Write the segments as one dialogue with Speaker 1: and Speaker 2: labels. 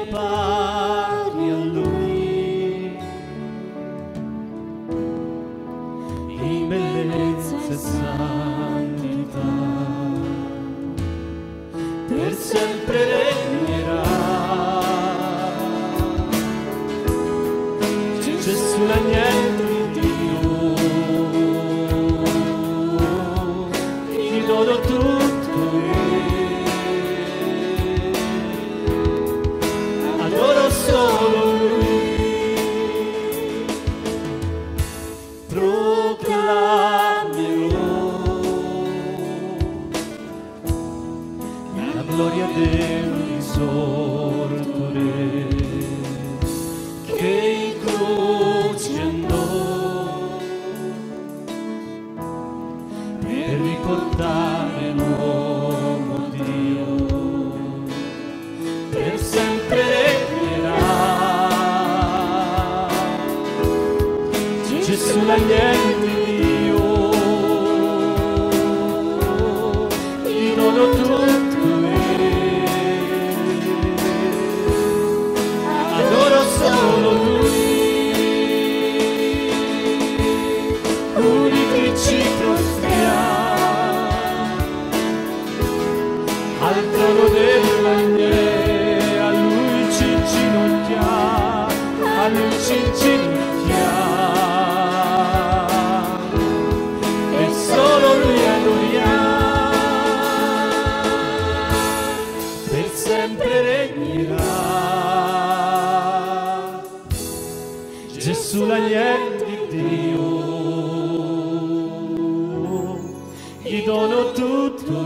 Speaker 1: pari a Lui, in bellezza e santità, per sempre regnerà. Gesù l'agnello di Dio, gli dono tutto e adoro solo Lui. Proclamerò la gloria del risorto Re, che in croce andò per riportare l'uomo Dio, per sempre regnerà. Gesù l'agnello di Dio, gli dono tutto e adoro solo Lui. Uniti ci prostriamo al trono dell'agnello, a Lui ci inginocchiamo, a Lui ci inginocchiamo e solo Lui adoriamo, per sempre regnerà. Gesù l'agnello di Dio, gli dono tutto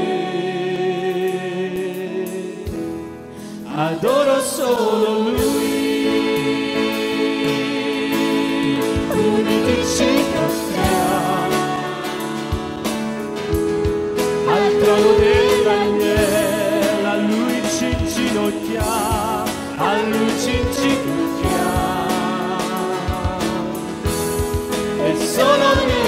Speaker 1: e adoro solo Lui. Uniti ci prostriamo al trono dell'agnello, a Lui ci inginocchiamo, a Lui ci inginocchiamo e solo Lui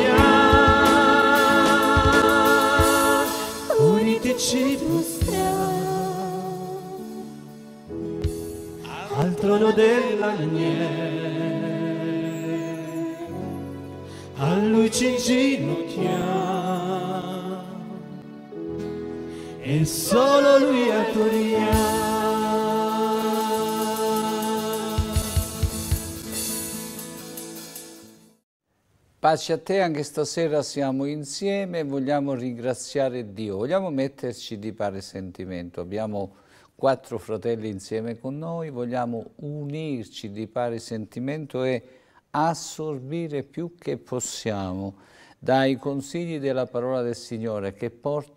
Speaker 1: adoriamo. Uniti ci prostriamo al trono dell'agnello, a Lui ci inginocchiamo e solo Lui adoriamo.
Speaker 2: Pace a te, anche stasera siamo insieme e vogliamo ringraziare Dio, vogliamo metterci di pari sentimento, abbiamo 4 fratelli insieme con noi, vogliamo unirci di pari sentimento e assorbire più che possiamo dai consigli della parola del Signore che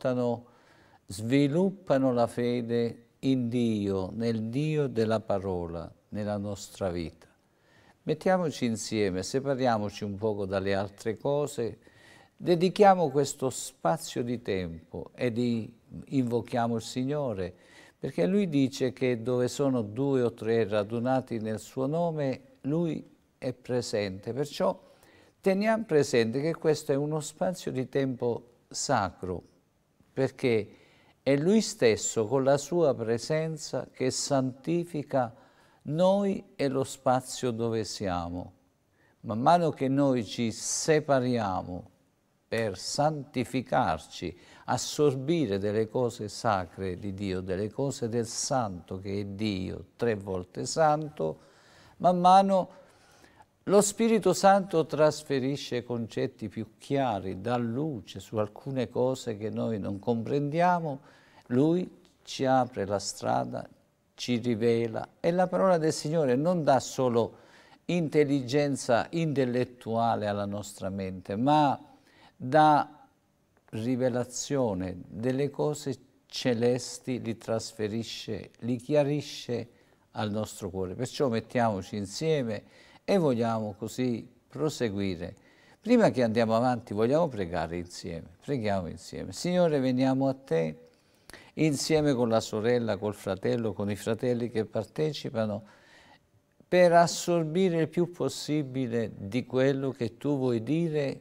Speaker 2: sviluppano la fede in Dio, nel Dio della parola, nella nostra vita. Mettiamoci insieme, separiamoci un poco dalle altre cose, dedichiamo questo spazio di tempo e invochiamo il Signore, perché Lui dice che dove sono 2 o 3 radunati nel suo nome, Lui è presente. Perciò teniamo presente che questo è uno spazio di tempo sacro, perché è Lui stesso con la sua presenza che santifica noi e lo spazio dove siamo. Man mano che noi ci separiamo per santificarci, assorbire delle cose sacre di Dio, delle cose del Santo che è Dio, 3 volte Santo, man mano lo Spirito Santo trasferisce concetti più chiari, dà luce su alcune cose che noi non comprendiamo, Lui ci apre la strada, ci rivela e la parola del Signore non dà solo intelligenza intellettuale alla nostra mente, ma dà rivelazione delle cose celesti, li trasferisce, li chiarisce al nostro cuore. Perciò mettiamoci insieme e vogliamo così proseguire. Prima che andiamo avanti vogliamo pregare insieme, preghiamo insieme. Signore, veniamo a Te insieme con la sorella, col fratello, con i fratelli che partecipano, per assorbire il più possibile di quello che Tu vuoi dire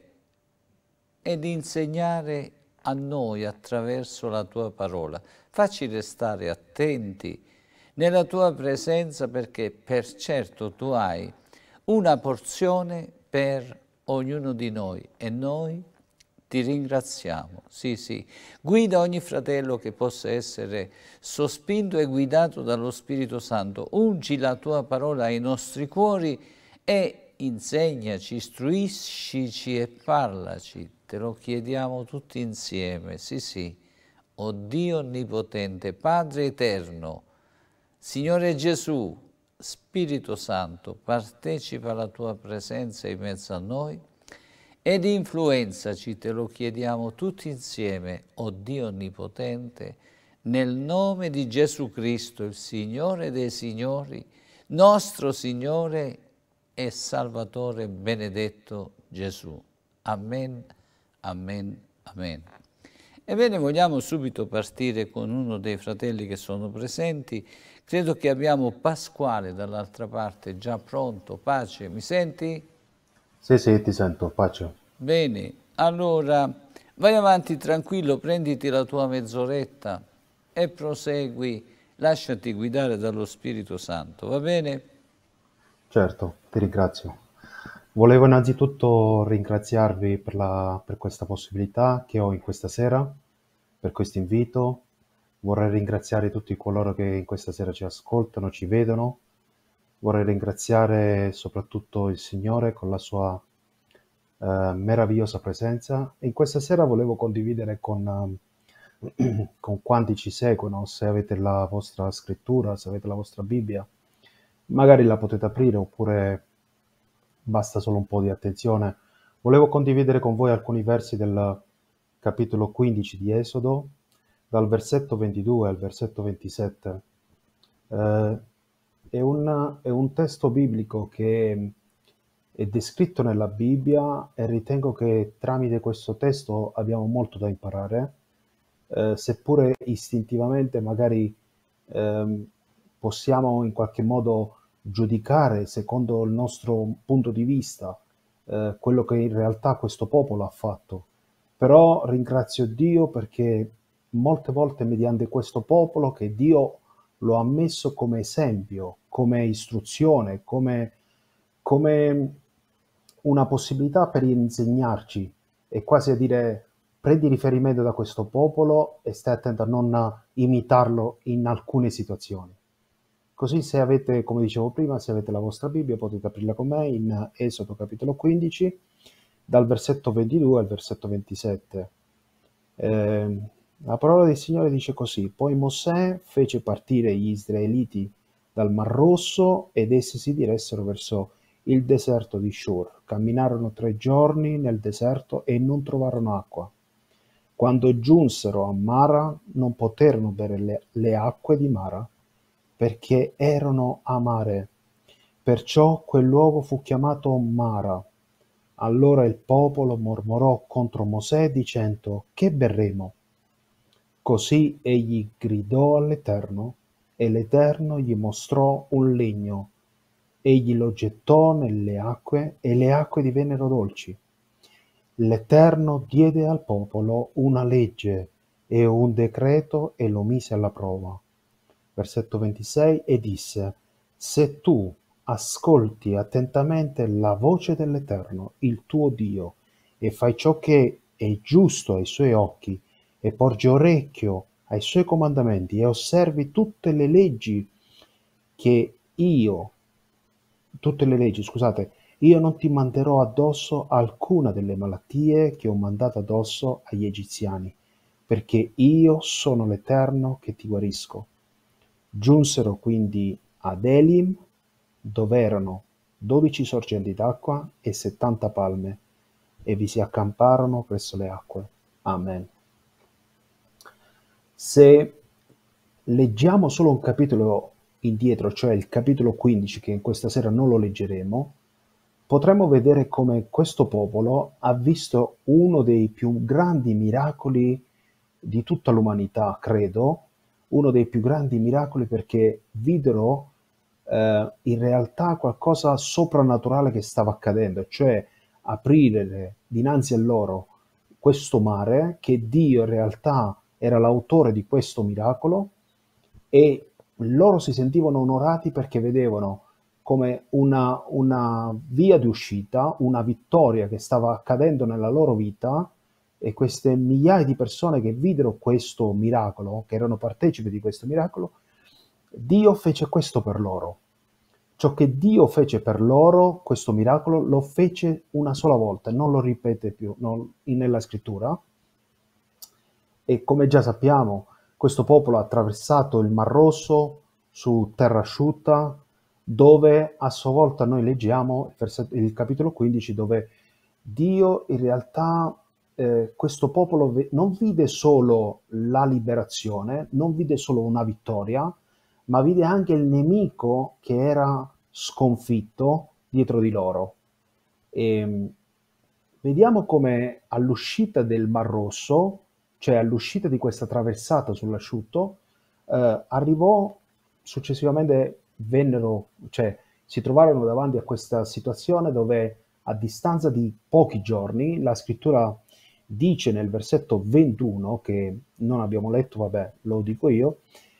Speaker 2: ed insegnare a noi attraverso la Tua parola. Facci restare attenti nella tua presenza, perché per certo tu hai una porzione per ognuno di noi e noi ti ringraziamo. Sì, sì, guida ogni fratello che possa essere sospinto e guidato dallo Spirito Santo. Ungi la tua parola ai nostri cuori e insegnaci, istruiscici e parlaci. Te lo chiediamo tutti insieme. Sì, sì. O Dio Onnipotente, Padre Eterno, Signore Gesù, Spirito Santo, partecipa alla tua presenza in mezzo a noi ed influenzaci, te lo chiediamo tutti insieme, o Dio Onnipotente, nel nome di Gesù Cristo, il Signore dei Signori, nostro Signore e Salvatore benedetto Gesù. Amen, amen, amen. Ebbene, vogliamo subito partire con uno dei fratelli che sono presenti. Credo che abbiamo Pasquale dall'altra parte già pronto. Pace, mi senti?
Speaker 3: Sì, sì, ti sento, pace.
Speaker 2: Bene, allora vai avanti tranquillo, prenditi la tua mezz'oretta e prosegui, lasciati guidare dallo Spirito Santo, va bene?
Speaker 3: Certo, ti ringrazio. Volevo innanzitutto ringraziarvi per questa possibilità che ho in questa sera, per questo invito. Vorrei ringraziare tutti coloro che in questa sera ci ascoltano, ci vedono. Vorrei ringraziare soprattutto il Signore con la sua meravigliosa presenza. E in questa sera volevo condividere con quanti ci seguono, se avete la vostra scrittura, se avete la vostra Bibbia, magari la potete aprire oppure basta solo un po' di attenzione. Volevo condividere con voi alcuni versi del capitolo 15 di Esodo, dal versetto 22 al versetto 27. È un testo biblico che è descritto nella Bibbia e ritengo che tramite questo testo abbiamo molto da imparare, seppure istintivamente magari possiamo in qualche modo giudicare secondo il nostro punto di vista quello che in realtà questo popolo ha fatto. Però ringrazio Dio perché molte volte mediante questo popolo che Dio lo ha messo come esempio, come istruzione, come una possibilità per insegnarci, e quasi a dire prendi riferimento da questo popolo e stai attento a non imitarlo in alcune situazioni. Così se avete, come dicevo prima, se avete la vostra Bibbia potete aprirla con me in Esodo capitolo 15, dal versetto 22 al versetto 27. La parola del Signore dice così: poi Mosè fece partire gli israeliti dal Mar Rosso ed essi si diressero verso il deserto di Shur. Camminarono 3 giorni nel deserto e non trovarono acqua. Quando giunsero a Mara non poterono bere le acque di Mara perché erano amare. Perciò quel luogo fu chiamato Mara. Allora il popolo mormorò contro Mosè dicendo: che berremo? Così egli gridò all'Eterno e l'Eterno gli mostrò un legno. Egli lo gettò nelle acque e le acque divennero dolci. L'Eterno diede al popolo una legge e un decreto e lo mise alla prova. Versetto 26, e disse: se tu ascolti attentamente la voce dell'Eterno, il tuo Dio, e fai ciò che è giusto ai suoi occhi, e porgi orecchio ai suoi comandamenti, e osservi tutte le leggi, io non ti manderò addosso alcuna delle malattie che ho mandato addosso agli egiziani, perché io sono l'Eterno che ti guarisco. Giunsero quindi ad Elim, dove erano 12 sorgenti d'acqua e 70 palme, e vi si accamparono presso le acque. Amen. Se leggiamo solo un capitolo indietro, cioè il capitolo 15, che in questa sera non lo leggeremo, potremmo vedere come questo popolo ha visto uno dei più grandi miracoli di tutta l'umanità, credo, uno dei più grandi miracoli, perché videro in realtà qualcosa soprannaturale che stava accadendo, cioè aprire dinanzi a loro questo mare, che Dio in realtà era l'autore di questo miracolo, e loro si sentivano onorati perché vedevano come una via di uscita, una vittoria che stava accadendo nella loro vita, e queste migliaia di persone che videro questo miracolo, che erano partecipi di questo miracolo, Dio fece questo per loro. Ciò che Dio fece per loro, questo miracolo, lo fece una sola volta, non lo ripete più nella scrittura. E come già sappiamo, questo popolo ha attraversato il Mar Rosso su terra asciutta, dove a sua volta noi leggiamo il capitolo 15, dove Dio in realtà, questo popolo non vide solo la liberazione, non vide solo una vittoria, ma vide anche il nemico che era sconfitto dietro di loro. E vediamo come all'uscita del Mar Rosso, cioè all'uscita di questa traversata sull'asciutto, arrivò successivamente, cioè si trovarono davanti a questa situazione dove a distanza di pochi giorni, la scrittura dice nel versetto 21, che non abbiamo letto, vabbè, lo dico io,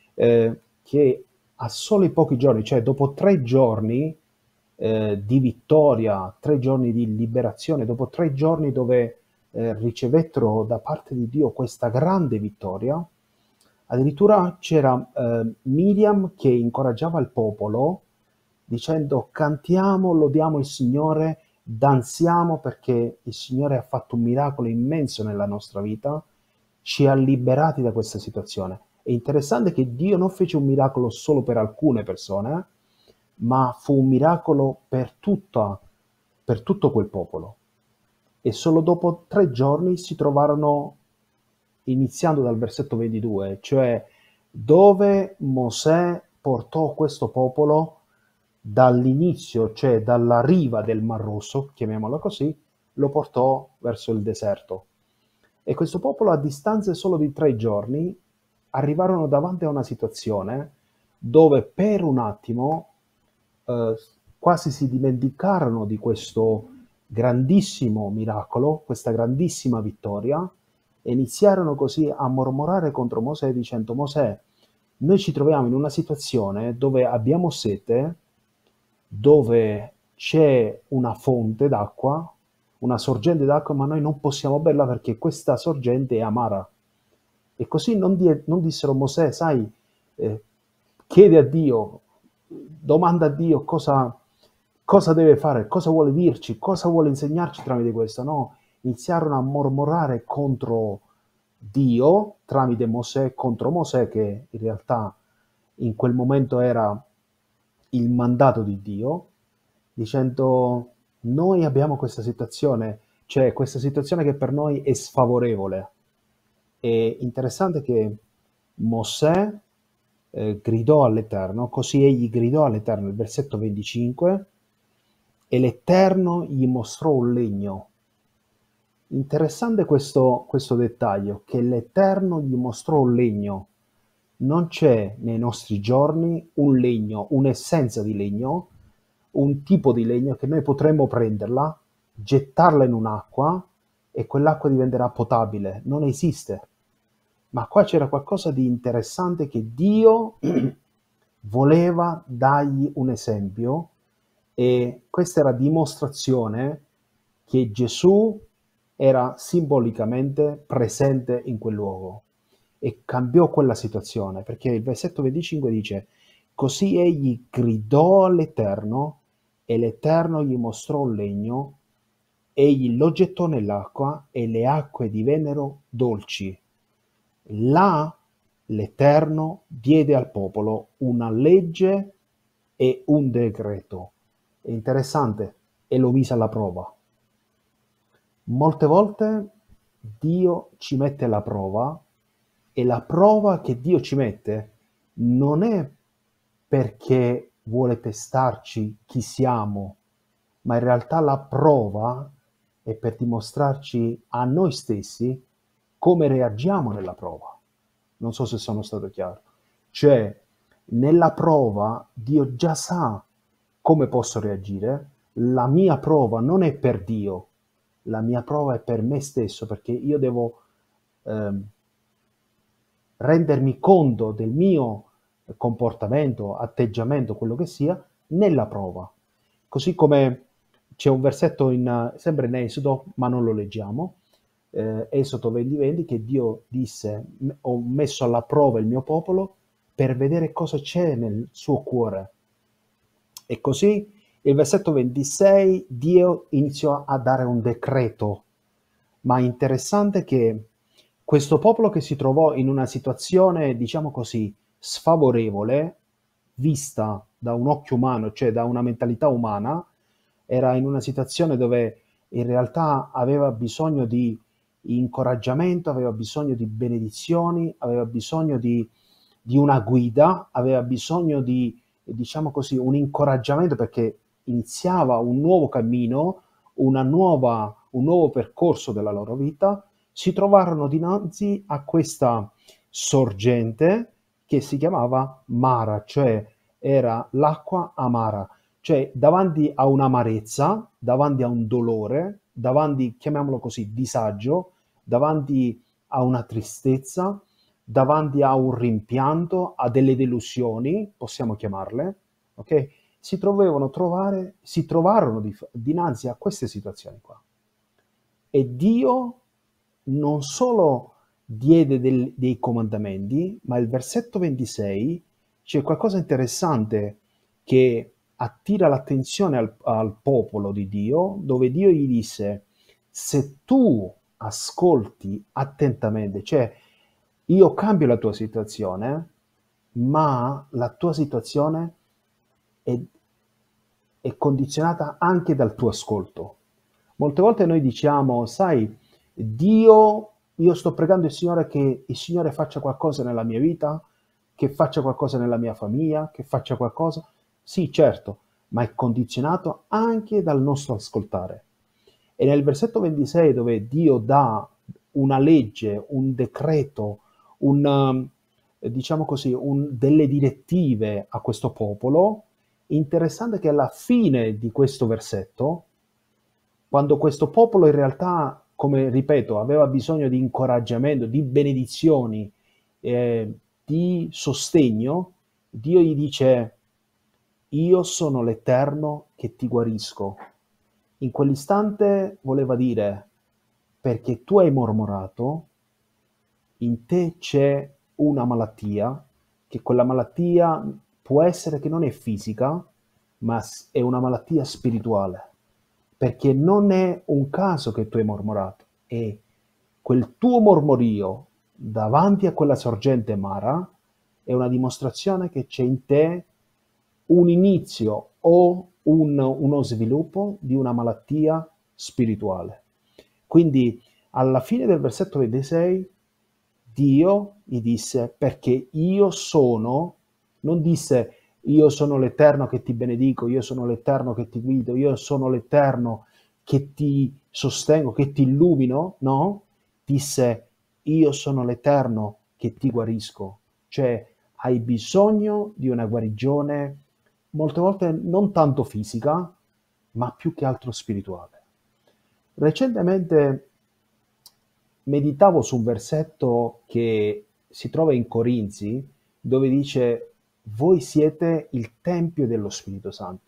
Speaker 3: che a soli pochi giorni, cioè dopo 3 giorni di vittoria, 3 giorni di liberazione, dopo 3 giorni dove ricevettero da parte di Dio questa grande vittoria, addirittura c'era Miriam che incoraggiava il popolo dicendo: cantiamo, lodiamo il Signore, danziamo perché il Signore ha fatto un miracolo immenso nella nostra vita, ci ha liberati da questa situazione. È interessante che Dio non fece un miracolo solo per alcune persone, ma fu un miracolo per tutto quel popolo. E solo dopo 3 giorni si trovarono, iniziando dal versetto 22, cioè dove Mosè portò questo popolo dall'inizio, cioè dalla riva del Mar Rosso, chiamiamola così, lo portò verso il deserto. E questo popolo, a distanza solo di 3 giorni, arrivarono davanti a una situazione dove per un attimo quasi si dimenticarono di questo grandissimo miracolo, questa grandissima vittoria, e iniziarono così a mormorare contro Mosè dicendo: Mosè, noi ci troviamo in una situazione dove abbiamo sete, dove c'è una fonte d'acqua, una sorgente d'acqua, ma noi non possiamo berla perché questa sorgente è amara. E così non dissero: Mosè, sai, chiede a Dio, domanda a Dio cosa deve fare, cosa vuole dirci, cosa vuole insegnarci tramite questo. No, iniziarono a mormorare contro Dio tramite Mosè, contro Mosè, che in realtà in quel momento era il mandato di Dio, dicendo: noi abbiamo questa situazione, cioè questa situazione che per noi è sfavorevole. È interessante che Mosè gridò all'Eterno, così egli gridò all'Eterno, il versetto 25, e l'Eterno gli mostrò un legno. Interessante questo dettaglio, che l'Eterno gli mostrò un legno. Non c'è nei nostri giorni un legno, un'essenza di legno, un tipo di legno che noi potremmo prenderla, gettarla in un'acqua e quell'acqua diventerà potabile. Non esiste. Ma qua c'era qualcosa di interessante che Dio voleva dargli un esempio, e questa era dimostrazione che Gesù era simbolicamente presente in quel luogo, e cambiò quella situazione, perché il versetto 25 dice: così egli gridò all'Eterno e l'Eterno gli mostrò un legno, egli lo gettò nell'acqua e le acque divennero dolci. Là l'Eterno diede al popolo una legge e un decreto. È interessante, e lo mise alla prova. Molte volte Dio ci mette alla prova, e la prova che Dio ci mette non è perché vuole testarci chi siamo, ma in realtà la prova è per dimostrarci a noi stessi come reagiamo nella prova. Non so se sono stato chiaro. Cioè, nella prova Dio già sa come posso reagire. La mia prova non è per Dio, la mia prova è per me stesso, perché io devo rendermi conto del mio comportamento, atteggiamento, quello che sia, nella prova. Così come c'è un versetto sempre in Esodo, ma non lo leggiamo, Esodo 20:20, che Dio disse: ho messo alla prova il mio popolo per vedere cosa c'è nel suo cuore. E così il versetto 26, Dio iniziò a dare un decreto, ma interessante che questo popolo che si trovò in una situazione, diciamo così, sfavorevole, vista da un occhio umano, cioè da una mentalità umana, era in una situazione dove in realtà aveva bisogno di incoraggiamento, aveva bisogno di benedizioni, aveva bisogno di una guida, aveva bisogno di, diciamo così, un incoraggiamento perché iniziava un nuovo cammino, un nuovo percorso della loro vita. Si trovarono dinanzi a questa sorgente che si chiamava Mara, cioè era l'acqua amara, cioè davanti a un'amarezza, davanti a un dolore, davanti, chiamiamolo così, disagio, davanti a una tristezza, davanti a un rimpianto, a delle delusioni, possiamo chiamarle, ok? Si trovarono dinanzi a queste situazioni qua. E Dio non solo diede dei comandamenti, ma il versetto 26 c'è qualcosa interessante che attira l'attenzione al popolo di Dio, dove Dio gli disse: se tu ascolti attentamente, cioè io cambio la tua situazione, ma la tua situazione è condizionata anche dal tuo ascolto. Molte volte noi diciamo, sai, Dio, io sto pregando il Signore che il Signore faccia qualcosa nella mia vita, che faccia qualcosa nella mia famiglia, che faccia qualcosa. Sì, certo, ma è condizionato anche dal nostro ascoltare. E nel versetto 26, dove Dio dà una legge, un decreto, diciamo così, delle direttive a questo popolo, interessante che alla fine di questo versetto, quando questo popolo in realtà, come ripeto, aveva bisogno di incoraggiamento, di benedizioni, di sostegno, Dio gli dice: io sono l'Eterno che ti guarisco. In quell'istante voleva dire: perché tu hai mormorato, in te c'è una malattia, che quella malattia può essere che non è fisica, ma è una malattia spirituale, perché non è un caso che tu hai mormorato, è quel tuo mormorio davanti a quella sorgente Mara è una dimostrazione che c'è in te un inizio o uno sviluppo di una malattia spirituale. Quindi alla fine del versetto 26 Dio gli disse: perché io sono, non disse io sono l'Eterno che ti benedico, io sono l'Eterno che ti guido, io sono l'Eterno che ti sostengo, che ti illumino, no? Disse: io sono l'Eterno che ti guarisco. Cioè hai bisogno di una guarigione molte volte non tanto fisica, ma più che altro spirituale. Recentemente meditavo su un versetto che si trova in Corinzi, dove dice: voi siete il tempio dello Spirito Santo.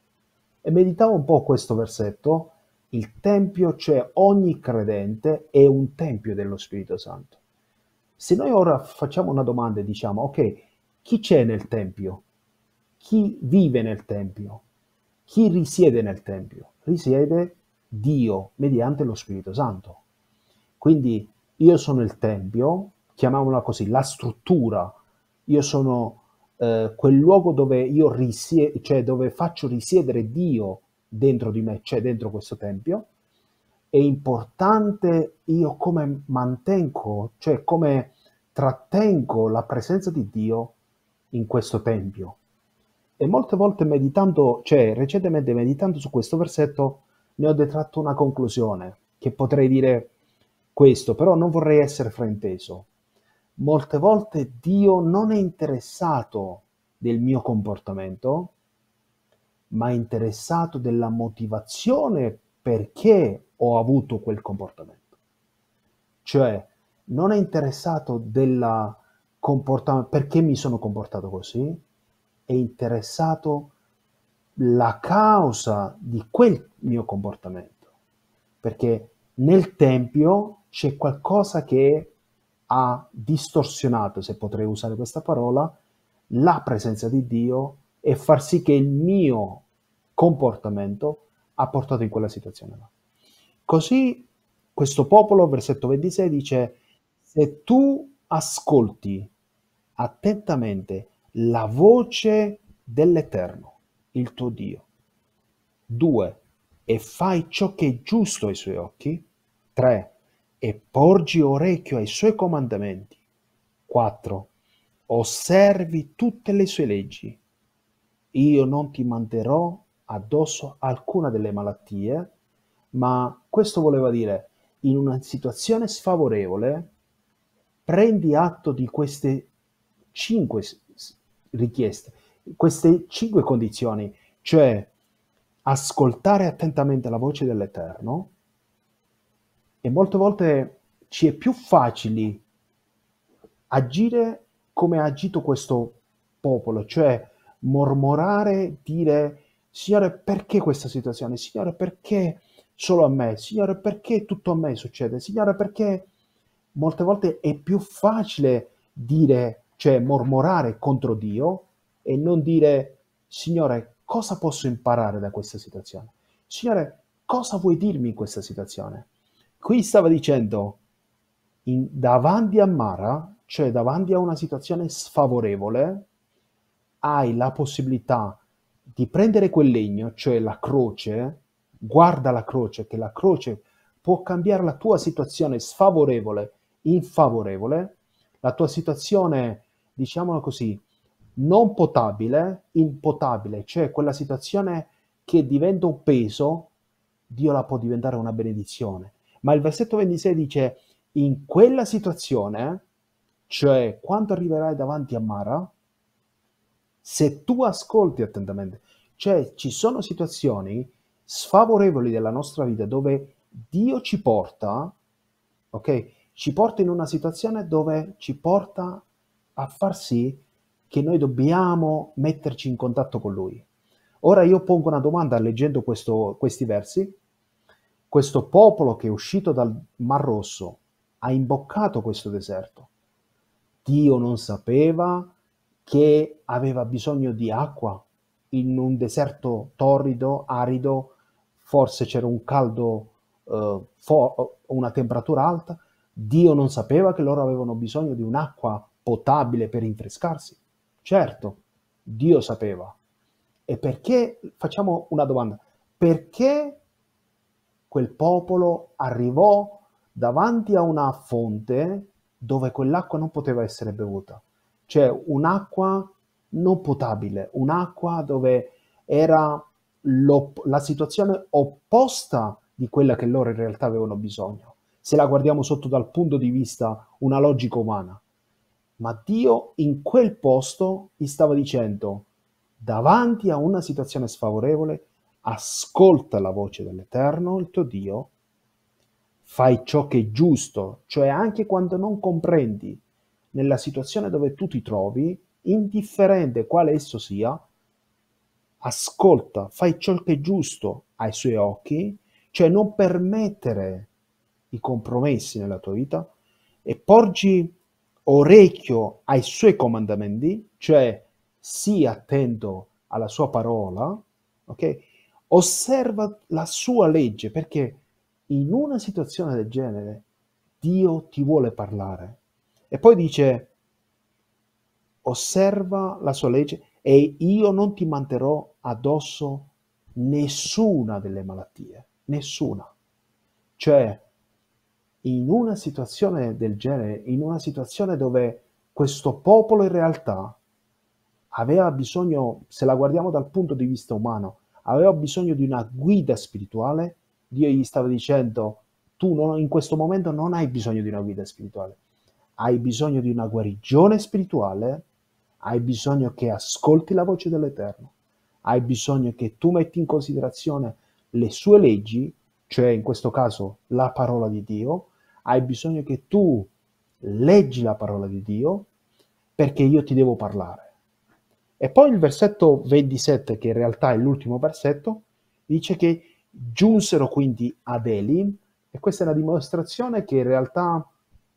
Speaker 3: E meditavo un po' questo versetto: il tempio, cioè ogni credente è un tempio dello Spirito Santo. Se noi ora facciamo una domanda e diciamo: ok, chi c'è nel tempio? Chi vive nel tempio? Chi risiede nel tempio? Risiede Dio mediante lo Spirito Santo. Quindi io sono il tempio, chiamiamola così, la struttura. Io sono quel luogo dove io risiedo, cioè dove faccio risiedere Dio dentro di me, cioè dentro questo tempio. È importante io come mantengo, cioè come trattengo la presenza di Dio in questo tempio. E molte volte meditando, cioè recentemente meditando su questo versetto, ne ho detratto una conclusione, che potrei dire questo, però non vorrei essere frainteso. Molte volte Dio non è interessato del mio comportamento, ma è interessato della motivazione perché ho avuto quel comportamento. Cioè, non è interessato perché mi sono comportato così, è interessato la causa di quel mio comportamento. Perché nel Tempio c'è qualcosa che ha distorsionato, se potrei usare questa parola, la presenza di Dio e far sì che il mio comportamento ha portato in quella situazione là. Così questo popolo, versetto 26, dice: se tu ascolti attentamente la voce dell'Eterno, il tuo Dio, 2, e fai ciò che è giusto ai suoi occhi, 3, e porgi orecchio ai suoi comandamenti, 4, osservi tutte le sue leggi, io non ti manderò addosso alcuna delle malattie, ma questo voleva dire, in una situazione sfavorevole, prendi atto di queste 5 richieste, queste 5 condizioni, cioè ascoltare attentamente la voce dell'Eterno, e molte volte ci è più facile agire come ha agito questo popolo, cioè mormorare, dire: Signore, perché questa situazione? Signore, perché solo a me? Signore, perché tutto a me succede? Signore, perché molte volte è più facile dire, cioè mormorare contro Dio e non dire: Signore, cosa posso imparare da questa situazione? Signore, cosa vuoi dirmi in questa situazione? Qui stava dicendo, davanti a Mara, cioè davanti a una situazione sfavorevole, hai la possibilità di prendere quel legno, cioè la croce, guarda la croce, che la croce può cambiare la tua situazione sfavorevole in favorevole, la tua situazione, diciamolo così, non potabile, in potabile, cioè quella situazione che diventa un peso, Dio la può diventare una benedizione. Ma il versetto 26 dice: in quella situazione, cioè quando arriverai davanti a Mara, se tu ascolti attentamente, cioè ci sono situazioni sfavorevoli della nostra vita dove Dio ci porta, ok? Ci porta in una situazione dove ci porta a far sì che noi dobbiamo metterci in contatto con Lui. Ora io pongo una domanda leggendo questi versi. Questo popolo che è uscito dal Mar Rosso ha imboccato questo deserto. Dio non sapeva che aveva bisogno di acqua in un deserto torrido, arido, forse c'era un caldo, una temperatura alta. Dio non sapeva che loro avevano bisogno di un'acqua potabile per rinfrescarsi. Certo, Dio sapeva. E perché, facciamo una domanda, perché quel popolo arrivò davanti a una fonte dove quell'acqua non poteva essere bevuta? Cioè un'acqua non potabile, un'acqua dove era la situazione opposta di quella che loro in realtà avevano bisogno, se la guardiamo sotto dal punto di vista una logica umana. Ma Dio in quel posto gli stava dicendo: davanti a una situazione sfavorevole, ascolta la voce dell'Eterno, il tuo Dio, fai ciò che è giusto, cioè anche quando non comprendi nella situazione dove tu ti trovi, indifferente quale esso sia, ascolta, fai ciò che è giusto ai suoi occhi, cioè non permettere i compromessi nella tua vita, e porgi orecchio ai suoi comandamenti, cioè sii attento alla sua parola, ok? Osserva la sua legge, perché in una situazione del genere Dio ti vuole parlare. E poi dice: osserva la sua legge e io non ti manterrò addosso nessuna delle malattie, nessuna. Cioè, in una situazione del genere, in una situazione dove questo popolo in realtà aveva bisogno, se la guardiamo dal punto di vista umano, aveva bisogno di una guida spirituale, Dio gli stava dicendo: tu in questo momento non hai bisogno di una guida spirituale, hai bisogno di una guarigione spirituale, hai bisogno che ascolti la voce dell'Eterno, hai bisogno che tu metti in considerazione le sue leggi, cioè in questo caso la parola di Dio, hai bisogno che tu leggi la parola di Dio, perché io ti devo parlare. E poi il versetto 27, che in realtà è l'ultimo versetto, dice che giunsero quindi ad Elim, e questa è una dimostrazione che in realtà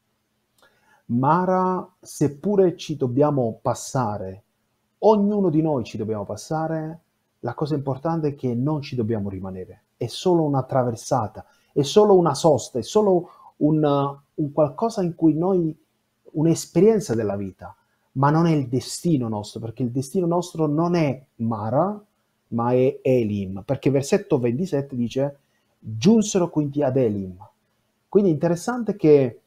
Speaker 3: Mara, seppure ci dobbiamo passare, ognuno di noi ci dobbiamo passare, la cosa importante è che non ci dobbiamo rimanere, è solo una traversata, è solo una sosta, è solo un qualcosa in cui noi, un'esperienza della vita, ma non è il destino nostro, perché il destino nostro non è Mara, ma è Elim, perché versetto 27 dice, giunsero quindi ad Elim. Quindi è interessante che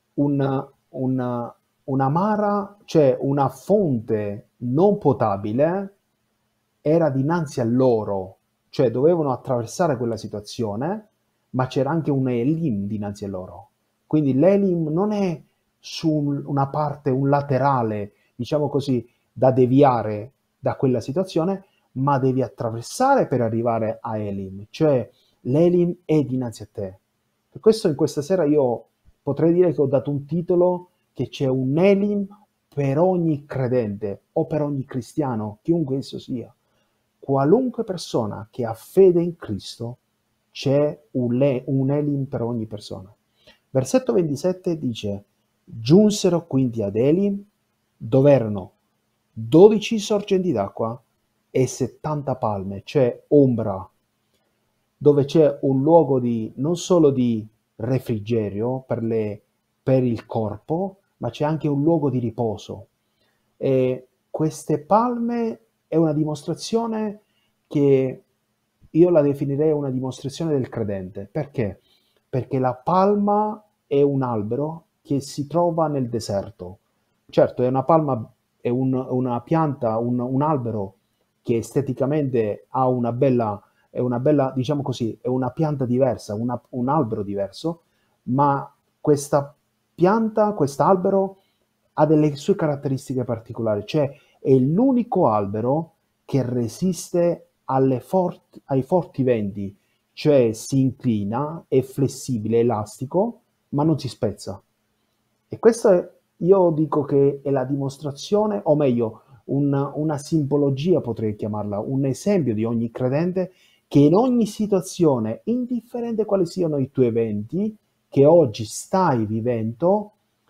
Speaker 3: una mara, cioè una fonte non potabile, era dinanzi a loro, cioè dovevano attraversare quella situazione, ma c'era anche un Elim dinanzi a loro. Quindi l'Elim non è su una parte, un laterale, diciamo così, da deviare da quella situazione, ma devi attraversare per arrivare a Elim, cioè l'Elim è dinanzi a te. Per questo in questa sera io potrei dire che ho dato un titolo che c'è un Elim per ogni credente o per ogni cristiano, chiunque esso sia. Qualunque persona che ha fede in Cristo, c'è un Elim per ogni persona. Versetto 27 dice, giunsero quindi ad Elim, dove erano 12 sorgenti d'acqua e 70 palme, cioè ombra, dove c'è un luogo di, non solo di refrigerio per il corpo, ma c'è anche un luogo di riposo. E queste palme è una dimostrazione che io la definirei una dimostrazione del credente. Perché? Perché la palma è un albero che si trova nel deserto. Certo, è una palma, è una pianta, un albero che esteticamente ha è una bella, diciamo così, è una pianta diversa, un albero diverso, ma questa pianta, quest'albero ha delle sue caratteristiche particolari, cioè è l'unico albero che resiste ai forti venti, cioè si inclina, è flessibile, elastico, ma non si spezza. E questo io dico che è la dimostrazione, o meglio, una simbologia potrei chiamarla, un esempio di ogni credente che in ogni situazione, indifferente quali siano i tuoi eventi che oggi stai vivendo,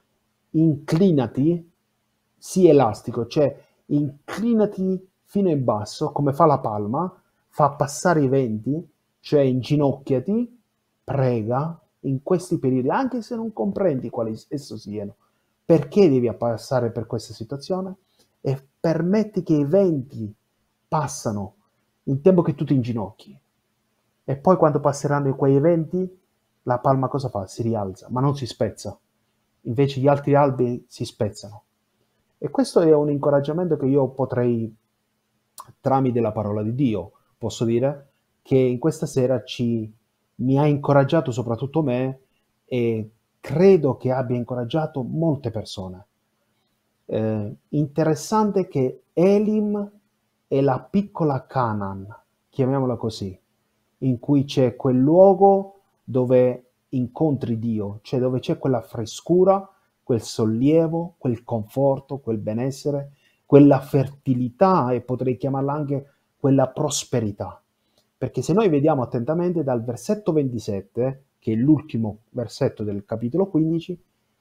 Speaker 3: inclinati, sii elastico, cioè inclinati fino in basso, come fa la palma, fa passare i venti, cioè inginocchiati, prega in questi periodi, anche se non comprendi quali esso siano, perché devi passare per questa situazione e permetti che i venti passano in tempo che tu ti inginocchi. E poi quando passeranno quei eventi, la palma cosa fa? Si rialza, ma non si spezza. Invece gli altri alberi si spezzano. E questo è un incoraggiamento che io potrei, tramite la parola di Dio, posso dire, che in questa sera mi ha incoraggiato soprattutto me e credo che abbia incoraggiato molte persone. Interessante che Elim è la piccola Canaan, chiamiamola così, in cui c'è quel luogo dove incontri Dio, cioè dove c'è quella frescura, quel sollievo, quel conforto, quel benessere, quella fertilità e potrei chiamarla anche quella prosperità. Perché se noi vediamo attentamente dal versetto 27, che è l'ultimo versetto del capitolo 15,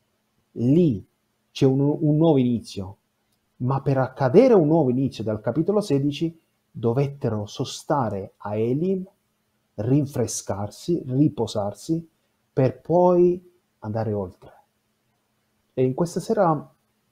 Speaker 3: lì c'è un nuovo inizio, ma per accadere un nuovo inizio dal capitolo 16 dovettero sostare a Elim, rinfrescarsi, riposarsi, per poi andare oltre. E in questa sera,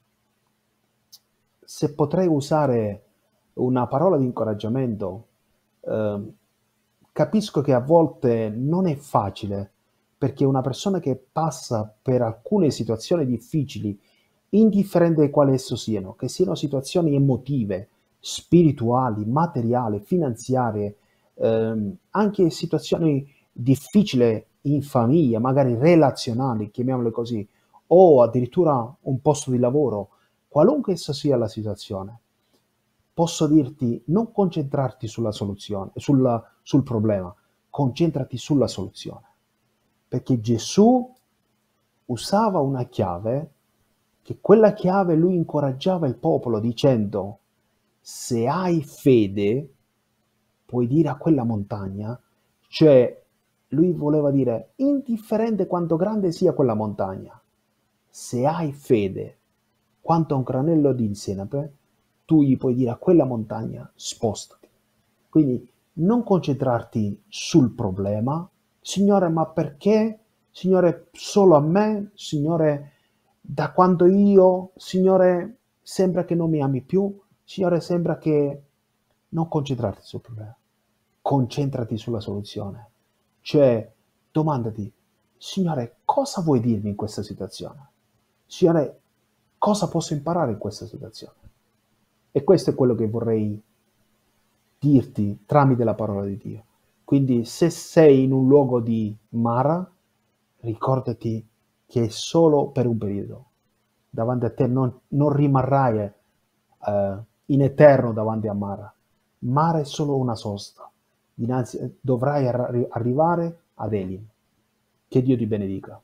Speaker 3: se potrei usare una parola di incoraggiamento, capisco che a volte non è facile, perché una persona che passa per alcune situazioni difficili, indifferente quali esso siano, che siano situazioni emotive, spirituali, materiali, finanziarie, anche situazioni difficili in famiglia, magari relazionali, chiamiamole così, o addirittura un posto di lavoro, qualunque essa sia la situazione, posso dirti non concentrarti sulla soluzione, sul problema, concentrati sulla soluzione. Perché Gesù usava una chiave che quella chiave lui incoraggiava il popolo dicendo: se hai fede, puoi dire a quella montagna, cioè lui voleva dire, indifferente quanto grande sia quella montagna, se hai fede quanto a un granello di senape, tu gli puoi dire a quella montagna, spostati. Quindi non concentrarti sul problema, Signore, ma perché? Signore, solo a me? Signore, da quando io? Signore, sembra che non mi ami più? Signore, sembra che... Non concentrarti sul problema, concentrati sulla soluzione. Cioè, domandati, Signore, cosa vuoi dirmi in questa situazione? Signore, cosa posso imparare in questa situazione? E questo è quello che vorrei dirti tramite la parola di Dio. Quindi se sei in un luogo di Mara, ricordati che è solo per un periodo. Davanti a te non rimarrai in eterno davanti a Mara. Mara è solo una sosta. Dinanzi, dovrai arrivare ad Elim. Che Dio ti benedica.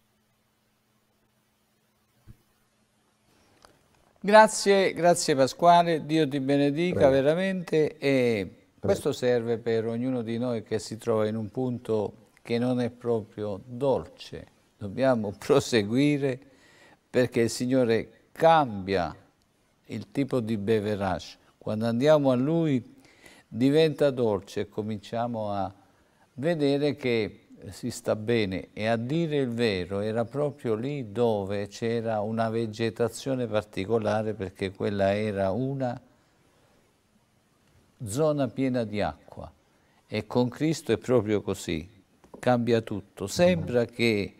Speaker 2: Grazie, grazie Pasquale, Dio ti benedica.
Speaker 3: Prego.
Speaker 2: Veramente, e questo serve per ognuno di noi che si trova in un punto che non è proprio dolce. Dobbiamo proseguire perché il Signore cambia il tipo di beverage. Quando andiamo a Lui diventa dolce e cominciamo a vedere che si sta bene, e a dire il vero era proprio lì dove c'era una vegetazione particolare, perché quella era una zona piena di acqua, e con Cristo è proprio così, cambia tutto. Sembra che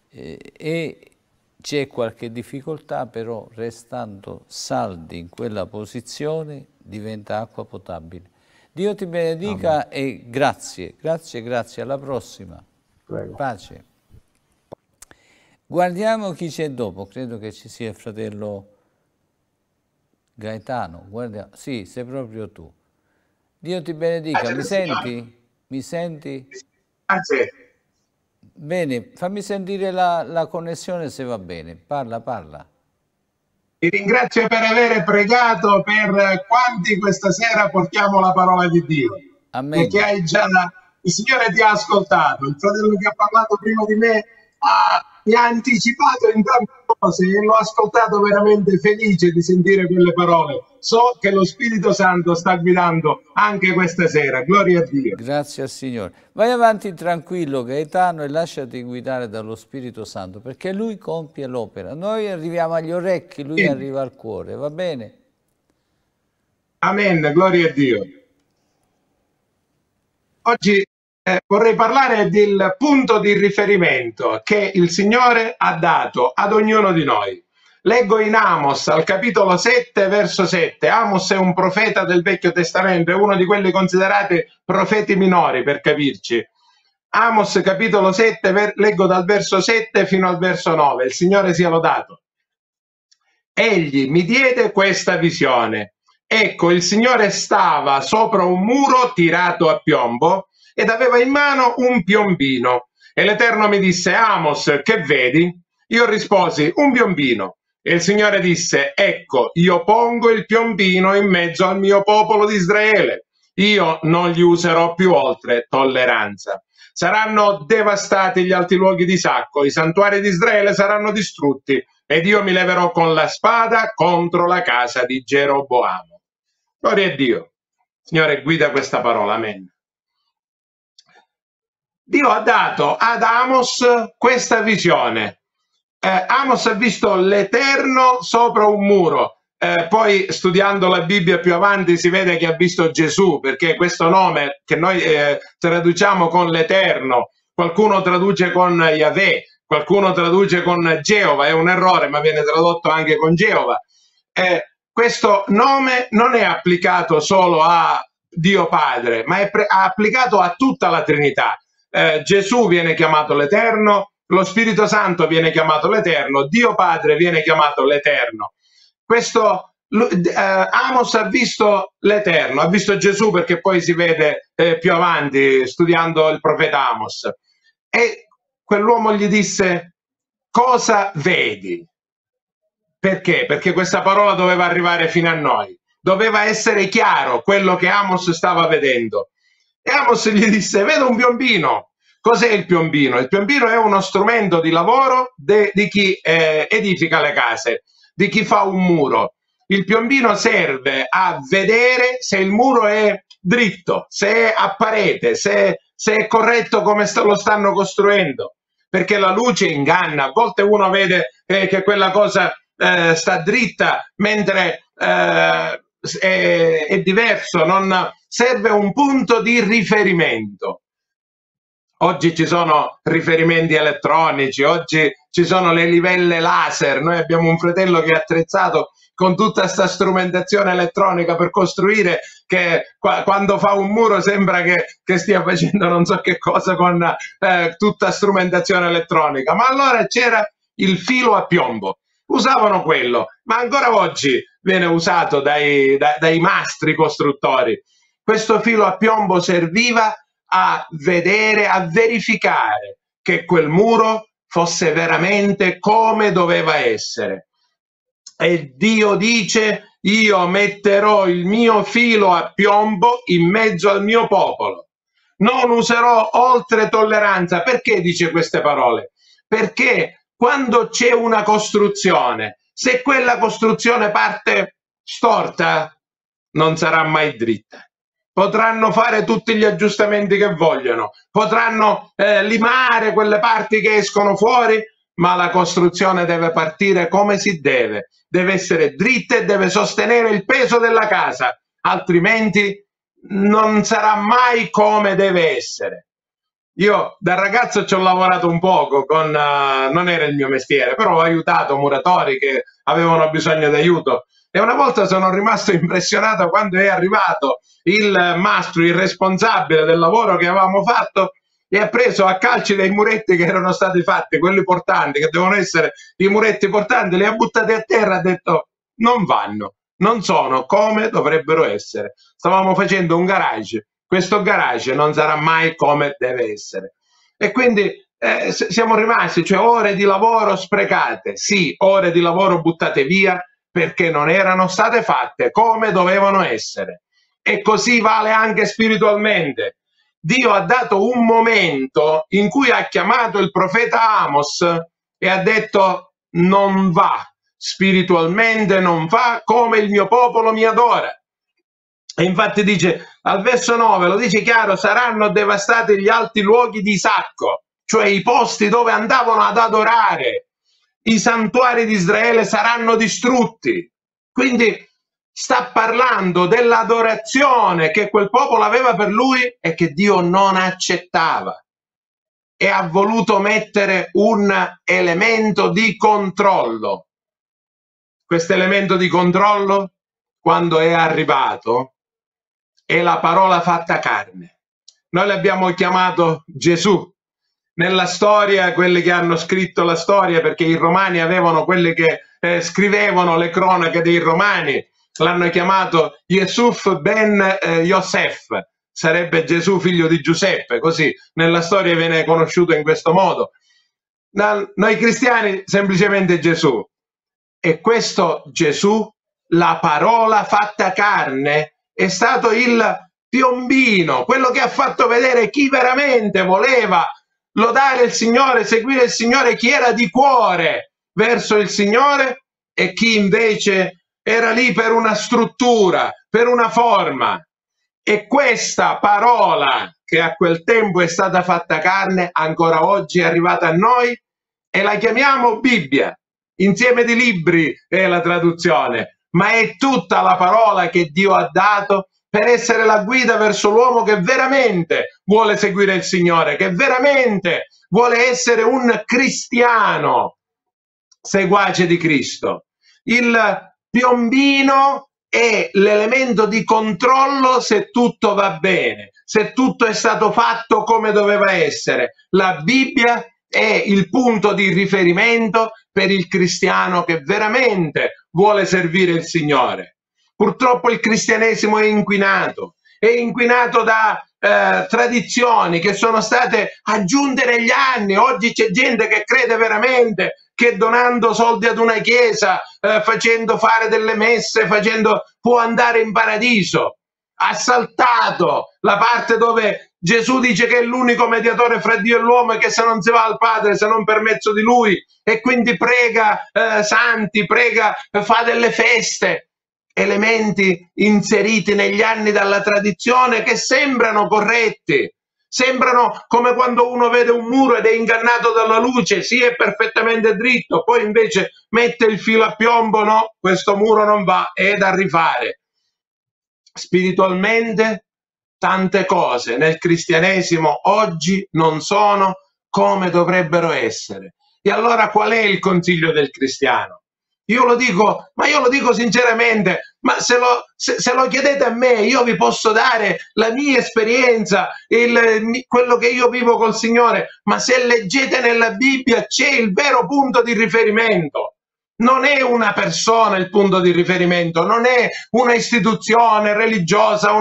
Speaker 2: c'è qualche difficoltà, però restando saldi in quella posizione diventa acqua potabile. Dio ti benedica. Amen. E grazie, grazie, grazie. Alla prossima.
Speaker 3: Prego.
Speaker 2: Pace. Guardiamo chi c'è dopo. Credo che ci sia il fratello Gaetano. Guarda, sì, sei proprio tu. Dio ti benedica. Mi senti? Mi senti?
Speaker 4: Grazie.
Speaker 2: Bene, fammi sentire la connessione se va bene. Parla, parla.
Speaker 4: Ti ringrazio per aver pregato per quanti questa sera portiamo la parola di Dio.
Speaker 2: Amen.
Speaker 4: Perché hai già, il Signore ti ha ascoltato, il fratello che ha parlato prima di me mi ha anticipato in tante cose e l'ho ascoltato veramente felice di sentire quelle parole. So che lo Spirito Santo sta guidando anche questa sera. Gloria a Dio.
Speaker 2: Grazie al Signore. Vai avanti tranquillo, Gaetano, e lasciati guidare dallo Spirito Santo, perché Lui compie l'opera. Noi arriviamo agli orecchi, Lui arriva al cuore, va bene?
Speaker 4: Amen, gloria a Dio. Oggi vorrei parlare del punto di riferimento che il Signore ha dato ad ognuno di noi. Leggo in Amos, al capitolo 7, verso 7. Amos è un profeta del Vecchio Testamento, è uno di quelli considerati profeti minori, per capirci. Amos, capitolo 7, leggo dal verso 7 fino al verso 9. Il Signore sia lodato. Egli mi diede questa visione. Ecco, il Signore stava sopra un muro tirato a piombo ed aveva in mano un piombino. E l'Eterno mi disse: Amos, che vedi? Io risposi: un piombino. E il Signore disse: ecco, io pongo il piombino in mezzo al mio popolo di Israele. Io non gli userò più oltre tolleranza. Saranno devastati gli alti luoghi di Sacco, i santuari di Israele saranno distrutti, ed io mi leverò con la spada contro la casa di Geroboamo. Gloria a Dio. Signore, guida questa parola. Amen. Dio ha dato ad Amos questa visione. Amos ha visto l'Eterno sopra un muro. Poi studiando la Bibbia più avanti si vede che ha visto Gesù, perché questo nome che noi traduciamo con l'Eterno, qualcuno traduce con Yahweh, qualcuno traduce con Geova, è un errore, ma viene tradotto anche con Geova. Questo nome non è applicato solo a Dio Padre, ma è applicato a tutta la Trinità. Gesù viene chiamato l'Eterno, lo Spirito Santo viene chiamato l'Eterno, Dio Padre viene chiamato l'Eterno. Questo Amos ha visto l'Eterno, ha visto Gesù, perché poi si vede più avanti studiando il profeta Amos. E quell'uomo gli disse: cosa vedi? Perché? Perché questa parola doveva arrivare fino a noi. Doveva essere chiaro quello che Amos stava vedendo. E Amos gli disse: vedo un piombino. Cos'è il piombino? Il piombino è uno strumento di lavoro di chi edifica le case, di chi fa un muro. Il piombino serve a vedere se il muro è dritto, se è a parete, se è corretto come lo stanno costruendo, perché la luce inganna. A volte uno vede che quella cosa sta dritta, mentre è diverso, non serve un punto di riferimento. Oggi ci sono riferimenti elettronici, oggi ci sono le livelle laser. Noi abbiamo un fratello che è attrezzato con tutta questa strumentazione elettronica per costruire, che quando fa un muro sembra che stia facendo non so che cosa con tutta strumentazione elettronica. Ma allora c'era il filo a piombo, usavano quello, ma ancora oggi viene usato dai mastri costruttori. Questo filo a piombo serviva a vedere, a verificare che quel muro fosse veramente come doveva essere. E Dio dice: io metterò il mio filo a piombo in mezzo al mio popolo, non userò oltre tolleranza. Perché dice queste parole? Perché quando c'è una costruzione, se quella costruzione parte storta, non sarà mai dritta. Potranno fare tutti gli aggiustamenti che vogliono, potranno limare quelle parti che escono fuori, ma la costruzione deve partire come si deve essere dritta e deve sostenere il peso della casa, altrimenti non sarà mai come deve essere. Io da ragazzo ci ho lavorato un poco, non era il mio mestiere, però ho aiutato muratori che avevano bisogno di aiuto. E una volta sono rimasto impressionato quando è arrivato il mastro, il responsabile del lavoro che avevamo fatto, e ha preso a calci dei muretti che erano stati fatti, quelli portanti, che devono essere i muretti portanti, li ha buttati a terra e ha detto: non vanno, non sono come dovrebbero essere. Stavamo facendo un garage, questo garage non sarà mai come deve essere. E quindi siamo rimasti, cioè ore di lavoro sprecate, sì, ore di lavoro buttate via, perché non erano state fatte come dovevano essere. E così vale anche spiritualmente. Dio ha dato un momento in cui ha chiamato il profeta Amos e ha detto: non va, spiritualmente non va come il mio popolo mi adora. E infatti dice al verso 9, lo dice chiaro: saranno devastati gli alti luoghi di Isacco, cioè i posti dove andavano ad adorare. I santuari di Israele saranno distrutti. Quindi sta parlando dell'adorazione che quel popolo aveva per lui e che Dio non accettava, e ha voluto mettere un elemento di controllo. Questo elemento di controllo, quando è arrivato, è la parola fatta carne. Noi l'abbiamo chiamato Gesù. Nella storia, quelli che hanno scritto la storia, perché i romani avevano quelli che scrivevano le cronache dei romani, l'hanno chiamato Yesuf ben Yosef, sarebbe Gesù figlio di Giuseppe, così nella storia viene conosciuto in questo modo. Noi cristiani semplicemente Gesù. E questo Gesù, la parola fatta carne, è stato il piombino, quello che ha fatto vedere chi veramente voleva lodare il Signore, seguire il Signore, chi era di cuore verso il Signore e chi invece era lì per una struttura, per una forma. E questa parola che a quel tempo è stata fatta carne, ancora oggi è arrivata a noi e la chiamiamo Bibbia. Insieme di libri è la traduzione, ma è tutta la parola che Dio ha dato per essere la guida verso l'uomo che veramente vuole seguire il Signore, che veramente vuole essere un cristiano seguace di Cristo. Il piombino è l'elemento di controllo se tutto va bene, se tutto è stato fatto come doveva essere. La Bibbia è il punto di riferimento per il cristiano che veramente vuole servire il Signore. Purtroppo il cristianesimo è inquinato da tradizioni che sono state aggiunte negli anni. Oggi c'è gente che crede veramente che donando soldi ad una chiesa, facendo fare delle messe, può andare in paradiso. Ha saltato la parte dove Gesù dice che è l'unico mediatore fra Dio e l'uomo e che se non si va al Padre se non per mezzo di Lui, e quindi prega santi, prega, fa delle feste, elementi inseriti negli anni dalla tradizione che sembrano corretti, sembrano come quando uno vede un muro ed è ingannato dalla luce, sì, è perfettamente dritto, poi invece mette il filo a piombo, no, questo muro non va, è da rifare. Spiritualmente tante cose nel cristianesimo oggi non sono come dovrebbero essere. E allora qual è il consiglio del cristiano? Io lo dico sinceramente, ma se lo chiedete a me, io vi posso dare la mia esperienza, quello che io vivo col Signore, ma se leggete nella Bibbia c'è il vero punto di riferimento. Non è una persona il punto di riferimento, non è una istituzione religiosa,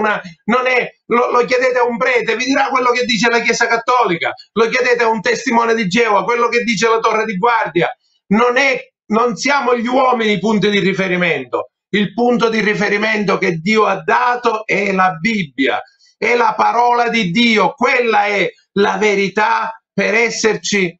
Speaker 4: lo chiedete a un prete, vi dirà quello che dice la Chiesa Cattolica, lo chiedete a un testimone di Geova, quello che dice la Torre di Guardia. Non siamo gli uomini i punti di riferimento. Il punto di riferimento che Dio ha dato è la Bibbia, è la parola di Dio, quella è la verità per esserci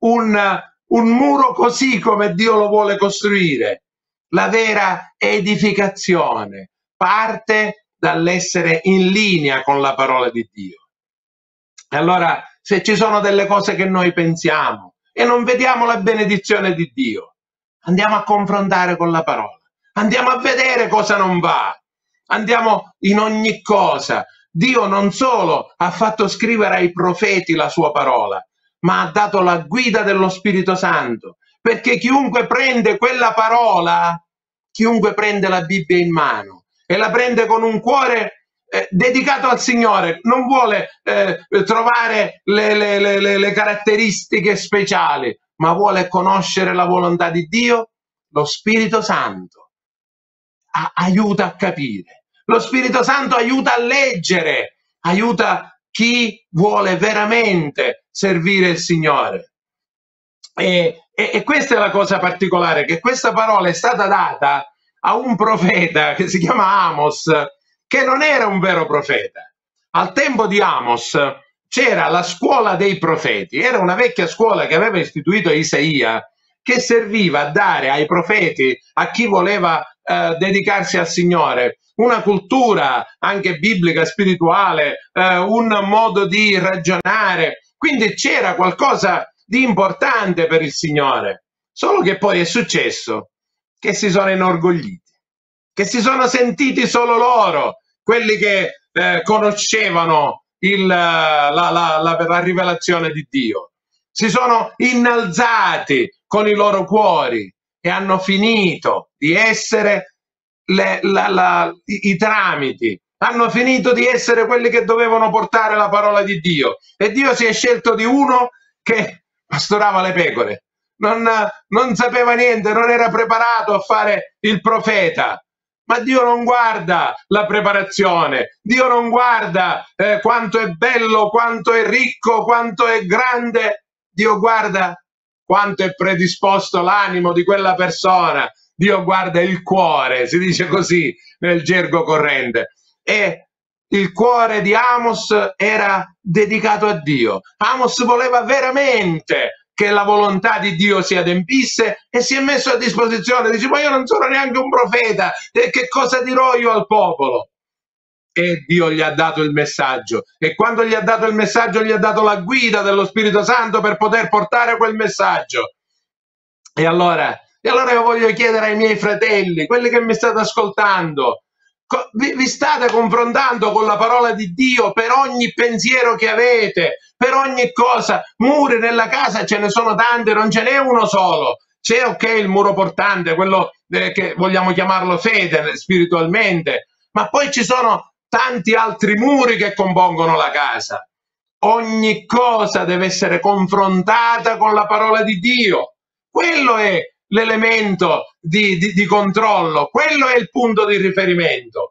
Speaker 4: un muro così come Dio lo vuole costruire. La vera edificazione parte dall'essere in linea con la parola di Dio. E allora, se ci sono delle cose che noi pensiamo e non vediamo la benedizione di Dio, andiamo a confrontare con la parola, andiamo a vedere cosa non va, andiamo in ogni cosa. Dio non solo ha fatto scrivere ai profeti la sua parola, ma ha dato la guida dello Spirito Santo, perché chiunque prende quella parola, chiunque prende la Bibbia in mano e la prende con un cuore dedicato al Signore, non vuole trovare le caratteristiche speciali, ma vuole conoscere la volontà di Dio, lo Spirito Santo aiuta a capire, lo Spirito Santo aiuta a leggere, aiuta chi vuole veramente servire il Signore. E questa è la cosa particolare, che questa parola è stata data a un profeta che si chiama Amos, che non era un vero profeta. Al tempo di Amos c'era la scuola dei profeti, era una vecchia scuola che aveva istituito Isaia, che serviva a dare ai profeti, a chi voleva dedicarsi al Signore, una cultura anche biblica, spirituale, un modo di ragionare. Quindi c'era qualcosa di importante per il Signore. Solo che poi è successo che si sono inorgogliti, che si sono sentiti solo loro, quelli che conoscevano la rivelazione di Dio. Si sono innalzati con i loro cuori e hanno finito di essere i tramiti, hanno finito di essere quelli che dovevano portare la parola di Dio, e Dio si è scelto di uno che pastorava le pecore, non sapeva niente, non era preparato a fare il profeta. Ma Dio non guarda la preparazione, Dio non guarda quanto è bello, quanto è ricco, quanto è grande. Dio guarda quanto è predisposto l'animo di quella persona. Dio guarda il cuore, si dice così nel gergo corrente. E il cuore di Amos era dedicato a Dio. Amos voleva veramente che la volontà di Dio si adempisse e si è messo a disposizione. Dice: ma io non sono neanche un profeta, e che cosa dirò io al popolo? E Dio gli ha dato il messaggio, e quando gli ha dato il messaggio gli ha dato la guida dello Spirito Santo per poter portare quel messaggio. E allora io voglio chiedere ai miei fratelli, quelli che mi state ascoltando, vi state confrontando con la parola di Dio per ogni pensiero che avete, per ogni cosa? Muri nella casa ce ne sono tante, non ce n'è uno solo. C'è, ok, il muro portante, quello che vogliamo chiamarlo fede spiritualmente, ma poi ci sono tanti altri muri che compongono la casa. Ogni cosa deve essere confrontata con la parola di Dio. Quello è l'elemento di controllo, quello è il punto di riferimento.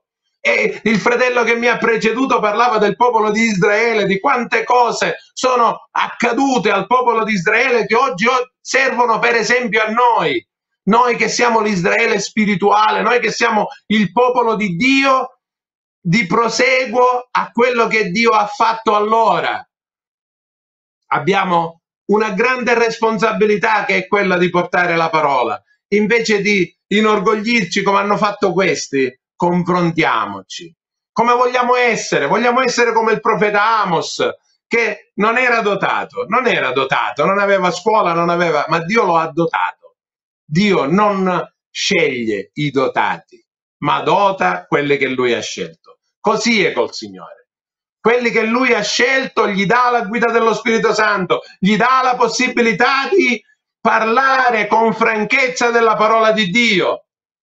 Speaker 4: E il fratello che mi ha preceduto parlava del popolo di Israele, di quante cose sono accadute al popolo di Israele che oggi servono per esempio a noi che siamo l'Israele spirituale, noi che siamo il popolo di Dio, di proseguo a quello che Dio ha fatto allora. Abbiamo una grande responsabilità che è quella di portare la parola. Invece di inorgoglirci come hanno fatto questi, confrontiamoci. Come vogliamo essere? Vogliamo essere come il profeta Amos, che non era dotato, non aveva scuola, ma Dio lo ha dotato. Dio non sceglie i dotati, ma dota quelli che Lui ha scelto. Così è col Signore. Quelli che Lui ha scelto gli dà la guida dello Spirito Santo, gli dà la possibilità di parlare con franchezza della parola di Dio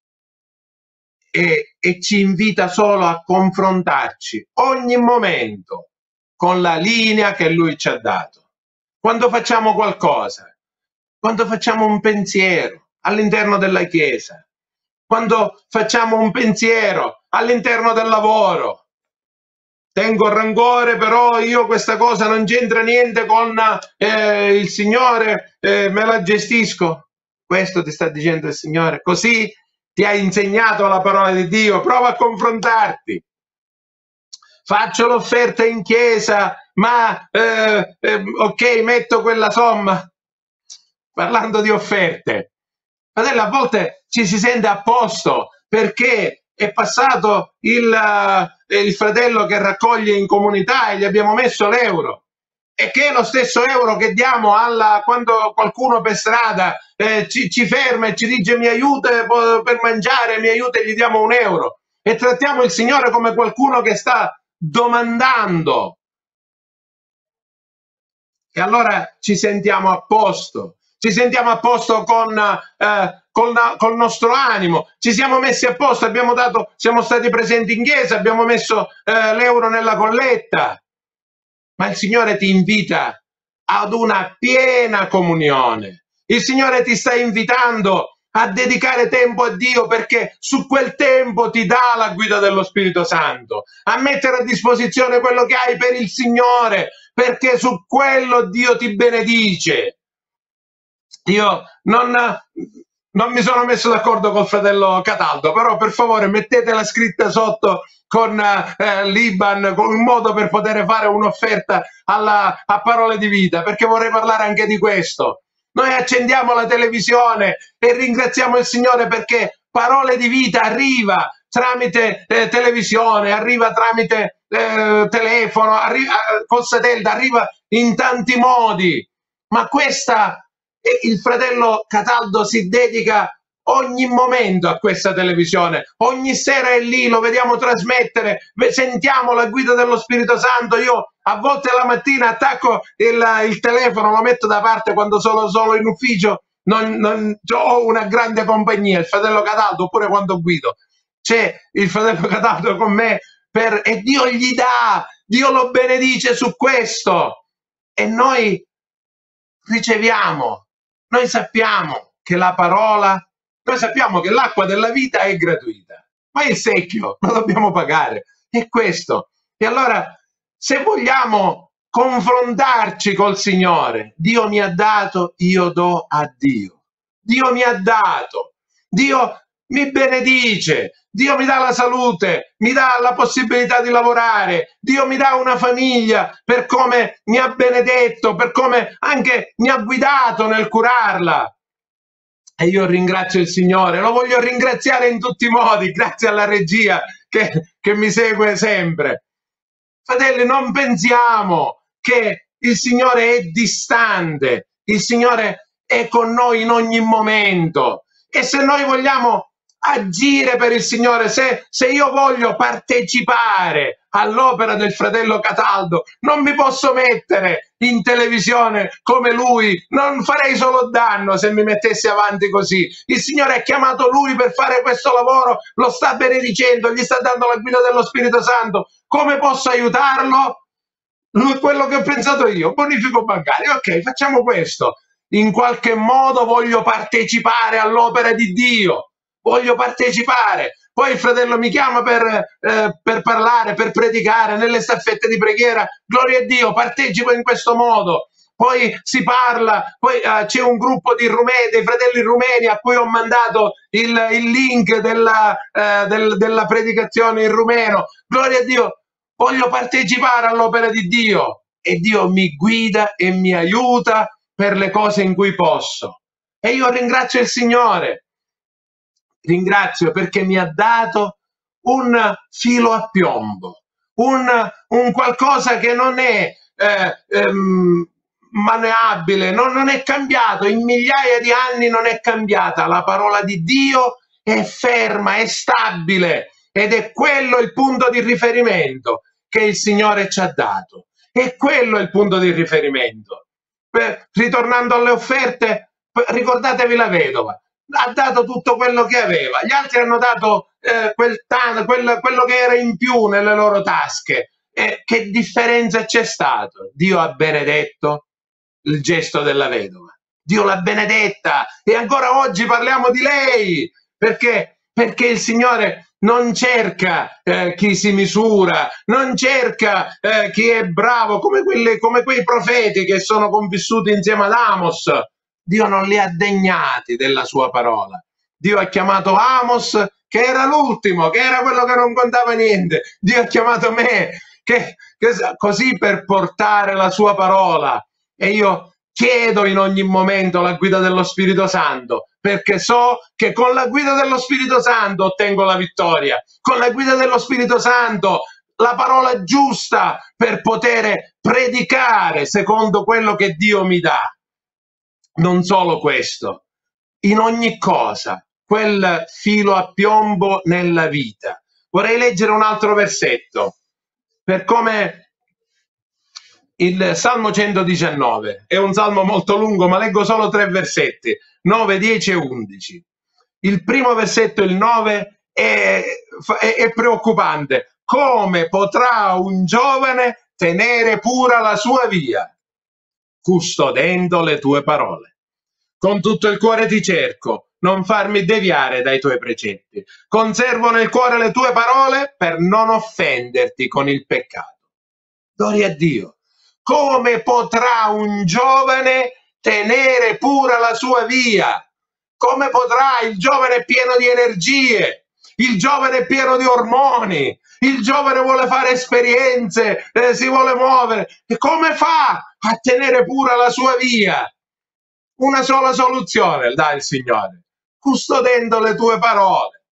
Speaker 4: e ci invita solo a confrontarci ogni momento con la linea che Lui ci ha dato. Quando facciamo qualcosa, quando facciamo un pensiero all'interno della Chiesa, quando facciamo un pensiero all'interno del lavoro, tengo rancore, però io questa cosa non c'entra niente con il Signore, me la gestisco. Questo ti sta dicendo il Signore, così ti ha insegnato la parola di Dio, prova a confrontarti. Faccio l'offerta in chiesa, ma ok, metto quella somma. Parlando di offerte, fratello, a volte ci si sente a posto perché è passato il fratello che raccoglie in comunità e gli abbiamo messo l'euro, e che è lo stesso euro che diamo quando qualcuno per strada ci ferma e ci dice mi aiuta per mangiare, mi aiuta, e gli diamo un euro, e trattiamo il Signore come qualcuno che sta domandando, e allora ci sentiamo a posto. Ci sentiamo a posto col nostro animo, ci siamo messi a posto, siamo stati presenti in chiesa, abbiamo messo l'euro nella colletta, ma il Signore ti invita ad una piena comunione. Il Signore ti sta invitando a dedicare tempo a Dio, perché su quel tempo ti dà la guida dello Spirito Santo, a mettere a disposizione quello che hai per il Signore, perché su quello Dio ti benedice. Io non mi sono messo d'accordo col fratello Cataldo, però per favore mettetela scritta sotto con l'Iban, con un modo per poter fare un'offerta a Parole di Vita, perché vorrei parlare anche di questo. Noi accendiamo la televisione e ringraziamo il Signore perché Parole di Vita arriva tramite televisione, arriva tramite telefono, col satellite, arriva in tanti modi, ma il fratello Cataldo si dedica ogni momento a questa televisione, ogni sera è lì, lo vediamo trasmettere, sentiamo la guida dello Spirito Santo. Io a volte la mattina attacco il telefono, lo metto da parte quando sono solo in ufficio, ho una grande compagnia, il fratello Cataldo, oppure quando guido c'è il fratello Cataldo con me, e Dio gli dà, Dio lo benedice su questo, e noi riceviamo. Noi sappiamo che la parola, noi sappiamo che l'acqua della vita è gratuita, ma il secchio lo dobbiamo pagare, è questo. E allora, se vogliamo confrontarci col Signore, Dio mi ha dato, io do a Dio. Dio mi ha dato, Dio mi benedice, Dio mi dà la salute, mi dà la possibilità di lavorare, Dio mi dà una famiglia per come mi ha benedetto, per come anche mi ha guidato nel curarla. E io ringrazio il Signore, lo voglio ringraziare in tutti i modi, grazie alla regia che mi segue sempre. Fratelli, non pensiamo che il Signore è distante, il Signore è con noi in ogni momento, e se noi vogliamo agire per il Signore, se io voglio partecipare all'opera del fratello Cataldo, non mi posso mettere in televisione come lui, non farei solo danno se mi mettessi avanti così. Il Signore ha chiamato lui per fare questo lavoro, lo sta benedicendo, gli sta dando la guida dello Spirito Santo. Come posso aiutarlo? Quello che ho pensato io, bonifico bancario, ok, facciamo questo. In qualche modo voglio partecipare all'opera di Dio. Voglio partecipare, poi il fratello mi chiama per parlare, per predicare nelle staffette di preghiera, gloria a Dio, partecipo in questo modo. Poi si parla, poi c'è un gruppo di rumeni, dei fratelli rumeni a cui ho mandato il link della predicazione in rumeno. Gloria a Dio, voglio partecipare all'opera di Dio e Dio mi guida e mi aiuta per le cose in cui posso. E io ringrazio il Signore, ringrazio perché mi ha dato un filo a piombo, un qualcosa che non è maneabile, non è cambiato, in migliaia di anni non è cambiata. La parola di Dio è ferma, è stabile, ed è quello il punto di riferimento che il Signore ci ha dato. E quello è il punto di riferimento. Ritornando alle offerte, ricordatevi la vedova, ha dato tutto quello che aveva, gli altri hanno dato quello che era in più nelle loro tasche. Che differenza c'è stato? Dio ha benedetto il gesto della vedova, Dio l'ha benedetta, e ancora oggi parliamo di lei, perché il Signore non cerca chi si misura, non cerca chi è bravo, come quei profeti che sono convissuti insieme ad Amos. Dio non li ha degnati della sua parola. Dio ha chiamato Amos, che era l'ultimo, che era quello che non contava niente. Dio ha chiamato me, che così, per portare la sua parola. E io chiedo in ogni momento la guida dello Spirito Santo, perché so che con la guida dello Spirito Santo ottengo la vittoria, con la guida dello Spirito Santo la parola giusta per poter predicare secondo quello che Dio mi dà. Non solo questo, in ogni cosa, quel filo a piombo nella vita. Vorrei leggere un altro versetto, per come il Salmo 119, è un salmo molto lungo, ma leggo solo 3 versetti, 9, 10 e 11. Il primo versetto, il 9, è preoccupante. Come potrà un giovane tenere pura la sua via? Custodendo le tue parole. Con tutto il cuore ti cerco, non farmi deviare dai tuoi precetti. Conservo nel cuore le tue parole per non offenderti con il peccato. Gloria a Dio. Come potrà un giovane tenere pura la sua via? Come potrà? Il giovane è pieno di energie, il giovane è pieno di ormoni, il giovane vuole fare esperienze, si vuole muovere. E come fa a tenere pura la sua via? Una sola soluzione dà il Signore: custodendo le tue parole,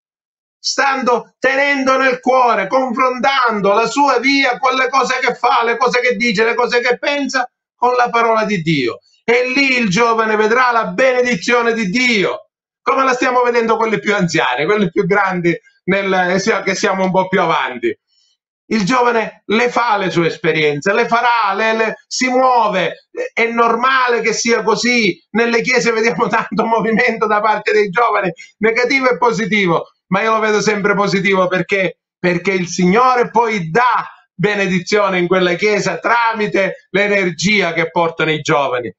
Speaker 4: tenendo nel cuore, confrontando la sua via con le cose che fa, le cose che dice, le cose che pensa, con la parola di Dio. E lì il giovane vedrà la benedizione di Dio, come la stiamo vedendo quelli più anziani, quelli più grandi, che siamo un po' più avanti. Il giovane le fa le sue esperienze, le farà, si muove. È normale che sia così. Nelle chiese vediamo tanto movimento da parte dei giovani, negativo e positivo, ma io lo vedo sempre positivo, perché il Signore poi dà benedizione in quella chiesa tramite l'energia che portano i giovani.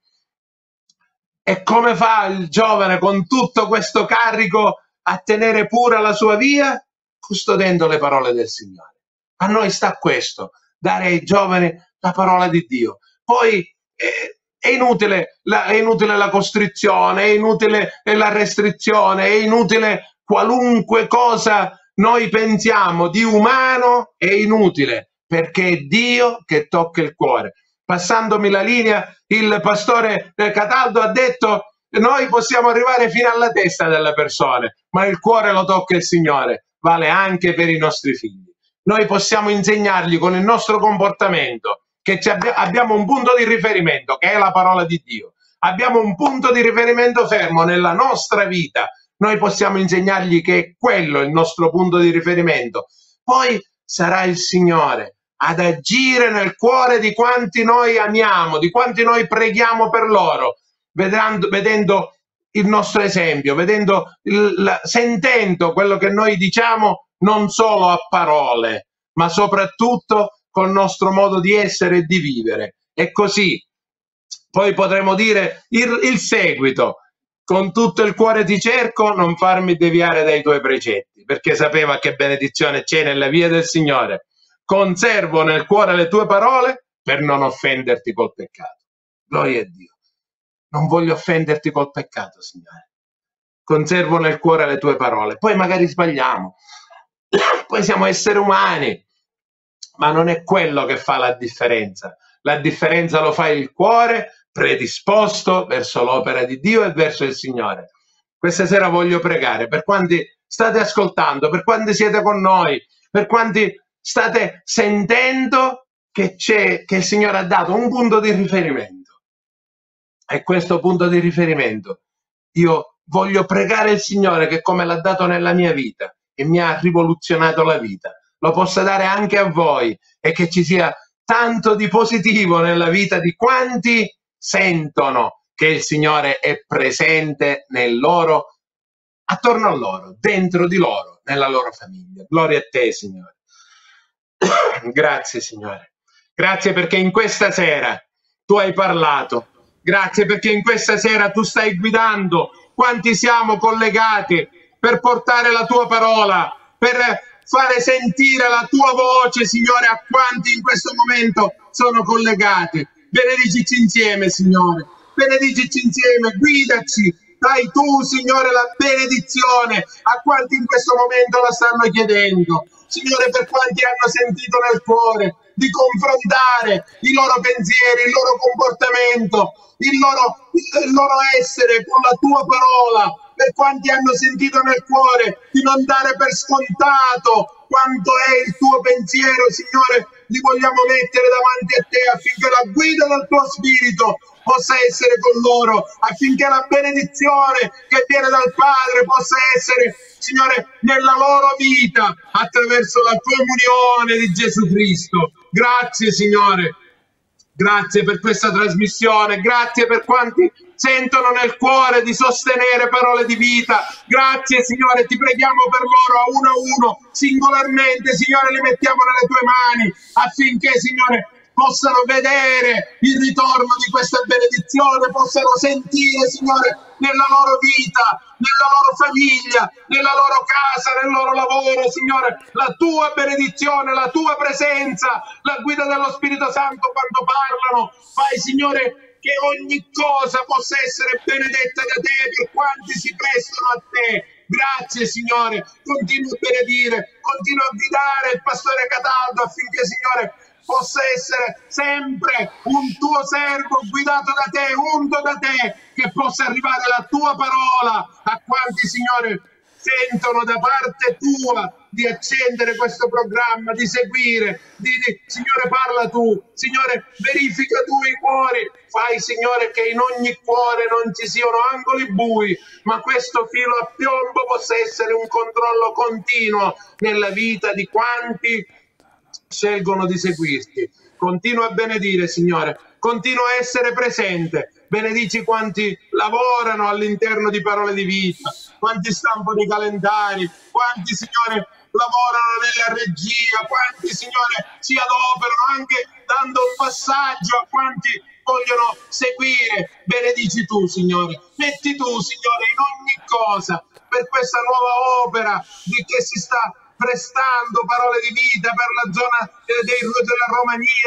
Speaker 4: E come fa il giovane con tutto questo carico a tenere pura la sua via? Custodendo le parole del Signore. A noi sta questo, dare ai giovani la parola di Dio. Poi è inutile la costrizione, è inutile la restrizione, è inutile qualunque cosa noi pensiamo di umano, è inutile, perché è Dio che tocca il cuore. Passandomi la linea, il pastore Cataldo ha detto: noi possiamo arrivare fino alla testa delle persone, ma il cuore lo tocca il Signore. Vale anche per i nostri figli. Noi possiamo insegnargli con il nostro comportamento che abbiamo un punto di riferimento, che è la parola di Dio. Abbiamo un punto di riferimento fermo nella nostra vita. Noi possiamo insegnargli che è quello il nostro punto di riferimento. Poi sarà il Signore ad agire nel cuore di quanti noi amiamo, di quanti noi preghiamo per loro, vedendo il nostro esempio, sentendo quello che noi diciamo, non solo a parole, ma soprattutto col nostro modo di essere e di vivere. E così poi potremo dire il seguito. con tutto il cuore ti cerco, non farmi deviare dai tuoi precetti, perché sapeva che benedizione c'è nella via del Signore. Conservo nel cuore le tue parole per non offenderti col peccato. Gloria a Dio. Non voglio offenderti col peccato, Signore. Conservo nel cuore le tue parole. Poi magari sbagliamo. Poi siamo esseri umani. Ma non è quello che fa la differenza. La differenza lo fa il cuore predisposto verso l'opera di Dio e verso il Signore. Questa sera voglio pregare per quanti state ascoltando, per quanti siete con noi, per quanti state sentendo che il Signore ha dato un punto di riferimento. E questo punto di riferimento io voglio pregare il Signore che, come l'ha dato nella mia vita e mi ha rivoluzionato la vita, lo possa dare anche a voi, e che ci sia tanto di positivo nella vita di quanti sentono che il Signore è presente nel loro, attorno a loro, dentro di loro, nella loro famiglia. Gloria a te, Signore. Grazie, Signore. Grazie perché in questa sera tu hai parlato. Grazie perché in questa sera tu stai guidando quanti siamo collegati per portare la tua parola, per fare sentire la tua voce, Signore, a quanti in questo momento sono collegati. Benedicici insieme, Signore. Benedicici insieme, guidaci. Dai tu, Signore, la benedizione a quanti in questo momento la stanno chiedendo. Signore, per quanti hanno sentito nel cuore di confrontare i loro pensieri, il loro comportamento, il loro essere con la tua parola, per quanti hanno sentito nel cuore di non dare per scontato quanto è il tuo pensiero, Signore, li vogliamo mettere davanti a te affinché la guida del tuo spirito possa essere con loro, affinché la benedizione che viene dal Padre possa essere, Signore, nella loro vita attraverso la comunione di Gesù Cristo. Grazie, Signore. Grazie per questa trasmissione, grazie per quanti sentono nel cuore di sostenere parole di vita. Grazie, Signore, ti preghiamo per loro a uno, singolarmente, Signore, li mettiamo nelle tue mani affinché, Signore, possano vedere il ritorno di questa benedizione, possano sentire, Signore, nella loro vita, nella loro famiglia, nella loro casa, nel loro lavoro, Signore, la tua benedizione, la tua presenza, la guida dello Spirito Santo quando parlano. Fai, Signore, che ogni cosa possa essere benedetta da te per quanti si prestano a te. Grazie, Signore, continua a benedire, continua a guidare il pastore Cataldo affinché, Signore, possa essere sempre un tuo servo guidato da te, unto da te, che possa arrivare la tua parola a quanti, Signore, sentono da parte tua di accendere questo programma, di seguire, Signore, parla tu, Signore, verifica tu i cuori, fai, Signore, che in ogni cuore non ci siano angoli bui, ma questo filo a piombo possa essere un controllo continuo nella vita di quanti scelgono di seguirti. Continua a benedire, Signore, continua a essere presente, benedici quanti lavorano all'interno di Parole di Vita, quanti stampano i calendari, quanti, Signore, lavorano nella regia, quanti, Signore, si adoperano anche dando un passaggio a quanti vogliono seguire. Benedici tu, Signore, metti tu, Signore, in ogni cosa per questa nuova opera che si sta prestando, Parole di Vita per la zona della Romania,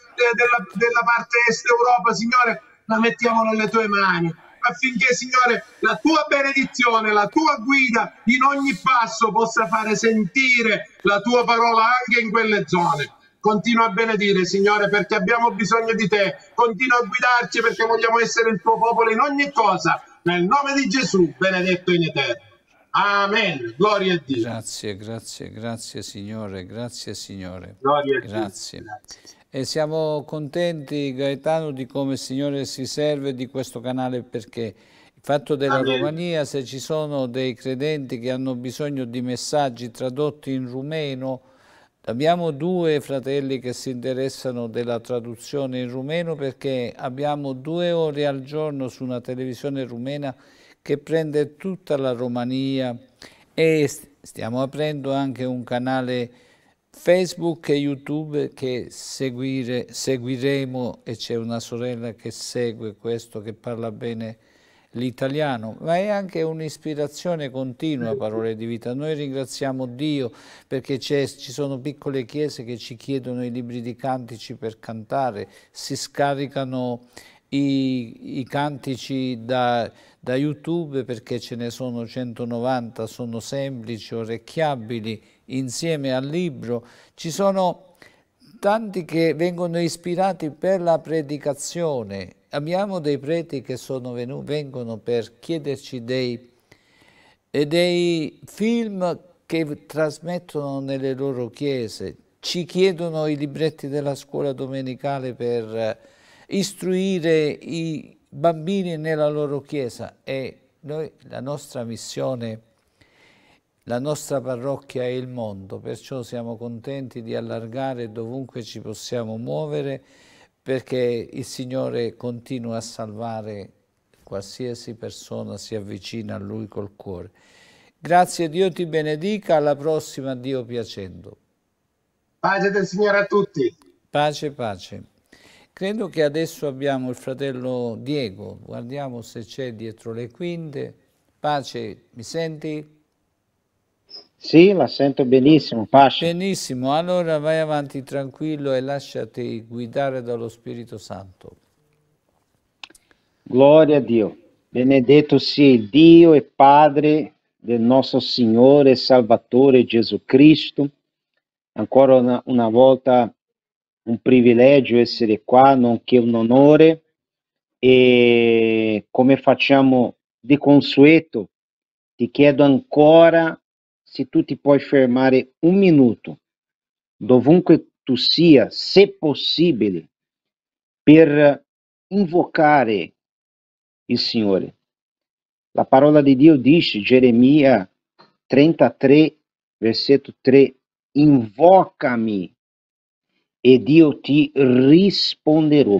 Speaker 4: della parte est Europa, Signore, la mettiamo nelle tue mani affinché, Signore, la tua benedizione, la tua guida in ogni passo possa fare sentire la tua parola anche in quelle zone. Continua a benedire, Signore, perché abbiamo bisogno di te, continua a guidarci perché vogliamo essere il tuo popolo in ogni cosa, nel nome di Gesù, benedetto in eterno. Amen, gloria a Dio.
Speaker 2: Grazie, grazie, grazie Signore, grazie Signore.
Speaker 4: Gloria a Dio.
Speaker 2: Grazie. E siamo contenti, Gaetano, di come il Signore si serve di questo canale, perché il fatto della Romania, se ci sono dei credenti che hanno bisogno di messaggi tradotti in rumeno, abbiamo due fratelli che si interessano della traduzione in rumeno, perché abbiamo 2 ore al giorno su una televisione rumena che prende tutta la Romania, e stiamo aprendo anche un canale Facebook e YouTube che seguiremo, e c'è una sorella che segue questo, che parla bene l'italiano, ma è anche un'ispirazione continua, Parole di Vita. Noi ringraziamo Dio perché ci sono piccole chiese che ci chiedono i libri di cantici per cantare, si scaricano i cantici da YouTube perché ce ne sono 190, sono semplici, orecchiabili, insieme al libro. Ci sono tanti che vengono ispirati per la predicazione. Abbiamo dei preti che vengono per chiederci dei film che trasmettono nelle loro chiese. Ci chiedono i libretti della scuola domenicale per istruire i bambini nella loro chiesa, e noi, la nostra missione, la nostra parrocchia è il mondo, perciò siamo contenti di allargare dovunque ci possiamo muovere, perché il Signore continua a salvare qualsiasi persona si avvicina a Lui col cuore. Grazie, Dio ti benedica, alla prossima, Dio piacendo.
Speaker 4: Pace del Signore a tutti.
Speaker 2: Pace, pace. Credo che adesso abbiamo il fratello Diego, guardiamo se c'è dietro le quinte. Pace, mi senti?
Speaker 5: Sì, la sento benissimo, pace.
Speaker 2: Benissimo, allora vai avanti tranquillo e lasciati guidare dallo Spirito Santo.
Speaker 5: Gloria a Dio. Benedetto sia il Dio e Padre del nostro Signore e Salvatore Gesù Cristo. Ancora una volta un privilegio essere qua, nonché un onore, e come facciamo di consueto, ti chiedo ancora se tu ti puoi fermare un minuto, dovunque tu sia, se possibile, per invocare il Signore. La parola di Dio dice, Geremia 33, versetto 3, invocami ed io ti risponderò.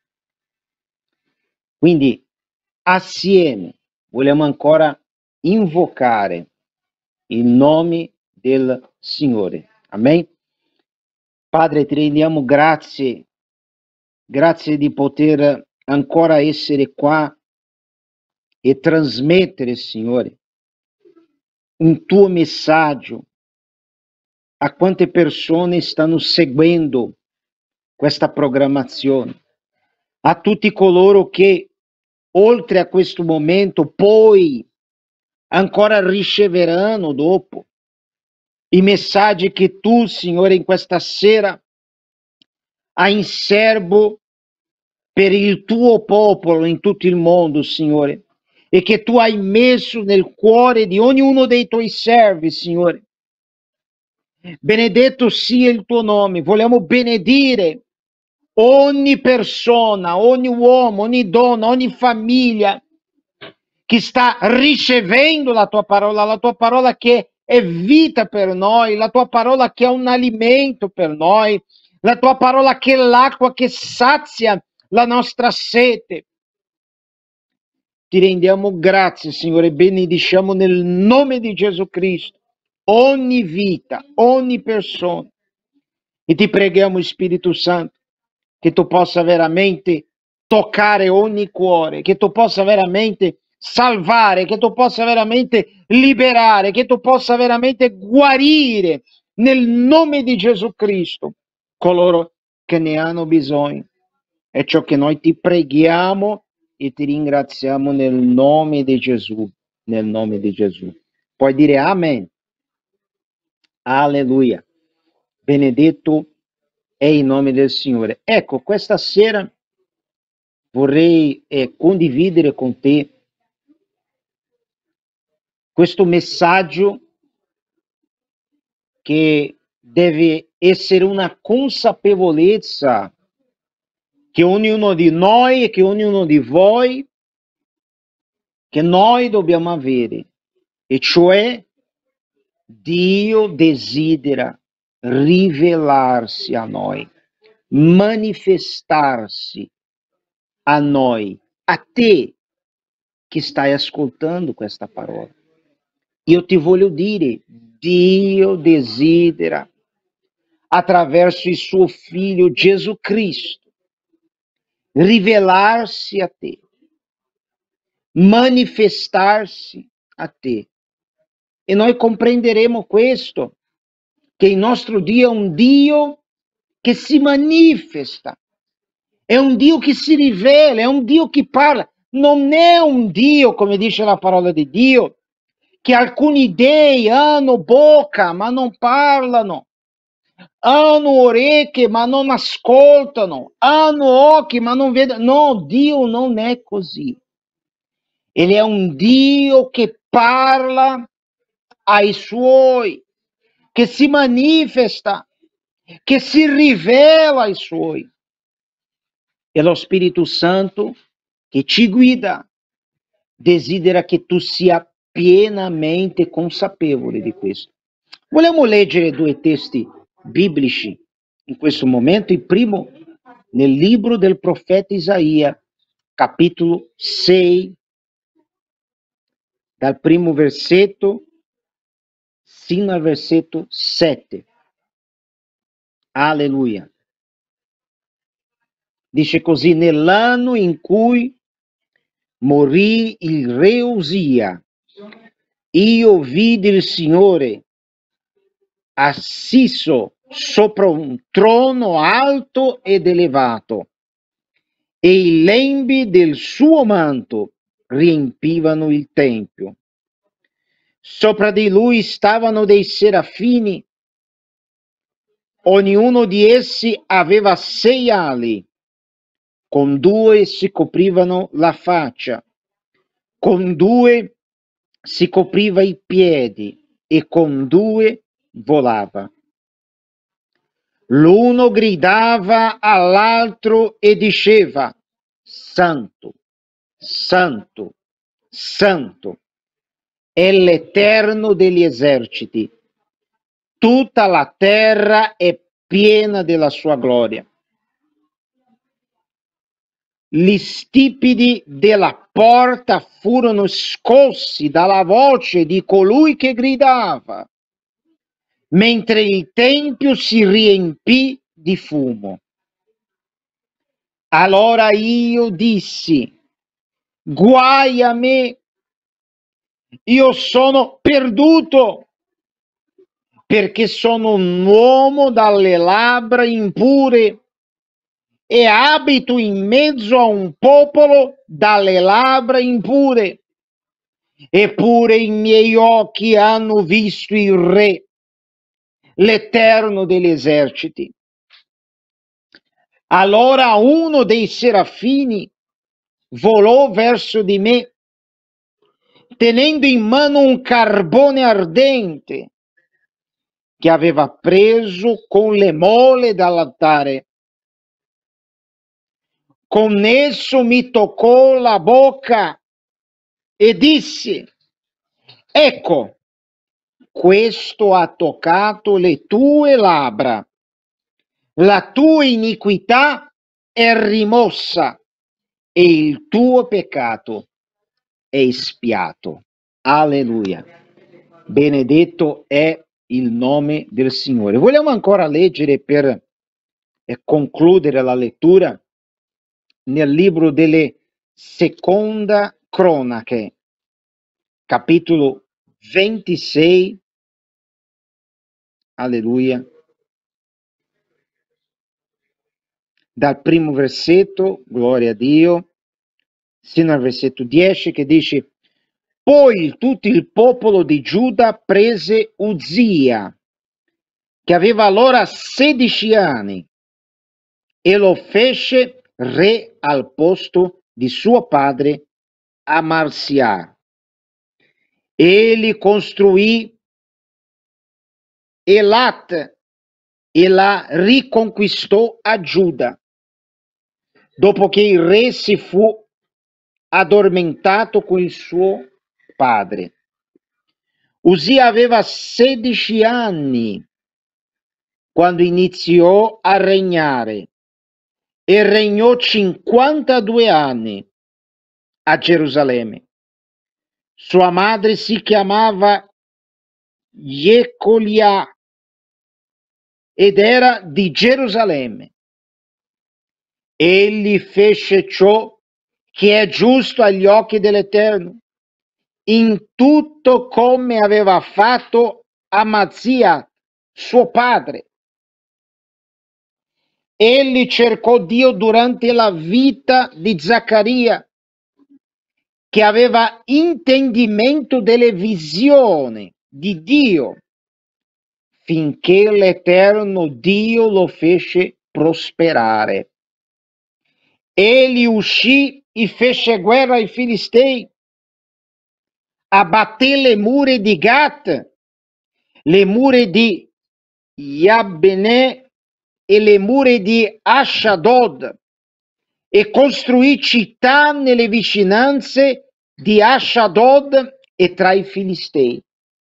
Speaker 5: Quindi assieme vogliamo ancora invocare il nome del Signore. Amen. Padre, ti rendiamo grazie di poter ancora essere qua e trasmettere, Signore, un tuo messaggio a quante persone stanno seguendo questa programmazione, a tutti coloro che oltre a questo momento poi ancora riceveranno dopo i messaggi che tu, Signore, in questa sera hai in serbo per il tuo popolo in tutto il mondo, Signore, e che tu hai messo nel cuore di ognuno dei tuoi servi, Signore. Benedetto sia il tuo nome. Vogliamo benedire ogni persona, ogni uomo, ogni donna, ogni famiglia che sta ricevendo la tua parola che è vita per noi, la tua parola che è un alimento per noi, la tua parola che è l'acqua che sazia la nostra sete. Ti rendiamo grazie, Signore, benediciamo nel nome di Gesù Cristo ogni vita, ogni persona, e ti preghiamo, Spirito Santo, che tu possa veramente toccare ogni cuore, che tu possa veramente salvare, che tu possa veramente liberare, che tu possa veramente guarire nel nome di Gesù Cristo coloro che ne hanno bisogno. È ciò che noi ti preghiamo e ti ringraziamo nel nome di Gesù, nel nome di Gesù. Puoi dire amen. Alleluia. Benedetto è il nome del Signore. Ecco, questa sera vorrei condividere con te questo messaggio che deve essere una consapevolezza che ognuno di noi e che ognuno di voi, che noi dobbiamo avere, e cioè Dio desidera rivelarsi a noi, manifestarsi a noi, a te che stai ascoltando questa parola. Io ti voglio dire, Dio desidera, attraverso il suo Figlio Gesù Cristo, rivelarsi a te. manifestar-se a te. E noi compreenderemo questo, che il nostro Dio è un Dio che si manifesta, è un Dio che si rivela, è un Dio che parla. Non è un Dio, come dice la parola di Dio, che alcuni dei hanno bocca ma non parlano, hanno orecchie ma non ascoltano, hanno occhi ma non vedono. No, Dio non è così. Ele è un Dio che parla ai suoi, che si manifesta, che si rivela ai suoi. E lo Spirito Santo che ci guida desidera che tu sia pienamente consapevole di questo. Vogliamo leggere due testi biblici in questo momento. Il primo nel libro del profeta Isaia, capitolo 6, dal primo versetto sino al versetto 7. Alleluia. Dice così: nell'anno in cui morì il re Usia, io vidi il Signore assiso sopra un trono alto ed elevato, e i lembi del suo manto riempivano il tempio. Sopra di lui stavano dei serafini, ognuno di essi aveva 6 ali, con 2 si coprivano la faccia, con 2 si copriva i piedi e con 2 volava. L'uno gridava all'altro e diceva: Santo, Santo, Santo è l'Eterno degli eserciti, tutta la terra è piena della sua gloria. Gli stipiti della porta furono scossi dalla voce di colui che gridava, mentre il tempio si riempì di fumo. Allora io dissi: guai a me, io sono perduto, perché sono un uomo dalle labbra impure e abito in mezzo a un popolo dalle labbra impure. Eppure i miei occhi hanno visto il Re, l'Eterno degli eserciti. Allora uno dei serafini volò verso di me, tenendo in mano un carbone ardente che aveva preso con le mole dall'altare. Con esso mi toccò la bocca e disse: ecco, questo ha toccato le tue labbra, la tua iniquità è rimossa e il tuo peccato è espiato. Alleluia. Benedetto è il nome del Signore. Vogliamo ancora leggere per concludere la lettura nel libro delle Seconda Cronache, capitolo 26, alleluia, dal primo versetto, gloria a Dio, sino al versetto 10, che dice: poi tutto il popolo di Giuda prese Uzia, che aveva allora 16 anni, e lo fece re al posto di suo padre Amarsia. Egli costruì Elat e la riconquistò a Giuda, dopo che il re si fu addormentato con il suo padre. Uzia aveva 16 anni quando iniziò a regnare e regnò 52 anni a Gerusalemme. Sua madre si chiamava Jecolia ed era di Gerusalemme. Egli fece ciò che è giusto agli occhi dell'Eterno, in tutto come aveva fatto Amazia, suo padre. Egli cercò Dio durante la vita di Zaccaria, che aveva intendimento delle visioni di Dio, finché l'Eterno Dio lo fece prosperare. Egli uscì e fece guerra ai Filistei, abbatté le mura di Gat, le mura di Yabne e le mura di Ashdod, e costruì città nelle vicinanze di Ashdod e tra i Filistei.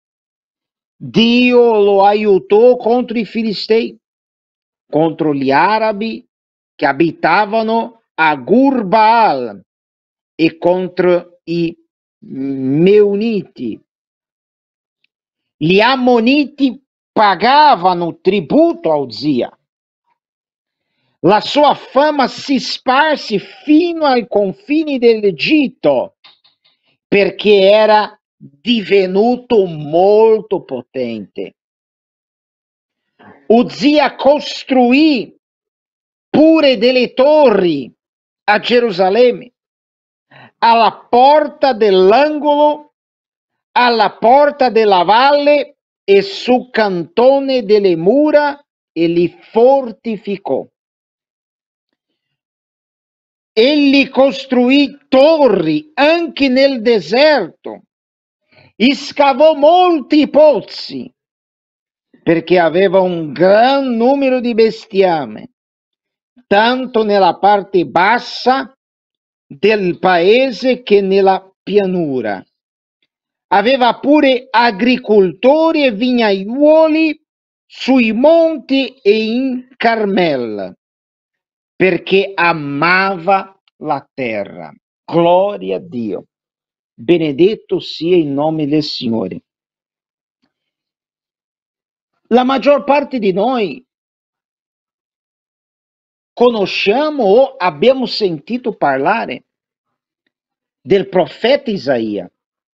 Speaker 5: Dio lo aiutò contro i Filistei, contro gli arabi che abitavano a Gurbaal e contro i Meuniti. Gli Ammoniti pagavano tributo a Uzia. La sua fama si sparse fino ai confini dell'Egitto, perché era divenuto molto potente. Uzia costruì pure delle torri a Gerusalemme, alla porta dell'angolo, alla porta della valle e sul cantone delle mura, e li fortificò. Egli costruì torri anche nel deserto, e scavò molti pozzi, perché aveva un gran numero di bestiame, tanto nella parte bassa del paese che nella pianura. Aveva pure agricoltori e vignaiuoli sui monti e in Carmel, perché amava la terra. Gloria a Dio. Benedetto sia il nome del Signore. La maggior parte di noi conosciamo o abbiamo sentito parlare del profeta Isaia.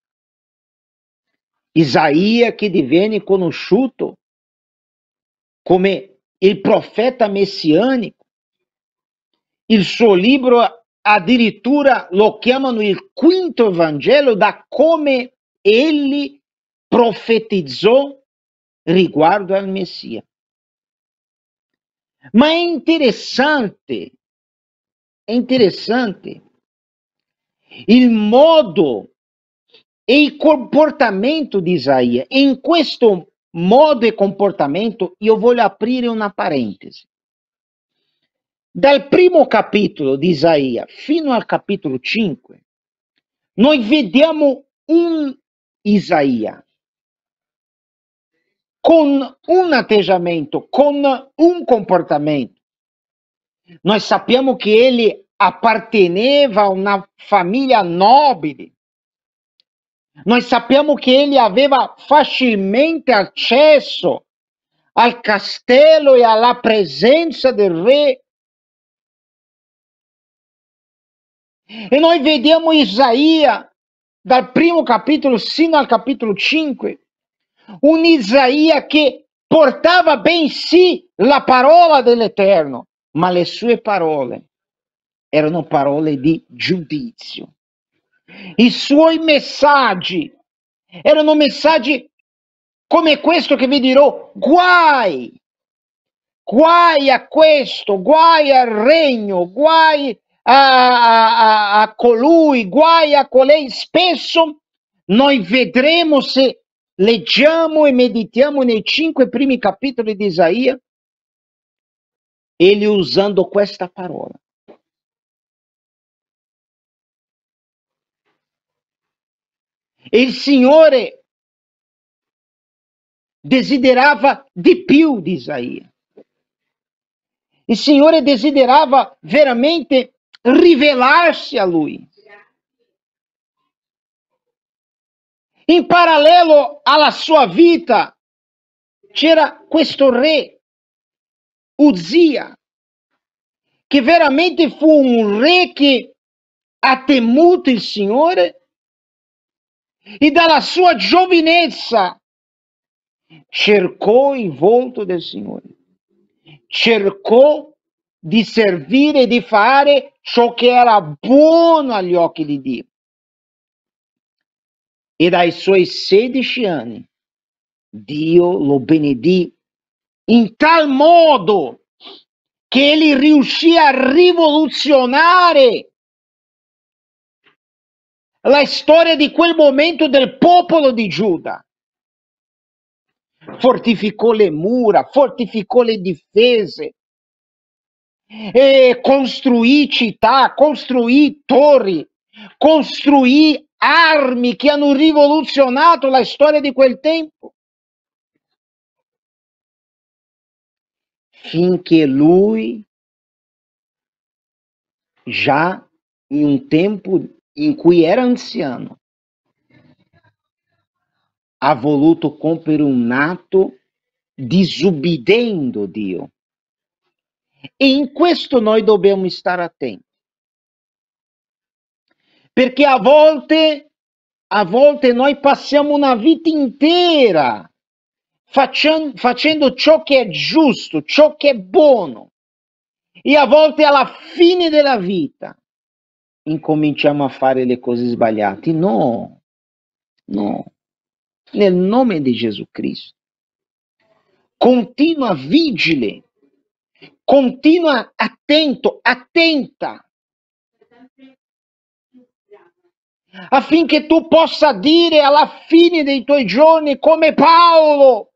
Speaker 5: Isaia che divenne conosciuto come il profeta messianico. Il suo libro addirittura lo chiamano il quinto Vangelo, da come egli profetizzò riguardo al Messia. Ma è interessante il modo e il comportamento di Isaia. E in questo modo e comportamento io voglio aprire una parentesi. Dal primo capitolo di Isaia fino al capitolo 5, noi vediamo un Isaia con un atteggiamento, con un comportamento. Noi sappiamo che egli apparteneva a una famiglia nobile. Noi sappiamo che egli aveva facilmente accesso al castello e alla presenza del re. E noi vediamo Isaia, dal primo capitolo sino al capitolo 5, un Isaia che portava bensì la parola dell'Eterno, ma le sue parole erano parole di giudizio. I suoi messaggi erano messaggi come questo che vi dirò: guai a questo, guai al regno, guai a colui, guai a colei. Spesso noi vedremo, se leggiamo e meditiamo nei 5 primi capitoli di Isaia, egli usando questa parola. E il Signore desiderava di più di Isaia. Il Signore desiderava veramente rivelarsi a lui. In parallelo alla sua vita c'era questo re, Uzia, che veramente fu un re che ha temuto il Signore e dalla sua giovinezza cercò il volto del Signore, cercò di servire e di fare ciò che era buono agli occhi di Dio. E dai suoi 16 anni Dio lo benedì in tal modo che egli riuscì a rivoluzionare la storia di quel momento del popolo di Giuda. Fortificò le mura, fortificò le difese, e costruì città, costruì torri, costruì armi che hanno rivoluzionato la storia di quel tempo. Finché lui, già in un tempo in cui era anziano, ha voluto compiere un atto disubbidendo Dio. E in questo noi dobbiamo stare attenti. Perché a volte noi passiamo una vita intera facendo ciò che è giusto, ciò che è buono. E a volte alla fine della vita incominciamo a fare le cose sbagliate. No, no. Nel nome di Gesù Cristo. Continua vigile. Continua attento, attenta. Affinché tu possa dire alla fine dei tuoi giorni come Paolo: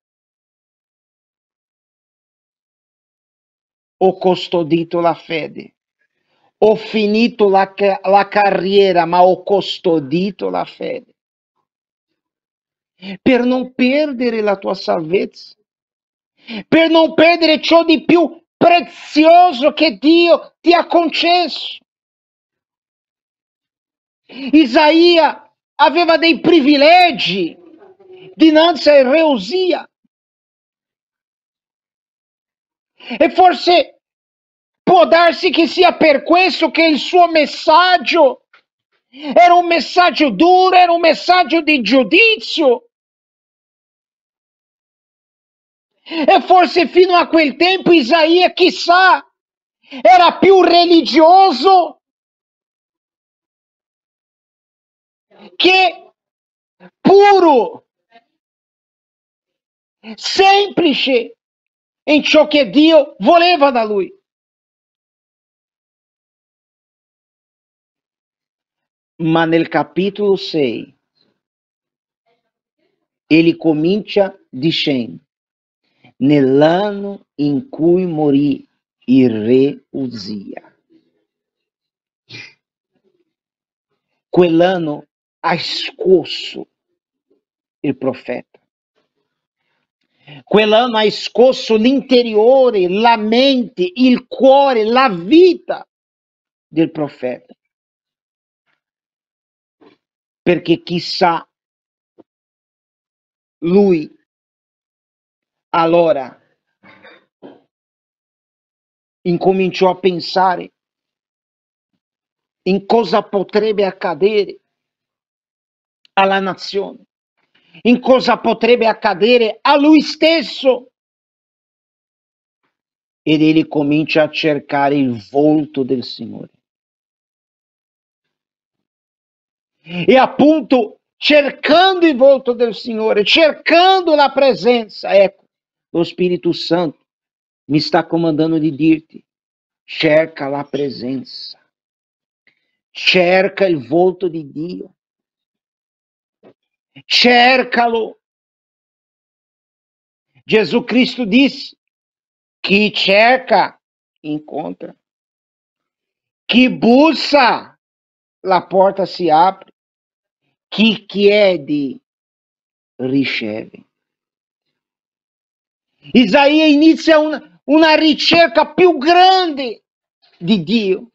Speaker 5: ho custodito la fede, ho finito la carriera, ma ho custodito la fede. Per non perdere la tua salvezza, per non perdere ciò di più prezioso che Dio ti ha concesso. Isaia aveva dei privilegi dinanzi al re Usia. E forse può darsi che sia per questo che il suo messaggio era un messaggio duro, era un messaggio di giudizio. E forse fino a quel tempo Isaia, chissà, era più religioso che puro, semplice in ciò che Dio voleva da lui. Ma nel capitolo 6 egli comincia dicendo: nell'anno in cui morì il re Uzia, quell'anno ha scosso il profeta. Quell'anno ha scosso l'interiore, la mente, il cuore, la vita del profeta. Perché chissà, lui allora incominciò a pensare in cosa potrebbe accadere alla nazione, in cosa potrebbe accadere a lui stesso. Ed egli comincia a cercare il volto del Signore. E appunto, cercando il volto del Signore, cercando la presenza, ecco, lo Spirito Santo mi sta comandando di dirti: cerca la presenza, cerca il volto di Dio, cercalo. Gesù Cristo disse: chi cerca, incontra. Chi bussa, la porta si apre. Chi chiede, riceve. Isaia inizia una ricerca più grande di Dio.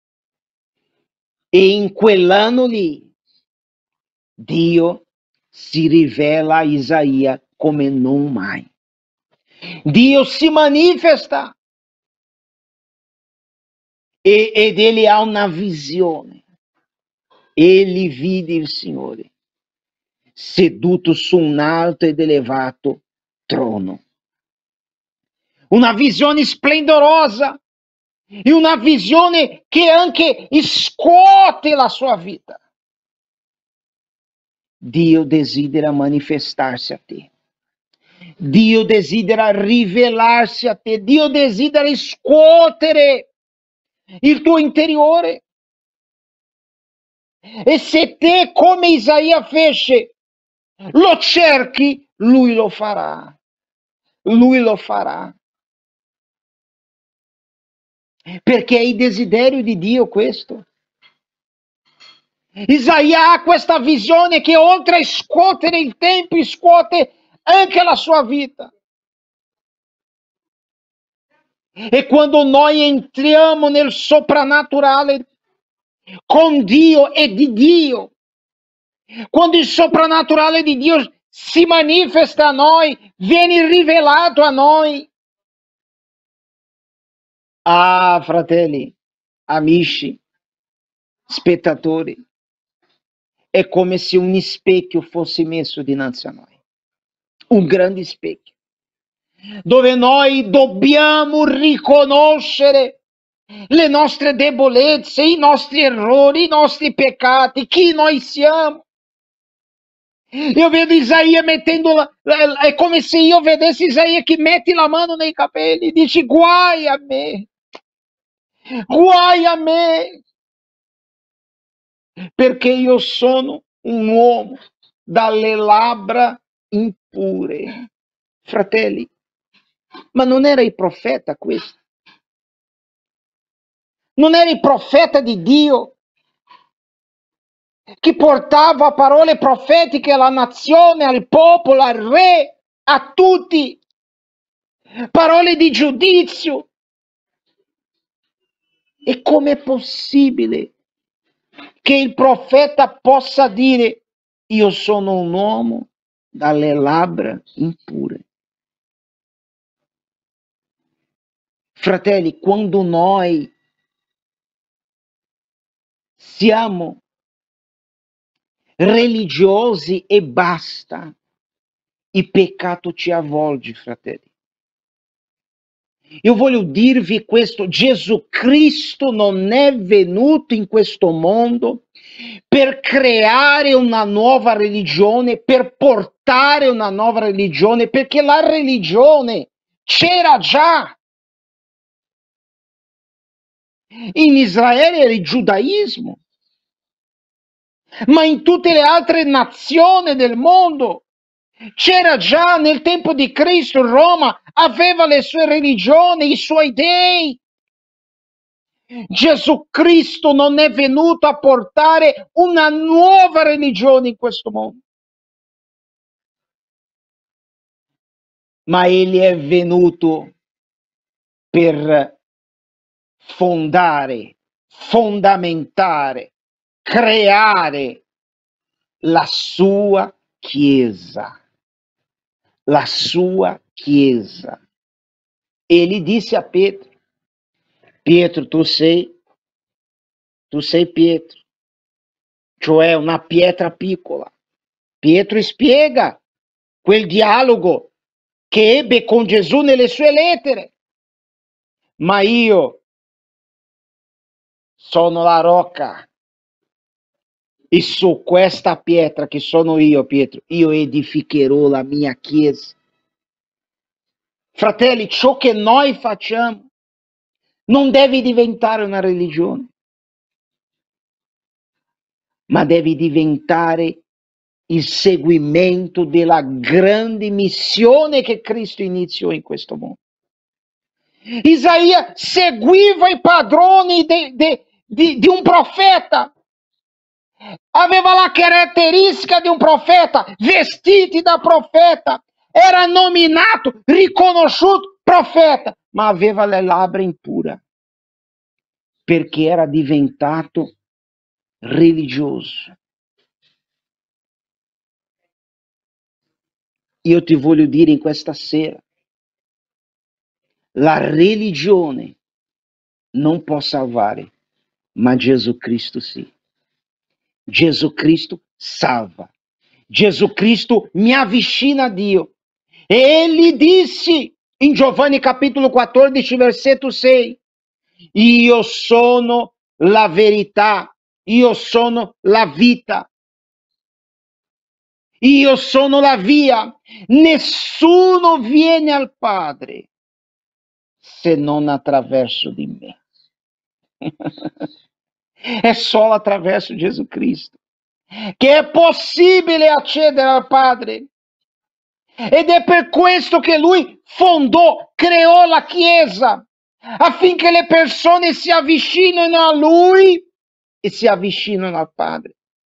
Speaker 5: E in quell'anno lì, Dio si rivela a Isaia come non mai. Dio si manifesta ed egli ha una visione. Egli vide il Signore seduto su un alto ed elevato trono. Una visione splendorosa e una visione che anche scuote la sua vita. Dio desidera manifestar-se a te. Dio desidera rivelar-se a te. Dio desidera scuotere il tuo interiore. E se te, come Isaia fece, lo cerchi, lui lo farà. Lui lo farà. Perché è il desiderio di Dio questo. Isaia ha questa visione che oltre a scuotere il tempo, scuote anche la sua vita. E quando noi entriamo nel soprannaturale con Dio e di Dio, quando il soprannaturale di Dio si manifesta a noi, viene rivelato a noi. Ah, fratelli, amici, spettatori, è come se un specchio fosse messo dinanzi a noi. Un grande specchio, dove noi dobbiamo riconoscere le nostre debolezze, i nostri errori, i nostri peccati, chi noi siamo. Io vedo Isaia mettendo, è come se io vedessi Isaia che mette la mano nei capelli, dice guai a me, perché io sono un uomo dalle labbra impure. Fratelli, ma non era il profeta questo? Non era il profeta di Dio che portava parole profetiche alla nazione, al popolo, al re, a tutti, parole di giudizio. E com'è possibile che il profeta possa dire io sono un uomo dalle labbra impure? Fratelli, quando noi siamo religiosi e basta, il peccato ci avvolge, fratelli. Io voglio dirvi questo: Gesù Cristo non è venuto in questo mondo per creare una nuova religione, per portare una nuova religione, perché la religione c'era già. In Israele era il giudaismo, ma in tutte le altre nazioni del mondo c'era già. Nel tempo di Cristo Roma aveva le sue religioni, i suoi dei. Gesù Cristo non è venuto a portare una nuova religione in questo mondo, ma egli è venuto per fondamentare, creare la sua Chiesa. La sua Chiesa. Ele disse a Pietro: Pietro, tu sei Pietro, cioè una pietra piccola. Pietro spiega quel dialogo che ebbe con Gesù nelle sue lettere. Ma io sono la rocca, e su questa pietra che sono io, Pietro, io edificherò la mia Chiesa. Fratelli, ciò che noi facciamo non deve diventare una religione, ma deve diventare il seguimento della grande missione che Cristo iniziò in questo mondo. Isaia seguiva i padroni di un profeta, aveva la caratteristica di un profeta, vestiti da profeta, era nominato, riconosciuto profeta, ma aveva le labbra impure, perché era diventato religioso. Io ti voglio dire in questa sera, la religione non può salvare, ma Gesù Cristo sì. Jesus Cristo salva. Jesus Cristo mi avvicina a Dio. E ele disse in Giovanni capitolo 14, versetto 6, io sono la verità, io sono la vita, io sono la via. Nessuno viene al Padre se non attraverso di me. È solo attraverso Gesù Cristo che è possibile accedere al Padre. Ed è per questo che lui fondò, creò la Chiesa, affinché le persone si avvicinino a lui e si avvicinino al Padre.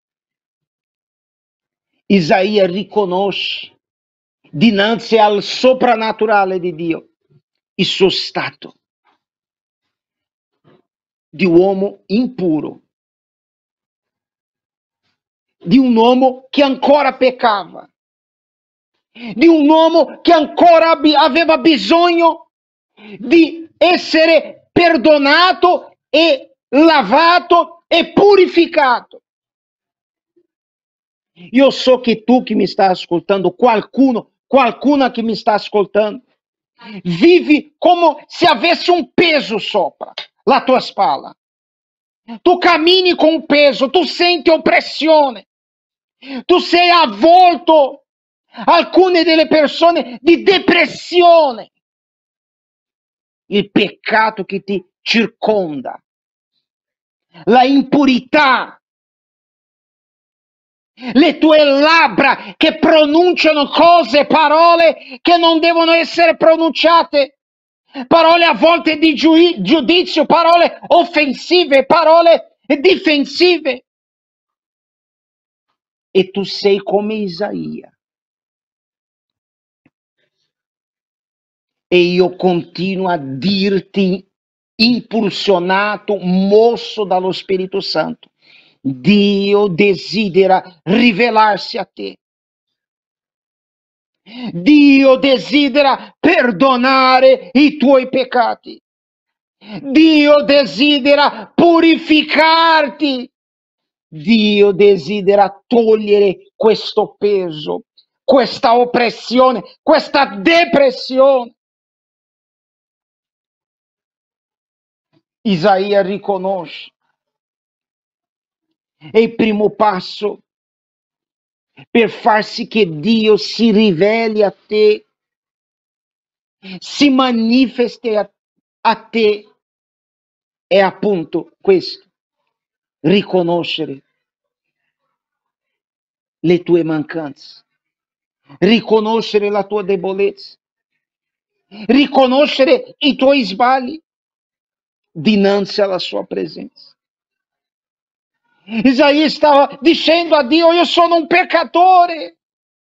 Speaker 5: Isaia riconosce dinanzi al soprannaturale di Dio il suo stato di uomo impuro, di un uomo che ancora peccava, di un uomo che ancora aveva bisogno di essere perdonato e lavato e purificato. Io so che tu che mi stai ascoltando, qualcuna che mi sta ascoltando, vivi come se avesse un peso sopra la tua spalla. Tu cammini con un peso, tu senti oppressione, tu sei avvolto, alcune delle persone, di depressione. Il peccato che ti circonda, la impurità, le tue labbra che pronunciano cose, parole che non devono essere pronunciate, parole a volte di giudizio, parole offensive, parole difensive. E tu sei come Isaia. E io continuo a dirti, impulsionato, mosso dallo Spirito Santo, Dio desidera rivelarsi a te. Dio desidera perdonare i tuoi peccati. Dio desidera purificarti. Dio desidera togliere questo peso, questa oppressione, questa depressione. Isaia riconosce. E il primo passo per far sì che Dio si riveli a te, si manifesti a te, è appunto questo: riconoscere le tue mancanze, riconoscere la tua debolezza, riconoscere i tuoi sbagli dinanzi alla sua presenza. Isaia stava dicendo a Dio: io sono un peccatore,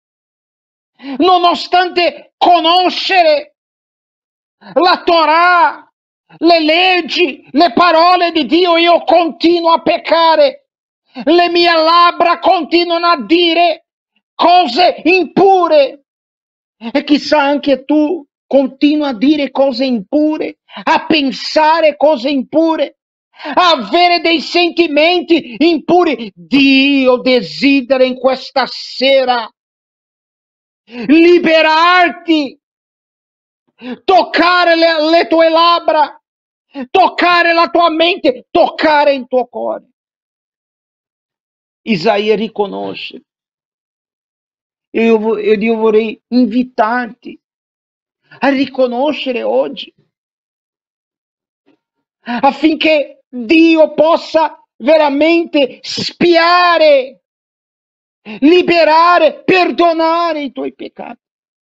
Speaker 5: nonostante conoscere la Torah, le leggi, le parole di Dio, io continuo a peccare. Le mie labbra continuano a dire cose impure. E chissà anche tu continui a dire cose impure, a pensare cose impure, a avere dei sentimenti impuri. Dio desidera in questa sera liberarti, toccare le tue labbra, toccare la tua mente, toccare il tuo cuore. Isaia riconosce. Io vorrei invitarti a riconoscere oggi, affinché Dio possa veramente spiare, liberare, perdonare i tuoi peccati.